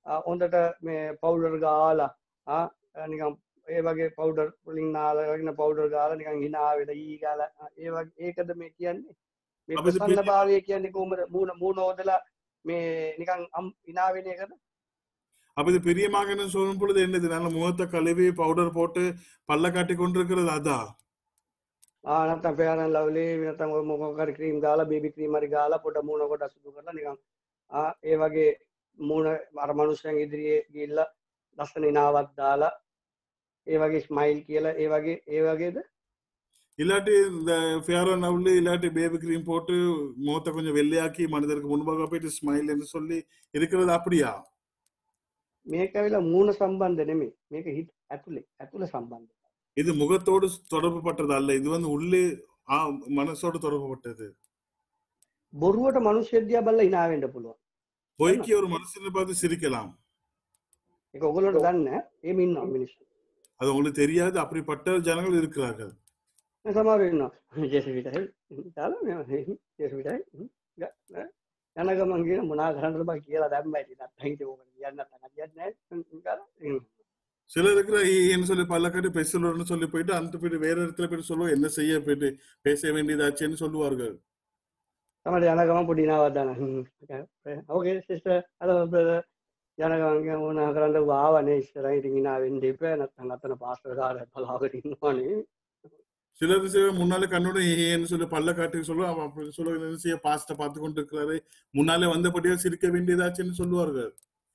Speaker 1: හොඳට මේ පවුඩර් ගාලා නිකන් ඒ වගේ පවුඩර් වලින් නාලගෙන පවුඩර් ගාලා නිකන් hina වෙලා ඊ ගාලා ඒ වගේ ඒකද මේ කියන්නේ මේ ප්‍රසන්න භාවය කියන්නේ කොහොමද මූණ මූණ හොදලා මේ නිකන් hina වෙන එකද
Speaker 2: அப்ப இது பிரியமாக சொல்லும் பொழுது என்னது நல்ல முகத்தை கழுவி பவுடர் போட்டு பல்ல காட்டி கொண்டிருக்கிறது அதான்
Speaker 1: ආ නැත්නම් fair and lovely නැත්නම් ඔය මොකක් හරි ක්‍රීම් ගාලා බේබි ක්‍රීම් හරි ගාලා පොඩ මූණ කොට සුදු කරලා නිකන් ආ ඒ වගේ මූණ අර මනුස්සයන් ඉදිරියේ ගිහිල්ලා ලස්සන ඉනාවක් දාලා ඒ වගේ ස්මයිල් කියලා ඒ වගේ ඒ වගේද
Speaker 2: இல்லாட்டி இந்த ஃபேர் அண்ட் லவ்லி இல்லாட்டி பேபி க்ரீம் போட்டு முகத்தை கொஞ்சம் வெள்ளையாக்கி மனிதருக்கு முன்பாக போயிட்டு ஸ்மைல் என்று சொல்லி இருக்கிறது அப்படியா
Speaker 1: මේක ඇවිල්ලා මූණ සම්බන්ධ නෙමෙයි මේක හිත ඇතුලේ ඇතුලේ සම්බන්ධ
Speaker 2: இது முகத்தோடு தொடர்பு பட்டது அல்ல இது வந்து உள்ளே மனசோடு தொடர்பு பட்டது
Speaker 1: බොරුවට මිනිස්සුදියා බලලා hina වෙන්න පුළුවන්
Speaker 2: பொய்க்கு ஒரு மனுஷனை பார்த்து சிரிக்கலாம்
Speaker 1: ඒක ඔයගොල්ලෝට දන්නේ නැහැ එහෙම ඉන්නවා මිනිස්සු
Speaker 2: அது உங்களுக்கு தெரியாது அப்படிப்பட்ட ஜனங்கள் இருக்கிறார்கள்
Speaker 1: සමහර ඉන්නවා ජෙසවිටයි දාලා ජෙසවිටයි යන ගමන් කියන මොනා කරන්නද බා කියලා දැම්මයි ඉතින් නැත්නම් ඉතින් ඕක කියන්න නැත්නම් හරියන්නේ නැහැ
Speaker 2: சில இருக்கிற என்ன சொல்லி பல்லக்காட்டி பேசலன்னு சொல்லி போயிட்டு அந்த போயிட்டு வேற இடத்துல போயிட்டு சொல்லுவோம் என்ன செய்ய போயிட்டு பேச வேண்டியதாச்சுன்னு சொல்லுவார்கள்
Speaker 1: තමයි යන ගමන් පොඩි නාවක් දාන ඕකේ සිස්ටර් අද බ්‍රදර් යන ගමන් කියන මොනා කරන්නද ආවනේ ඉස්සරහින් ඉතින් hina වෙන්න ඉපේ නැත්නම් අතන පාස්ටර් කාරය බලාගෙන ඉන්නවනේ
Speaker 2: சிலர் செய்ய முன்னாலே கண்ணோட ஏன்னு சொல்லி பல்ல காட்டி சொல்லுவோம் அவன் அப்படி சொல்ல என்ன செய்ய பாஸ்ட பார்த்து கொண்டு இருக்கிறாரு முன்னாலே வந்தபடியா சிரிக்க வேண்டியதாச்சுன்னு சொல்லுவார்கள்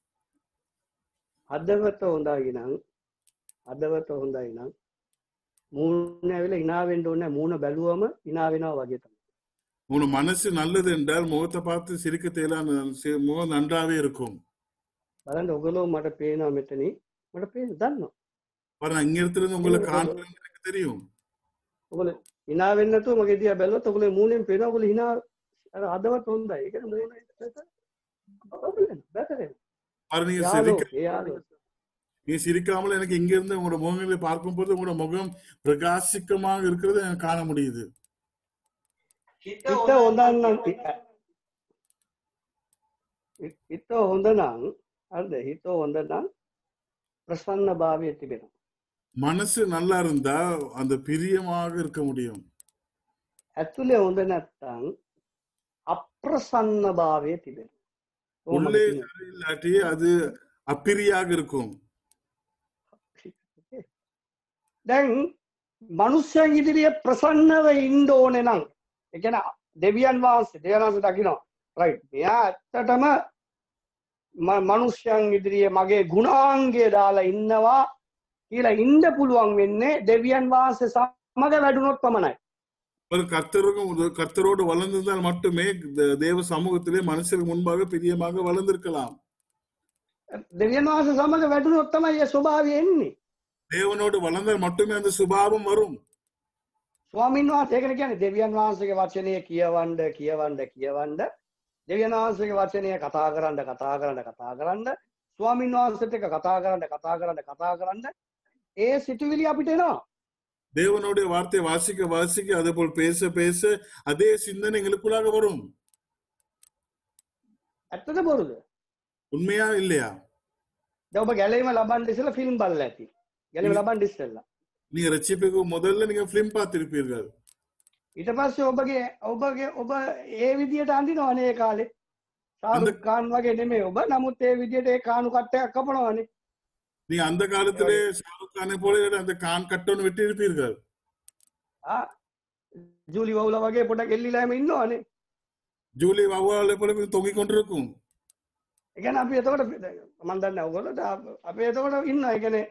Speaker 1: අදවත හොඳයි නම් අදවත හොඳයි නම් මූණ ඇවිල්ලා hina වෙන්න ඕනේ මූණ බැලුවම hina වෙනවා වගේ තමයි
Speaker 2: உங்க மனசு நல்லது என்றால் முகத்தை பார்த்து சிரிக்க தேலாம் முகம் நன்றாவே இருக்கும்
Speaker 1: බලන්න ඔයගොල්ලෝ මට පේනවා මෙතනින් මට පේන දන්නවා
Speaker 2: பாருங்க இங்க இருக்கிறது உங்களுக்கு காண்றது எனக்கு தெரியும்
Speaker 1: ඔයගොල්ලෝ hina වෙන්නේ නැතුව මගේ දිහා බැලුවොත් ඔයගොල්ලෝ මූණෙන් පේනවා ඔයගොල්ලෝ hina අර අදවත් හොඳයි ඒ කියන්නේ මූණ ඔයගොල්ලෝ බැටරේ
Speaker 2: பாருங்க நீங்க சிரிக்க நீ சிரிக்காமல் எனக்கு இங்க இருந்து உங்களோட முகங்களை பார்க்கும் போது உங்களோட முகம் பிரகாசிக்கமாக இருக்கிறது எனக்கு காண முடியுது
Speaker 1: හිත හොඳ නම් හිත හොඳ නම් හරිද හිත හොඳ නම් ප්‍රසන්න භාවය තිබෙනවා
Speaker 2: மனசு நல்லா இருந்தா அந்த பிரியமாக இருக்க முடியும்
Speaker 1: ඇතුලේ හොඳ නැත්නම් අප්‍රසන්න භාවය තිබෙනවා
Speaker 2: உள்ளே இல்லாட்டி அது அப்பிரியாக இருக்கும்
Speaker 1: දැන් මනුස්සයන් ඉදිරියේ ප්‍රසන්නව ඉන්න ඕනේ නම් ඒ කියන්නේ දෙවියන් වහන්සේ දෙවියන් වහන්සේ දකිනවා රයිට් මෙයා ඇත්තටම මනුස්සයන් ඉදිරියේ මගේ ගුණාංගය දාලා ඉන්නවා කියලා ඉන්න පුළුවන් වෙන්නේ දෙවියන් වහන්සේ සමග වැඩුණොත් පමණයි
Speaker 2: ஒரு கர்த்தருக்கும் கர்த்தரோடு வளர்ந்திருந்தால் மட்டுமே தேவ சமூகத்திலே மனுஷருக்கு முன்பாக பிரியமாக வளர்ந்திருக்கலாம்
Speaker 1: දෙවියන් වහන්සේ සමග වැඩුණොත් තමයි ඒ ස්වභාවය එන්නේ
Speaker 2: தேவனோடு வளர்ந்தால் மட்டுமே அந்த சுபாவம் வரும்
Speaker 1: ස්වාමීන් වහන්සේ ඒකනේ කියන්නේ දෙවියන් වහන්සේගේ වචනය කියවන්න කියවන්න කියවන්න දෙවියන් වහන්සේගේ වචනය කතා කරන්න කතා කරන්න කතා කරන්න ස්වාමීන් වහන්සේත් එක්ක කතා කරන්න කතා කරන්න කතා කරන්න ඒ සිතුවිලි අපිට එනවා
Speaker 2: தேவனுடைய வார்த்தை வாசிக்க வாசிக்க அதே போல் பேச பேச அதே சிந்தனை எங்களுக்குள்ளாக வரும்
Speaker 1: ඇත්තද බොරුද
Speaker 2: உண்மையா இல்லையா
Speaker 1: දැන් ඔබ ගැලීම ලබන්න ඉස්සෙල්ලා ෆිල්ම් බලලා ඇති ගැලීම ලබන්න ඉස්සෙල්ලා
Speaker 2: நீங்க ரட்சிப்புக்கு முதல்ல நீங்க பிலிம் பார்த்திருப்பீர்கள்
Speaker 1: ඊට පස්සේ ඔබගේ ඔබගේ ඔබ ඒ විදියට අඳිනවනේ ඒ කාලේ ශාරුඛ් ખાන් වගේ නෙමෙයි ඔබ නමුත් ඒ විදියට ඒ කාණු කට්ටයක් කපනවනේ
Speaker 2: நீங்க அந்த காலத்திலே ஷாருக் கானை போல அந்த கான் கட்டோன்னு வெட்டி இருப்பீர்கள்
Speaker 1: ආ ජූලි වවුලා වගේ පොඩක් එල්ලිලාම ඉන්නවනේ
Speaker 2: ஜூலி வவ்வாலை போல தொங்கிக் கொண்டிருக்கும்
Speaker 1: ඒ කියන්නේ අපි එතකොට මම දන්නේ ඔයගොල්ලෝ අපි එතකොට ඉන්නවා ඒ කියන්නේ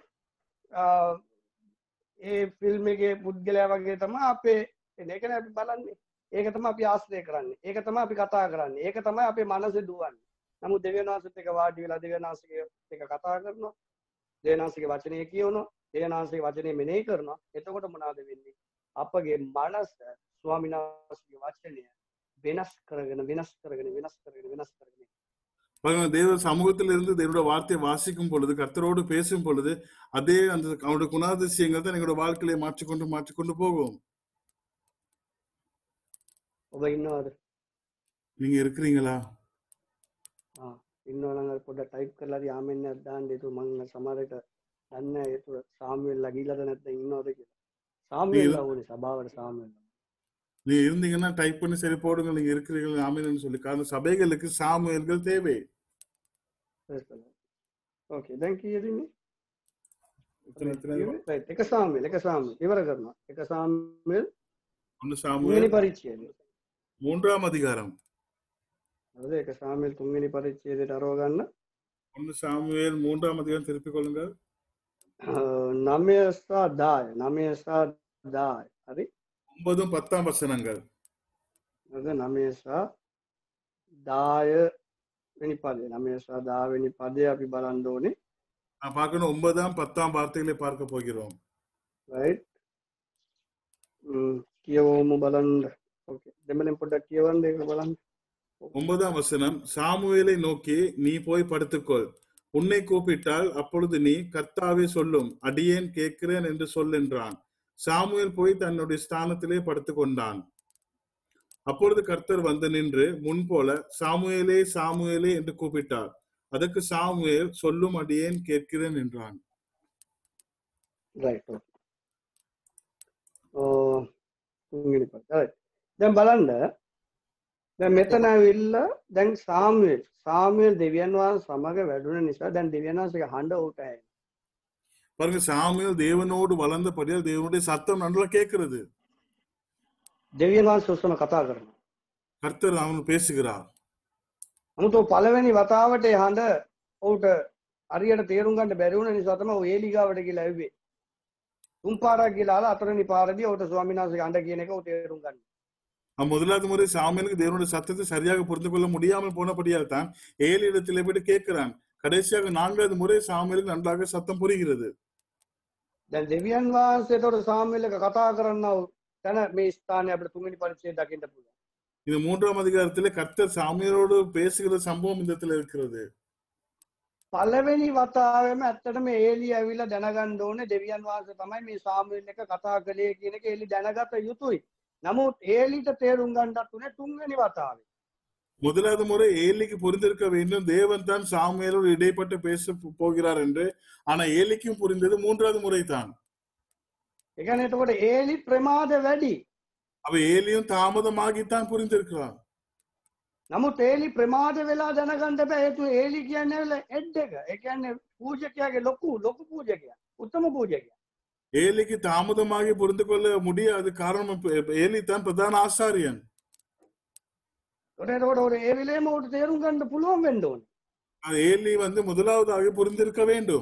Speaker 1: ඒ ෆිල්ම් එකේ පුද්ගලයා වගේ තමයි අපේ එන්නේ ඒකනේ අපි බලන්නේ ඒක තමයි අපි ආශ්‍රය කරන්නේ ඒක තමයි අපි කතා කරන්නේ ඒක තමයි අපේ මනසේ දුවන්නේ නමුත් දෙවියන් වහන්සේත් එක්ක වාඩි වෙලා දෙවියන් වහන්සේගේ එක කතා කරනවා දෙවියන් වහන්සේගේ වචනේ කියවනවා දෙවියන් වහන්සේගේ වචනේ මෙනෙහි කරනවා එතකොට මොනවද වෙන්නේ අපගේ මනස ස්වාමීන් වහන්සේගේ වචනය වෙනස් කරගෙන වෙනස් කරගෙන වෙනස් කරගෙන වෙනස් කරගෙන
Speaker 2: தேவ சமூகத்தில் இருந்து தேவனுடைய வார்த்தையை வாசிக்கும் பொழுது கர்த்தரோடு பேசும் பொழுது அதே அந்த அவனுடைய குணாதிசயங்கள் தான் எங்களோட வாழ்க்கையை மாற்றிக்கொண்டு மாற்றிக்கொண்டு போகும்
Speaker 1: ඔබ ඉන්නවද
Speaker 2: நீங்க இருக்கிறீங்களா
Speaker 1: ඉන්නවනම් අර පොඩ්ඩක් ටයිප් කරලා හරි ආමෙන් එකක් දාන්න. ඒක මම සමහරට දන්නේ නැහැ ඒක සාමුවෙල්ලා ගිලද නැත්නම් ඉන්නවද කියලා. සාමුවෙල්ලා ඕනේ සභාවට සාමුවෙල්ලා.
Speaker 2: நீ இருந்தீங்கன்னா டைப் பண்ணி சரி போடுங்க, நீங்க இருக்கிறீர்கள் ஆமீன்னு சொல்லி. காரணம் சபைகளுக்கு சாமுவேல்கள் தேவை.
Speaker 1: ஓகே දැන් කීයද ඉන්නේ?
Speaker 2: எத்தனை எத்தனை
Speaker 1: right එක සාමුවෙල් එක සාමුවෙල් ඉවර කරනවා. එක සාමුවෙල්
Speaker 2: ஒன்னு
Speaker 1: තුන්වෙනි
Speaker 2: சாமுவேல்
Speaker 1: පරිච්ඡේදය.
Speaker 2: மூன்றாம் அதிகாரம்.
Speaker 1: හරිද? එක සාමුවෙල් තුන්වෙනි පරිච්ඡේදයට අරව ගන්න.
Speaker 2: ஒன்னு சாமுவேல் மூன்றாம் அதிகாரம் திருப்பிக் கொள்ளுங்க.
Speaker 1: නවය සහ දහය නවය සහ දහය හරි
Speaker 2: ஒன்பதும் பத்தாம் வசனங்கள்.
Speaker 1: හරිද? නවය සහ දහය වෙනි පදේ නවය සහ දහය වෙනි පදේ අපි බලන්න ඕනේ.
Speaker 2: நான் பார்க்கணும் ஒன்பதாம் பத்தாம் வார்த்தைகளை பார்க்க போகிறோம்.
Speaker 1: right කියවමු බලන්න. ஓகே දෙමළෙන් පොඩ්ඩක් කියවන්න ඒක බලන්න.
Speaker 2: ஒன்பதாம் வசனம், சாமுவேலை நோக்கி நீ போய் படுத்துக்கொள், உன்னை கூப்பிட்டால் அப்பொழுது நீ கர்த்தாவே சொல்லும், அடியேன் கேட்கிறேன் என்று சொல் என்றான். சாமுவேல் போய் தன்னுடைய ஸ்தானத்திலே படுத்துக் கொண்டான். அப்பொழுது கர்த்தர் வந்து நின்று முன்போல சாமுவேலே சாமுவேலே என்று கூப்பிட்டார். அதற்கு சாமுவேல் சொல்லும், அடியேன் கேட்கிறேன் என்றான்.
Speaker 1: right ඕ තුන්වෙනි පද. right දැන් බලන්න. දැන් මෙතන ඇවිල්ලා දැන් සාමුවෙල් සාමුවෙල් දෙවියන් වහන්සේ සමග වැඩුණ නිසා දැන් දෙවියන් වහන්සේගේ හඬ උට ඇහෙනවා.
Speaker 2: பாருங்க, சாமுவேல் தேவனோடு வளர்ந்தபடியால் தேவனுடைய சத்தம் நல்லா கேட்கிறது.
Speaker 1: දෙවියන් වහන්සේ ඔස්සම කතා කරනවා.
Speaker 2: கர்த்தர் அவன் பேசுகிறார்.
Speaker 1: නමුත් ඔය පළවෙනි වතාවට ඒ හඬ ඔහුට හරියට තේරුම් ගන්න බැරි වුණ නිසා තමයි ඔය ඒලි ගාවට ගිහලා ඇව්වේ. තුන් පාරක් ගිහලා හතරවෙනි පාරදී ඔහුට ස්වාමීන් වහන්සේගේ හඬ කියන එක ඔහු තේරුම් ගන්නවා.
Speaker 2: முதலாவது முறை சாமுவேலுக்கு தேவனுடைய சத்தத்தை சரியாக புரிந்து கொள்ள முடியாமல் போனபடியால் தான் ஏழு இடத்திலே போயிட்டு கேட்கிறான். கடைசியாக நான்காவது முறை சாமுவேலுக்கு நன்றாக சத்தம் புரிகிறது.
Speaker 1: දැන් දෙවියන් වහන්සේට සාමුවෙල් එක කතා කරන්නව තැන මේ ස්ථානයේ අපිට තුන්වෙනි පරිච්ඡේදය දකින්න පුළුවන්.
Speaker 2: இது மூன்றாம் அதிகாரத்திலே கர்த்தர் சாமுவேலோடு பேசுகிற சம்பவம் இந்த இடத்துல இருக்கிறது.
Speaker 1: පළවෙනි වතාවෙම ඇත්තටම ඒලි ඇවිල්ලා දැනගන්න ඕනේ දෙවියන් වහන්සේ තමයි මේ සාමුවෙල් එක කතා කළේ කියන එක ඒලි දැනගත යුතුයි. නමුත් ඒලිට තේරුම් ගන්නත් උනේ තුන්වෙනි වතාවේ.
Speaker 2: முதலாவது முறை ஏலிக்கு புரிந்திருக்க வேண்டும், தேவன் தான் சாமுவேலோடு இடைப்பட்டு பேச போகிறார் என்று. ஆனா ஏலிக்கும் புரிந்தது மூன்றாவது முறை தான்.
Speaker 1: ඒ කියන්නේ එතකොට ඒලි ප්‍රමාද වැඩි.
Speaker 2: அவ ஏலியும் தாமதமாகித்தான் புரிந்திருக்கிறான்.
Speaker 1: නමුත් ඒලි ප්‍රමාද වෙලා දැනගන්න බෑ. හේතුව ඒලි කියන්නේ හෙඩ් එක. ඒ කියන්නේ පූජකයාගේ ලොකු ලොකු පූජකයා. උත්තම පූජකයා.
Speaker 2: ஏலிக்கு தாமதமாகி புரிந்து கொள்ள முடியாது. காரணம் ஏலி தான் பிரதான ஆசாரியன்.
Speaker 1: එතකොට ඔය ඒ වෙලේම උට තේරුම් ගන්න පුළුවන් වෙන්න ඕනේ.
Speaker 2: ஏலி வந்து முதலாவதாக புரிந்திருக்க வேண்டும்.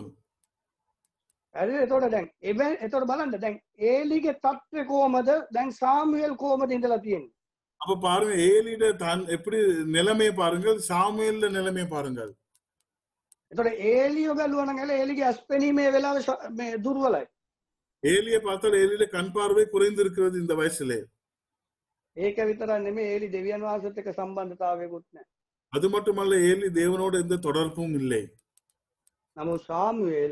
Speaker 1: හරි එතකොට දැන් එබැ එතකොට බලන්න දැන් ඒලිගේ තත්ත්වය කොහමද? දැන් සාමුවෙල් කොහමද ඉඳලා තියෙන්නේ?
Speaker 2: அப்ப பாருங்க, ஏலிட தான் எப்படி நிலைமை பாருங்கள், சாமுவேல்ல நிலைமை பாருங்கள்.
Speaker 1: එතකොට ඒලිය බැලුවා නම් එල ඒලිගේ අස්පෙනීමේ වෙලාවේ මේ දුර්වලයි.
Speaker 2: ஏலியை பார்த்தால் ஏலியில கண் பார்வை குறைந்து இருக்கிறது இந்த வயசுலே.
Speaker 1: ඒක විතරක් නෙමෙයි ඒලි දෙවියන් වහන්සේත් එක්ක සම්බන්ධතාවයකුත් නැහැ.
Speaker 2: அது மட்டுமல்ல, ஏலி தேவனோடு எந்த தொடர்பும் இல்லை.
Speaker 1: නමුත් සාමුවෙල්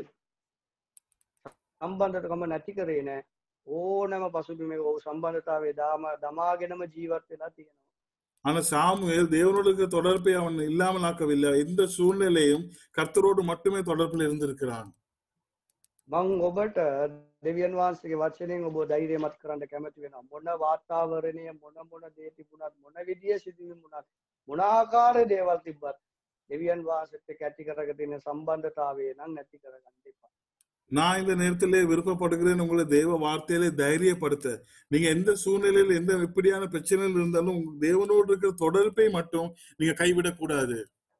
Speaker 1: සම්බන්ධකම නැති කරේ නැහැ. ඕනෑම පසුබිමක ඔහු සම්බන්ධතාවයේ දාම දමාගෙනම ජීවත් වෙලා තියෙනවා.
Speaker 2: ஆனா சாமுவேல் தேவனோடு இருக்கிற தொடர்பை அவன் இல்லாமல் ஆக்கவில்லை. எந்த சூழ்நிலையும் கர்த்தரோடு மட்டுமே தொடர்பில் இருந்திருக்கிறான்.
Speaker 1: මං ඔබට දෙවියන් වහන්සේගේ වචනයෙන් ඔබ ධෛර්යමත් කරන්න කැමති වෙනවා. මොන වාතාවරණය මොන මොන දේ තිබුණත් මොන විදිය සිදුවීම් වුණත් මොන ආකාර දේවල් තිබ්බත් දෙවියන් වහන්සේත් එක්ක ඇති කරගෙන තියෙන සම්බන්ධතාවය නම් නැති කරගන්න එපා.
Speaker 2: நான் இந்த நேரத்திலே விருப்பப்படுகிறேன் உங்களை தேவ வார்த்தையிலே தைரியப்படுத்த. நீங்க எந்த சூழ்நிலையில் எந்த எப்படியான பிரச்சனையில் இருந்தாலும் தேவனோடு இருக்கிற தொடர்பை மட்டும் நீங்க கைவிடக் கூடாது.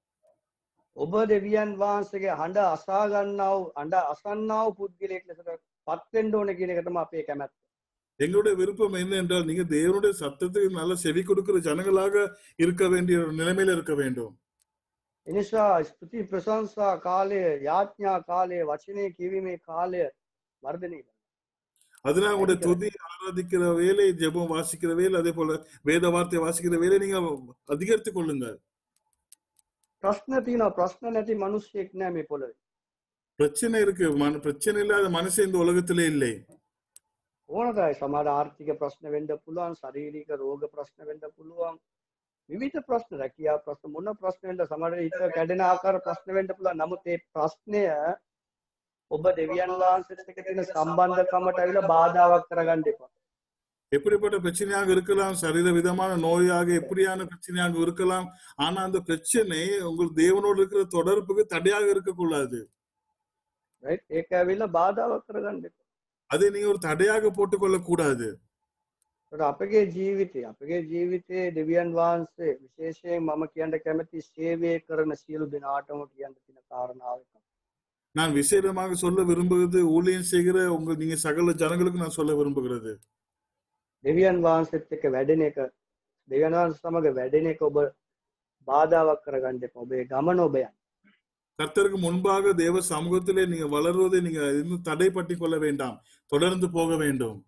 Speaker 1: ඔබ දෙවියන් වහන්සේගේ හඬ අසා ගන්නා වූ හඬ අසන්නා වූ පුද්ගලයෙක් ලෙසට පත් වෙන්න ඕන කියන එක තමයි අපේ කැමැත්ත.
Speaker 2: எங்களுடைய விருப்பம் என்ன என்றால், நீங்க தேவனுடைய சத்தத்துக்கு நல்ல செவி கொடுக்கிற ஜனங்களாக இருக்க வேண்டிய ஒரு நிலைமையில இருக்க வேண்டும்.
Speaker 1: එනිසා ස්තුති ප්‍රශංසා කාලය යාඥා කාලය වචනේ කියවීමේ කාලය වර්ධනය කරනවා.
Speaker 2: அதனால உங்களுடைய துதி ஆராதிக்கிற வேலை, ஜெபம் வாசிக்கிற வேலை, அதே போல வேத வார்த்தை வாசிக்கிற வேலை நீங்க அதிகரித்துக் கொள்ளுங்க.
Speaker 1: ප්‍රශ්න තියෙනවා. ප්‍රශ්න නැති මිනිස්සෙක් නෑ මේ පොළවේ.
Speaker 2: பிரச்சனை இருக்கு, பிரச்சனை இல்லாத மனுஷன் இந்த உலகத்திலே இல்லை.
Speaker 1: ඕනකයි සමහර ආර්ථික ප්‍රශ්න වෙන්න පුළුවන්, ශාරීරික රෝග ප්‍රශ්න වෙන්න පුළුවන්. විවිධ ප්‍රශ්න රැකියා ප්‍රශ්න මොන ප්‍රශ්න වෙන්න සමහර හිත කැඩෙන ආකාර ප්‍රශ්න වෙන්න පුළුවන්. නමුත් ඒ ප්‍රශ්නය ඔබ දෙවියන් වහන්සේත් එක්ක තියෙන සම්බන්ධකමට ඇවිල්ලා බාධාවක් කරගන්න එපා.
Speaker 2: எப்படிப்பட்ட பிரச்சனையாக இருக்கலாம், சரீர விதமான நோயாக எப்படியான பிரச்சனையாக இருக்கலாம். ஆனா அந்த பிரச்சனை உங்கள் தேவனோடு இருக்கிற தொடர்புக்கு தடையாக இருக்கக்கூடாது.
Speaker 1: ரைட்? ඒක ඇවිල්ලා බාධාවක් කරගන්න එපා.
Speaker 2: அதை நீங்க ஒரு தடையாக போட்டுக்கொள்ள கூடாது.
Speaker 1: ඒකට අපගේ ජීවිතේ අපගේ ජීවිතේ දෙවියන් වහන්සේ විශේෂයෙන් මම කියන්න කැමති සේවය කරන සියලු දෙනාටම කියන්න තියෙන කාරණාව එකක්.
Speaker 2: நான் விசேடமாக சொல்ல விரும்புகிறது, ஊழியம் செய்கிற உங்க நீங்க சகல ஜனங்களுக்கு நான் சொல்ல விரும்புகிறது,
Speaker 1: දෙවියන් වහන්සේත් එක්ක වැඩෙන එක දෙවියන් වහන්සේ සමග වැඩෙන එක ඔබ බාධාවක් කරගන්න එපා. ඔබේ ගමන ඔබ යන්න.
Speaker 2: கர்த்தருக்கு முன்பாக தேவ சமூகத்திலே நீங்க வளர்வதை நீங்க இன்னும் தடை பற்றி கொள்ள வேண்டாம், தொடர்ந்து போக வேண்டும்.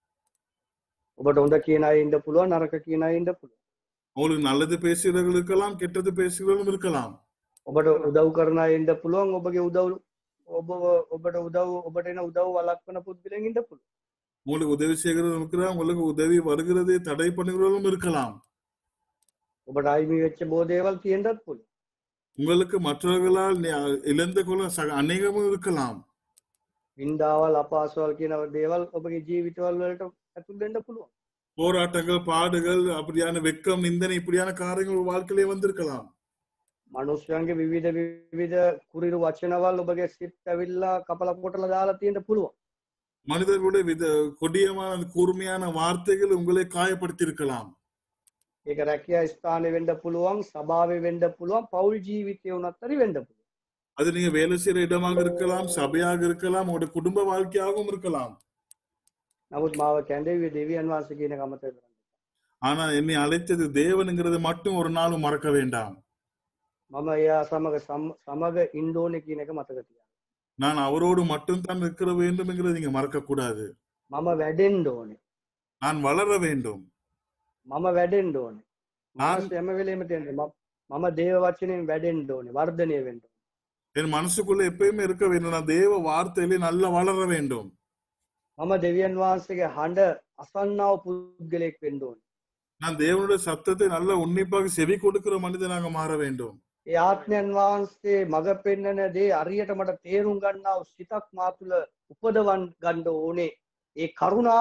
Speaker 1: ඔබට හොඳ කියන අය ඉන්න පුළුවන්, නරක කියන අය ඉන්න පුළුවන්.
Speaker 2: உங்களுக்கு நல்லது பேசுகிறவர்கள் இருக்கலாம், கெட்டது பேசுகிறவர்களும் இருக்கலாம்.
Speaker 1: ඔබට උදව් කරන අය ඉන්න පුළුවන්, ඔබගේ උදව් ඔබ ඔබට උදව් ඔබට එන උදව් වළක්වන පුද්ගලයන් ඉන්න පුළුවන්.
Speaker 2: உங்களுக்கு உதவி செய்கிறவர்கள் இருக்கிறார், உங்களுக்கு உதவி வருகிறதை தடை பண்ணுகிறவர்களும் இருக்கலாம்.
Speaker 1: ඔබට අයිමි වෙච්ච බොහෝ දේවල් තියෙන්නත් පුළුවන්.
Speaker 2: உங்களுக்கு மற்றவர்களால் இழந்து கொள்ள அநேகமும் இருக்கலாம்.
Speaker 1: වින්දාවල් අපහසුවල් කියන දේවල් ඔබගේ ජීවිතවල වලට ඇතුල් වෙන්න පුළුවන්.
Speaker 2: போராட்டங்கள், பாடுகள், அப்படியான வெக்கம், நிந்தனை, இப்படியான காரியங்கள் வாழ்க்கையிலே வந்திருக்கலாம்.
Speaker 1: මනුෂ්‍යයන්ගේ විවිධ විවිධ කුරිරු වචනවල් ඔබගේ සිත් ඇවිල්ලා කපලා කොටලා දාලා තියෙන්න පුළුවන්.
Speaker 2: மனிதர்களுடைய வித கொடியமான கூர்மையான வார்த்தைகள் உங்களை காயப்படுத்தி இருக்கலாம்.
Speaker 1: ඒක රැකියා ස්ථානේ වෙන්න පුළුවන්, සභාවේ වෙන්න පුළුවන්, පෞල් ජීවිතේ උනත් හරි වෙන්න පුළුවන්.
Speaker 2: அது நீங்க வேலை செய்யற இடமாக இருக்கலாம், சபையாக இருக்கலாம், உங்களுடைய குடும்ப வாழ்க்கையாகவும் இருக்கலாம்.
Speaker 1: නමුත් මාව කැඳෙව්වේ දෙවියන් වහන්සේ කියන එක අමතක කරන්න.
Speaker 2: ஆனா என்னை அழைத்தது தேவனுங்கிறது மட்டும் ஒரு நாளும் மறக்க வேண்டாம்.
Speaker 1: මම එයා සමග සමග ඉන්න ඕනේ කියන එක මතක තියාගන්න.
Speaker 2: நான் அவரோடு மட்டும் தான் இருக்க வேண்டும் என்கிறதை நீங்க மறக்க கூடாது.
Speaker 1: මම වැඩෙන්න ඕනේ.
Speaker 2: நான் வளர வேண்டும்.
Speaker 1: මම වැඩෙන්න ඕනේ. මම හැම වෙලේම තියෙන්නේ මම දේව වචනයෙන් වැඩෙන්න ඕනේ, වර්ධනය වෙන්න ඕනේ.
Speaker 2: என் மனசுக்குள்ள எப்பயுமே இருக்க வேண்டும், நான் தேவ வார்த்தையிலே நல்லா வளர வேண்டும்.
Speaker 1: මම දෙවියන් වහන්සේගේ හඬ අසන්නව පුද්ගලෙක් වෙන්න ඕනේ.
Speaker 2: நான் தேவனுடைய சத்தத்தை நல்ல உன்னிப்பாக செவி கொடுக்கிற மனிதனாக மாற வேண்டும்.
Speaker 1: ඒ ආත්මයන් වහන්සේ මඟ පෙන්වන දේ අරියට මට තේරුම් ගන්නව සිතක් මා තුළ උපදවන් ගන්න ඕනේ. ඒ කරුණා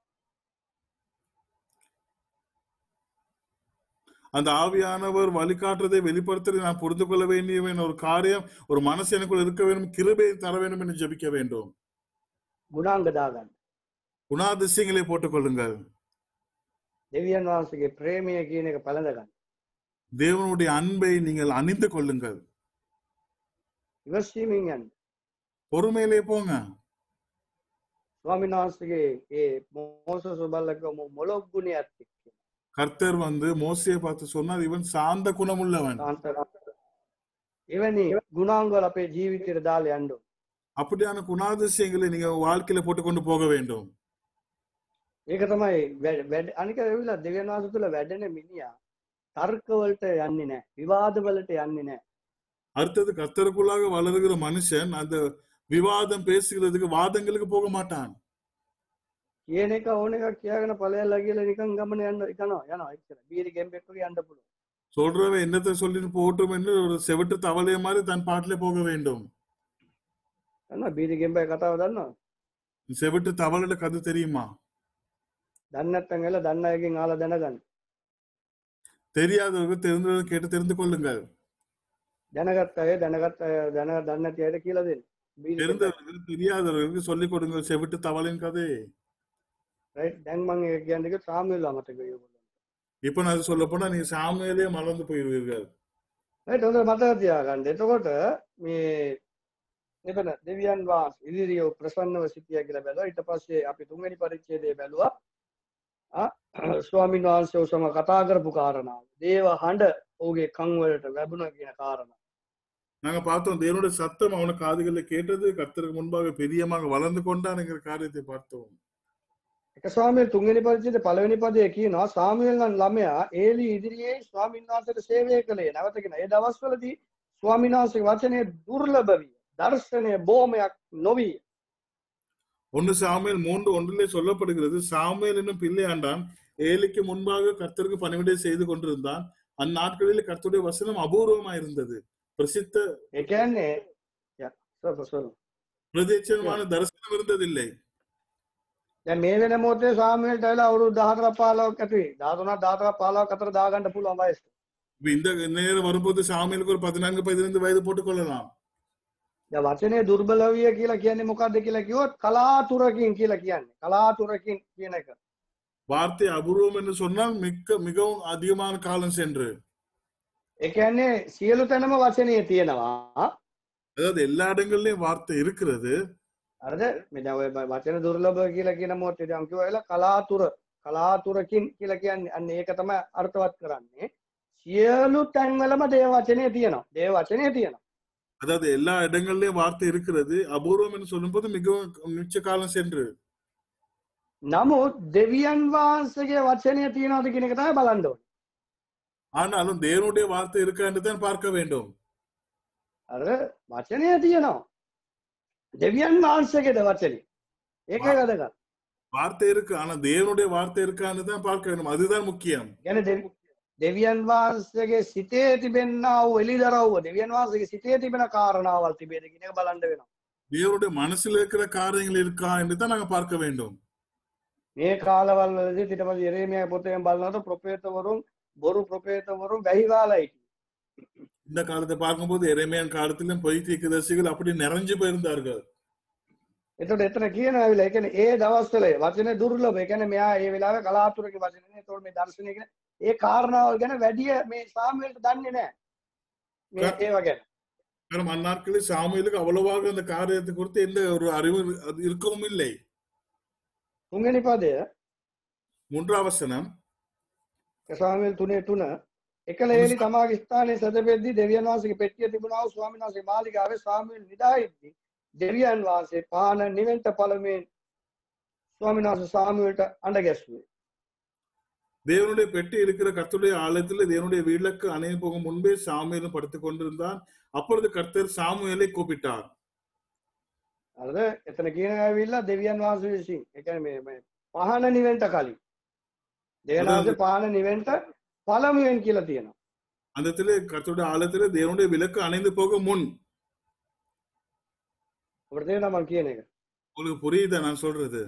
Speaker 2: அந்த ஆவியானவர் வழிகாட்டுறதை வெளிப்படுத்துறதை நான் புரிந்து கொள்ள வேண்டிய ஒரு காரியம், ஒரு மனசு எனக்குள்ள இருக்க வேண்டும், கிருபையை தர வேண்டும் என்று ஜெபிக்க வேண்டும்.
Speaker 1: ගුණාංග දාගන්න.
Speaker 2: குணாதிசயங்களை போட்டுக் கொள்ளுங்கள்.
Speaker 1: දෙවියන් වහන්සේගේ ප්‍රේමය කියන එක පළඳ ගන්න.
Speaker 2: தேவனுடைய அன்பை நீங்கள் அணிந்து கொள்ளுங்கள்.
Speaker 1: ඉවසීමෙන් යන්න.
Speaker 2: பொறுமையிலே போங்க.
Speaker 1: ස්වාමීන් වහන්සේගේ ඒ මෝසස් ඔබල්ලක මොලොක් ගුණයක් එක්ක.
Speaker 2: கர்த்தர் வந்து மோசேயை பார்த்து சொன்னார், இவன் சாந்த குணமுள்ளவன்.
Speaker 1: එවැනි ගුණාංගවල අපේ ජීවිතයට දාලා යන්න ඕනේ.
Speaker 2: அப்படியான குணாதிசயங்களை நீங்க வாழ்க்கையில போட்டுக்கொண்டு போக வேண்டும்.
Speaker 1: ඒක තමයි අනික ඇවිල්ලා දෙවියන් වහන්සේ තුළ වැඩෙන මිනිහා තර්ක වලට යන්නේ නැහැ, විවාද වලට යන්නේ නැහැ.
Speaker 2: அடுத்தது கர்த்தருக்குள்ளாக வளருகிற மனுஷன் அந்த விவாதம் பேசுகிறதுக்கு, வாதங்களுக்கு போக மாட்டான்.
Speaker 1: කියන එක ඕන එකක් කියාගෙන ඵලයල්ලා කියලා නිකන් ගමන යන්න යනවා යනවා එච්චර. බීරි ගෙම්බෙක් වගේ යන්න පුළුවන්.
Speaker 2: சொல்றவன் என்னத்தை சொல்லிட்டு போட்டும் என்று ஒரு செவிட்டு தவளைய மாதிரி தன் பாட்டிலே போக வேண்டும்.
Speaker 1: අන්න බීරි ගෙම්බේ කතාව දන්නවද?
Speaker 2: செவிட்டு தவளையோட கதை தெரியுமா?
Speaker 1: දන්නේ නැත්නම් එල දන්න අයගෙන් ආලා දැනගන්න.
Speaker 2: தெரியாதவர்கள் தெரிந்தவர்கள் கேட்டு தெரிந்து கொள்ளுங்கள்.
Speaker 1: දැනගත් අය දැනගත් අය දැන දන්නේ නැති අයට කියලා දෙන්න.
Speaker 2: தெரிந்தவர்கள் தெரியாதவர்களுக்கு சொல்லிக் கொடுங்கள் செவிட்டு தவளையின் கதை.
Speaker 1: ரைட். දැන් මම ඒක කියන්නේ සාමුවෙල් අමතක වෙනවා.
Speaker 2: இப்ப நான் சொல்ல போனா நீங்க சாமுவேலே மறந்து போயிருவீர்கள்.
Speaker 1: ரைட். හොඳට මතක තියාගන්න. එතකොට මේ එතන දෙවියන් වහන්සේ ඉදිරියේ ප්‍රසන්නව සිටියා කියලා බැලුවා. ඊට පස්සේ අපි තුන්වෙනි පරිච්ඡේදයේ බැලුවා. ආ ස්වාමීන් වහන්සේ ඔසම කතා කරපු කාරණාව. දේව හඬ ඔහුගේ කන් වලට ලැබුණා කියන කාරණා.
Speaker 2: நாங்க பார்த்தோம், தேவனுடைய சத்தம் அவன காதுகளில் கேட்டது, கர்த்தருக்கு முன்பாக பெரியமாக வளர்ந்து கொண்டான்ங்கிற காரியத்தை பார்த்தோம்.
Speaker 1: එක සාමුවෙල් තුන්වෙනි පරිච්ඡේදයේ පළවෙනි පදයේ කියනවා සාමුවෙල් නම් ළමයා ඒලි ඉදිරියේ ස්වාමීන් වහන්සේට සේවය කළේ. නැවතගෙන ඒ දවස්වලදී ස්වාමීන් වහන්සේගේ වචනේ දුර්ලභ විය. දර්ශනය බොහොමයක් නොවිය.
Speaker 2: ஒன்று சாமுவேல் மூன்று ஒன்றிலே சொல்லப்படுகிறது, சாமுவேல் என்னும் பிள்ளையாண்டான் ஏலிக்கு முன்பாக கர்த்தருக்கு பணிவிடை செய்து கொண்டிருந்தான். அந்நாட்களில் கர்த்தருடைய வசனம் அபூர்வமா இருந்தது. பிரசித்த
Speaker 1: ඒ කියන්නේ ය සොර සොර
Speaker 2: பிரதேசமான தரிசனம் இருந்ததில்லை.
Speaker 1: දැන් මේ වෙන මොහොතේ සාමුවෙල්ට ඇවිල්ලා අවුරුදු දහහතර පහළොවක් ඇතුයි දහතුනක් දහහතර පහළොවක් අතර දාගන්න පුළුවන් වයස.
Speaker 2: இப்ப இந்த நேரம் வரும்போது சாமுவேலுக்கு ஒரு பதினான்கு பதினைந்து வயது போட்டுக் கொள்ளலாம்.
Speaker 1: දැන් වචනේ දුර්බල විය කියලා කියන්නේ මොකද්ද කියලා කිව්වොත් කලාතුරකින් කියලා කියන්නේ. කලාතුරකින් කියන එක.
Speaker 2: வார்த்தை அபூர்வம் என்று சொன்னால் மிக்க மிகவும் அதிகமான காலம் சென்று,
Speaker 1: ඒ කියන්නේ සියලු තැනම වචනේ තියෙනවා.
Speaker 2: அதாவது எல்லா இடங்கள்லயும் வார்த்தை இருக்கிறது.
Speaker 1: හරිද? මේ දැන් ඔය වචන දුර්ලභ කියලා කියන මොහොතේ දැන් කිව්වා කලාතුර කලාතුරකින් කියලා කියන්නේ අන්න ඒක තමයි අර්ථවත් කරන්නේ. සියලු තැන්වලම දේව වචනේ තියෙනවා. දේව වචනේ තියෙනවා.
Speaker 2: அதாவது எல்லா இடங்கள்லயும் வார்த்தை இருக்கிறது. அபூர்வம் என்று சொல்லும்போது மிகவும் மிச்ச காலம் சென்று,
Speaker 1: නමුත් දෙවියන් වහන්සේගේ වචනය තියෙනවද කියන එක තමයි බලන්න ඕනේ.
Speaker 2: ஆனாலும் தேவனுடைய வார்த்தை இருக்கா என்று தான் பார்க்க வேண்டும்.
Speaker 1: අර වචනය තියෙනවා. දෙවියන් වහන්සේගේද වචනේ. ඒකයි වැදගත්.
Speaker 2: வார்த்தை இருக்கு, ஆனா தேவனுடைய வார்த்தை இருக்கான்னு தான் பார்க்க வேண்டும். அதுதான் முக்கியம்.
Speaker 1: කියන්නේ දෙවියන් වහන්සේගේ සිතේ තිබෙනා වූ එළිදරව්ව දෙවියන් වහන්සේගේ සිතේ තිබෙන කාරණාවල් තිබේද කියන එක බලන්න වෙනවා.
Speaker 2: தேவனுடைய மனசுல இருக்கிற காரியங்கள் இருக்கா என்று தான் நாங்க பார்க்க வேண்டும்.
Speaker 1: මේ කාලවල වලදී ඊට පස්සේ යෙරේමියා පොතෙන් බලනකොට ප්‍රොෆේතවරුන් බොරු ප්‍රොෆේතවරුන් වැහි කාලා හිටියේ.
Speaker 2: இந்த காலத்தை பார்க்கும்போது எரேமியான் காலத்திலும் பொய் தீர்க்கதரிசிகள் அப்படி நிறைஞ்சு போயிருந்தார்கள்.
Speaker 1: එතකොට එතන කියනවා ඇවිල්ලා ඒ කියන්නේ ඒ දවස්වල වචනේ දුර්ලභ. ඒ කියන්නේ මෙයා ඒ වෙලාවේ කලාතුරකින් වචනේ. ඒතකොට මේ දර්ශනය කියන ඒ කාරණාවල් ගැන වැඩි මේ සාමුවෙල්ට දන්නේ නැහැ. මේ ඒව ගැන.
Speaker 2: காரணம் அந்நாட்களில் சாமுவேலுக்கு அவ்வளவாக அந்த காரியத்தை குறித்து எந்த ஒரு அறிவு அது இருக்கவும் இல்லை.
Speaker 1: තුන්වෙනි පදය
Speaker 2: மூன்றாம் வசனம்
Speaker 1: සාමුවෙල් තුනේ තුන එකල එලි තමාගේ ස්ථානයේ සැදපෙද්දී දෙවියන් වහන්සේගේ පෙට්ටිය තිබුණා වූ ස්වාමීන් වහන්සේ මාලිගාවේ සාමුවෙල් නිදායිද්දී දෙවියන් වහන්සේ පාන නිවෙන්ට පළමුවෙන් ස්වාමීන් වහන්සේ සාමුවෙල්ට අඬ ගැස්සුවේ.
Speaker 2: தேவனுடைய பெட்டி இருக்கிற கர்த்தருடைய ஆலயத்தில் தேவனுடைய வீட்டுக்கு அணைய போகும் முன்பே சாமுவேலும் படுத்துக் கொண்டிருந்தான். அப்பொழுது கர்த்தர் சாமுவேலை கூப்பிட்டார்.
Speaker 1: හරිද? එතන කියන ඇවිල්ලා දෙවියන් වහන්සේ විසින් ඒ කියන්නේ මේ මේ පහන නිවෙන්ට කලින් දෙවියන් වහන්සේ පහන නිවෙන්ට පළමුවෙන් කියලා තියෙනවා.
Speaker 2: அந்த இடத்துல கர்த்தருடைய ஆலயத்தில் தேவனுடைய விளக்கு அணைந்து போக முன்.
Speaker 1: අපිට තේරෙනවා මම කියන එක.
Speaker 2: உங்களுக்கு புரியுதா நான் சொல்றது?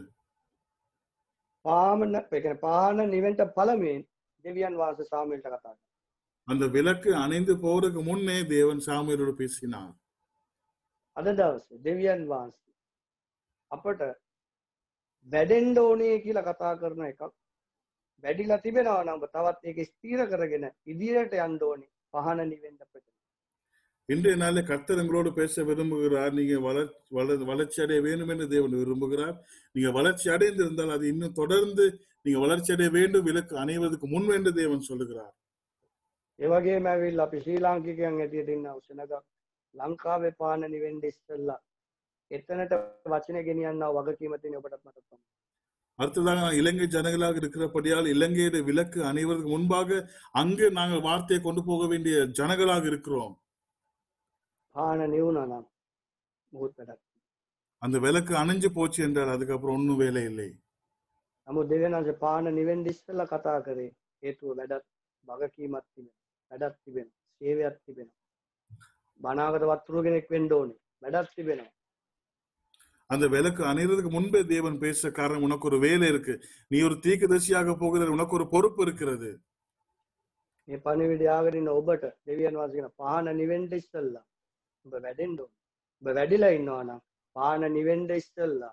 Speaker 1: පාමන ඒ කියන්නේ පහන නිවෙන්ට පළමුවෙන් දෙවියන් වහන්සේ සාමුවෙල්ට කතා කරා.
Speaker 2: அந்த விளக்கு அணைந்து போறதுக்கு முன்னே தேவன் சாமுவேலோடு பேசினார்.
Speaker 1: අද දවසේ දෙවියන් වහන්සේ අපට වැඩෙන්න ඕනේ කියලා කතා කරන එකක් වැඩිලා තිබෙනවා නම් තවත් ඒක ස්ථිර කරගෙන ඉදිරියට යන්න ඕනේ පහන නිවෙන්න ප්‍රතිපද.
Speaker 2: இன்றைய நாளில் கர்த்தர் எங்களோடு பேச விரும்புகிறார். நீங்க வளர் வளர்ச்சி அடைய வேண்டும் என்று தேவன் விரும்புகிறார். நீங்க வளர்ச்சி அடைந்திருந்தால் அது இன்னும் தொடர்ந்து நீங்க வளர்ச்சி அடைய வேண்டும், விலக்கு அணைவதற்கு முன் என்று தேவன் சொல்லுகிறார்.
Speaker 1: ඒ වගේම ඇවිල්ලා අපි ශ්‍රී ලාංකිකයන් ඇටියට ඉන්න අවශ්‍යනක ලංකාවේ පාන නිවෙන්න ඉස්සෙල්ලා එතනට වචන ගෙනියන්නව වගකීම තියෙන ඔබටත් මතක් කරගන්න.
Speaker 2: அடுத்ததாக நான் இலங்கை ஜனங்களாக இருக்கிறபடியால் இலங்கையுடைய விலக்கு அணைவதற்கு முன்பாக அங்கு நாங்கள் வார்த்தையை கொண்டு போக வேண்டிய ஜனங்களாக இருக்கிறோம்.
Speaker 1: පාන නිවුණා නම් මොහොත් වැඩක්.
Speaker 2: அந்த விளக்கு அணைஞ்சு போச்சு என்றால் அதுக்கப்புறம் ஒன்னும் வேலை இல்லை.
Speaker 1: නමුත් දෙවියන් වහන්සේ පාන නිවෙන්න ඉස්සෙල්ලා කතා කරේ හේතුව වැඩක් වගකීමක් තිබෙනවා. වැඩක් තිබෙනවා. සේවයක් තිබෙනවා. බණාගත වතුරු කෙනෙක් වෙන්න ඕනේ. වැඩක් තිබෙනවා.
Speaker 2: அந்த விளக்கு அணைறதுக்கு முன்பே தேவன் பேச காரணம் உனக்கு ஒரு வேலை இருக்கு. நீ ஒரு தீர்க்கதரிசியாக போகிற உனக்கு ஒரு பொறுப்பு இருக்கிறது.
Speaker 1: මේ පණිවිඩය ආගෙන ඉන්න ඔබට දෙවියන් වහන්සේ කියන පාන නිවෙන්න ඉස්සෙල්ලා ඔබ වැඩෙන්න ඕනේ. ඔබ වැඩිලා ඉන්නවා නම් පාන නිවෙන්න ඉස්සෙල්ලා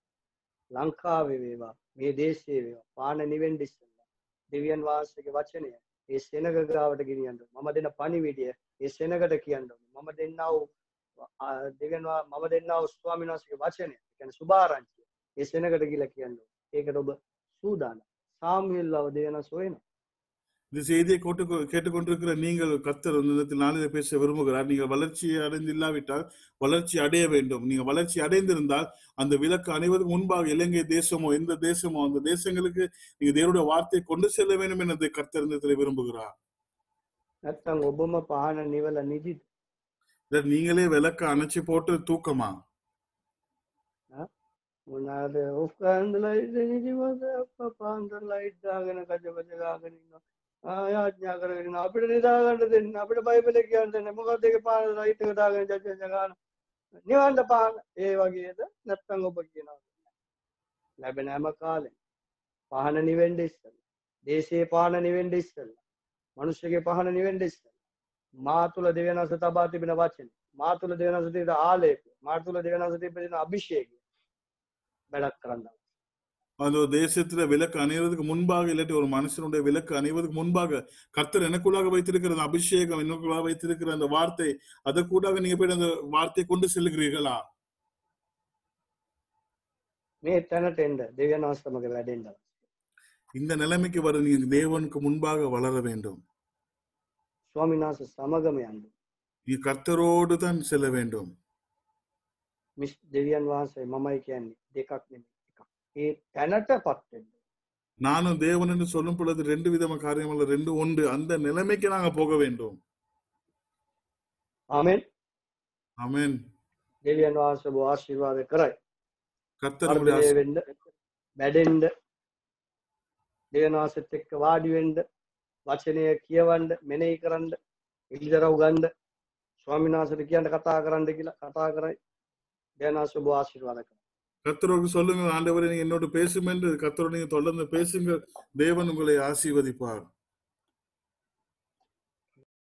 Speaker 1: ලංකාවේ වේවා මේ දේශයේ වේවා පාන නිවෙන්න ඉස්සෙල්ලා දෙවියන් වහන්සේගේ වචනය ඒ සෙනග ගාවට ගෙනියන්න ඕනේ. මම දෙන පණිවිඩය ඒ සෙනගට කියන්න ඕනේ. මම දෙන්නා වූ දෙවියන් මම දෙන්නා වූ ස්වාමීන් වහන්සේගේ වචනය ඒ කියන්නේ සුභාරංචිය ඒ සෙනගට කියලා කියන්න ඕනේ. ඒකට ඔබ සූදානම්. சாமுவேல் தேவனா சோயனா
Speaker 2: இந்த செய்தியை கேட்டுக்கொண்டிருக்கிற நீங்கள் கர்த்தர் இந்த நாளில் பேச விரும்புகிறார். நீங்கள் வளர்ச்சி அடைந்தில்லாவிட்டால் வளர்ச்சி அடைய வேண்டும். நீங்க வளர்ச்சி அடைந்திருந்தால் அந்த விலக்கு அணைவதற்கு முன்பாக இலங்கை தேசமோ எந்த தேசமோ அந்த தேசங்களுக்கு நீங்க தேவனுடைய வார்த்தையை கொண்டு செல்ல வேண்டும் என்று கர்த்தர் இந்த விரும்புகிறார்.
Speaker 1: ஒபம பான நிவல நிதி
Speaker 2: நீங்களே விளக்க அணைச்சு போட்டு தூக்கமா
Speaker 1: මොනාද ඔෆ්කාන්ද ලයිට් නිදි වද අප්පා පාන්දර ලයිට් දාගෙන කජ කජ ගාගෙන ඉන්නවා. ආයාඥා කරගෙන අපිට නිදා ගන්න දෙන්න අපිට බයිබලේ කියන්න දෙන්න මොකක්ද ඒක පාන රයිට් එක දාගෙන ජජ්ජ ගන්න නිවන්න පාන ඒ වගේද නැත්තම් ඔබ කියනවා ලැබෙන හැම කාලෙම පහන නිවෙන්න ඉස්සෙල්ලා දේශයේ පහන නිවෙන්න ඉස්සෙල්ලා මිනිස්සුගේ පහන නිවෙන්න ඉස්සෙල්ලා මා තුල දෙවියන්ස තබා තිබෙන වචන මා තුල දෙවියන්ස තිබෙන ආලේපය මා තුල දෙවියන්ස තිබෙන අභිෂේකය වැඩක් කරන්න
Speaker 2: அந்த ஒரு தேசத்துல விளக்கு அணிவதற்கு முன்பாக இல்லாட்டி ஒரு மனுஷனுடைய விளக்கு அணிவதற்கு முன்பாக கர்த்தர் எனக்குள்ளாக வைத்திருக்கிற அந்த அபிஷேகம் எனக்குள்ளாக வைத்திருக்கிற அந்த வார்த்தை அதை கூட நீங்க போய் அந்த வார்த்தையை கொண்டு செல்லுகிறீர்களா
Speaker 1: මේ තැනට එන්න දෙවියන් වහන්සේ සමග වැඩෙන්න
Speaker 2: இந்த நிலைமைக்கு வர நீங்க தேவனுக்கு முன்பாக வளர வேண்டும்
Speaker 1: ස්වාමීන් වහන්සේ සමගම යන්න
Speaker 2: நீ கர்த்தரோடு தான் செல்ல வேண்டும்
Speaker 1: මිස් දෙවියන් වහන්සේ මමයි කියන්නේ දෙකක් නෙමෙයි ඒ තැනටපත් වෙන්න
Speaker 2: நானும் தேவன் என்று சொல்லும் பொழுது ரெண்டு விதமான காரியங்கள் ரெண்டு உண்டு அந்த நிலைமைக்கு நாங்க போக வேண்டும்
Speaker 1: ආමෙන්
Speaker 2: ஆமென்
Speaker 1: දෙවියන් වහන්සේ ඔබ ආශිර්වාද කරයි
Speaker 2: கர்த்தர்
Speaker 1: වර්ධනය
Speaker 2: உங்களை
Speaker 1: වෙන්න වැඩෙන්න දෙවියන් වහන්සේත් එක්ක වාඩි වෙන්න වචනය කියවන්න මෙනෙහි කරන්න ඉලිදරව් ගන්න ස්වාමීන් වහන්සේට කියන්න කතා කරන්න කියලා කතා කරයි දෙවියන් වහන්සේ ඔබ ආශිර්වාද කරයි
Speaker 2: கர்த்தரோடு சொல்லுங்க ஆண்டவரே நீங்க என்னோட பேசும் என்று கர்த்தரோடு நீங்க தொடர்ந்து பேசுங்க தேவன் உங்களை ஆசீர்வதிப்பார்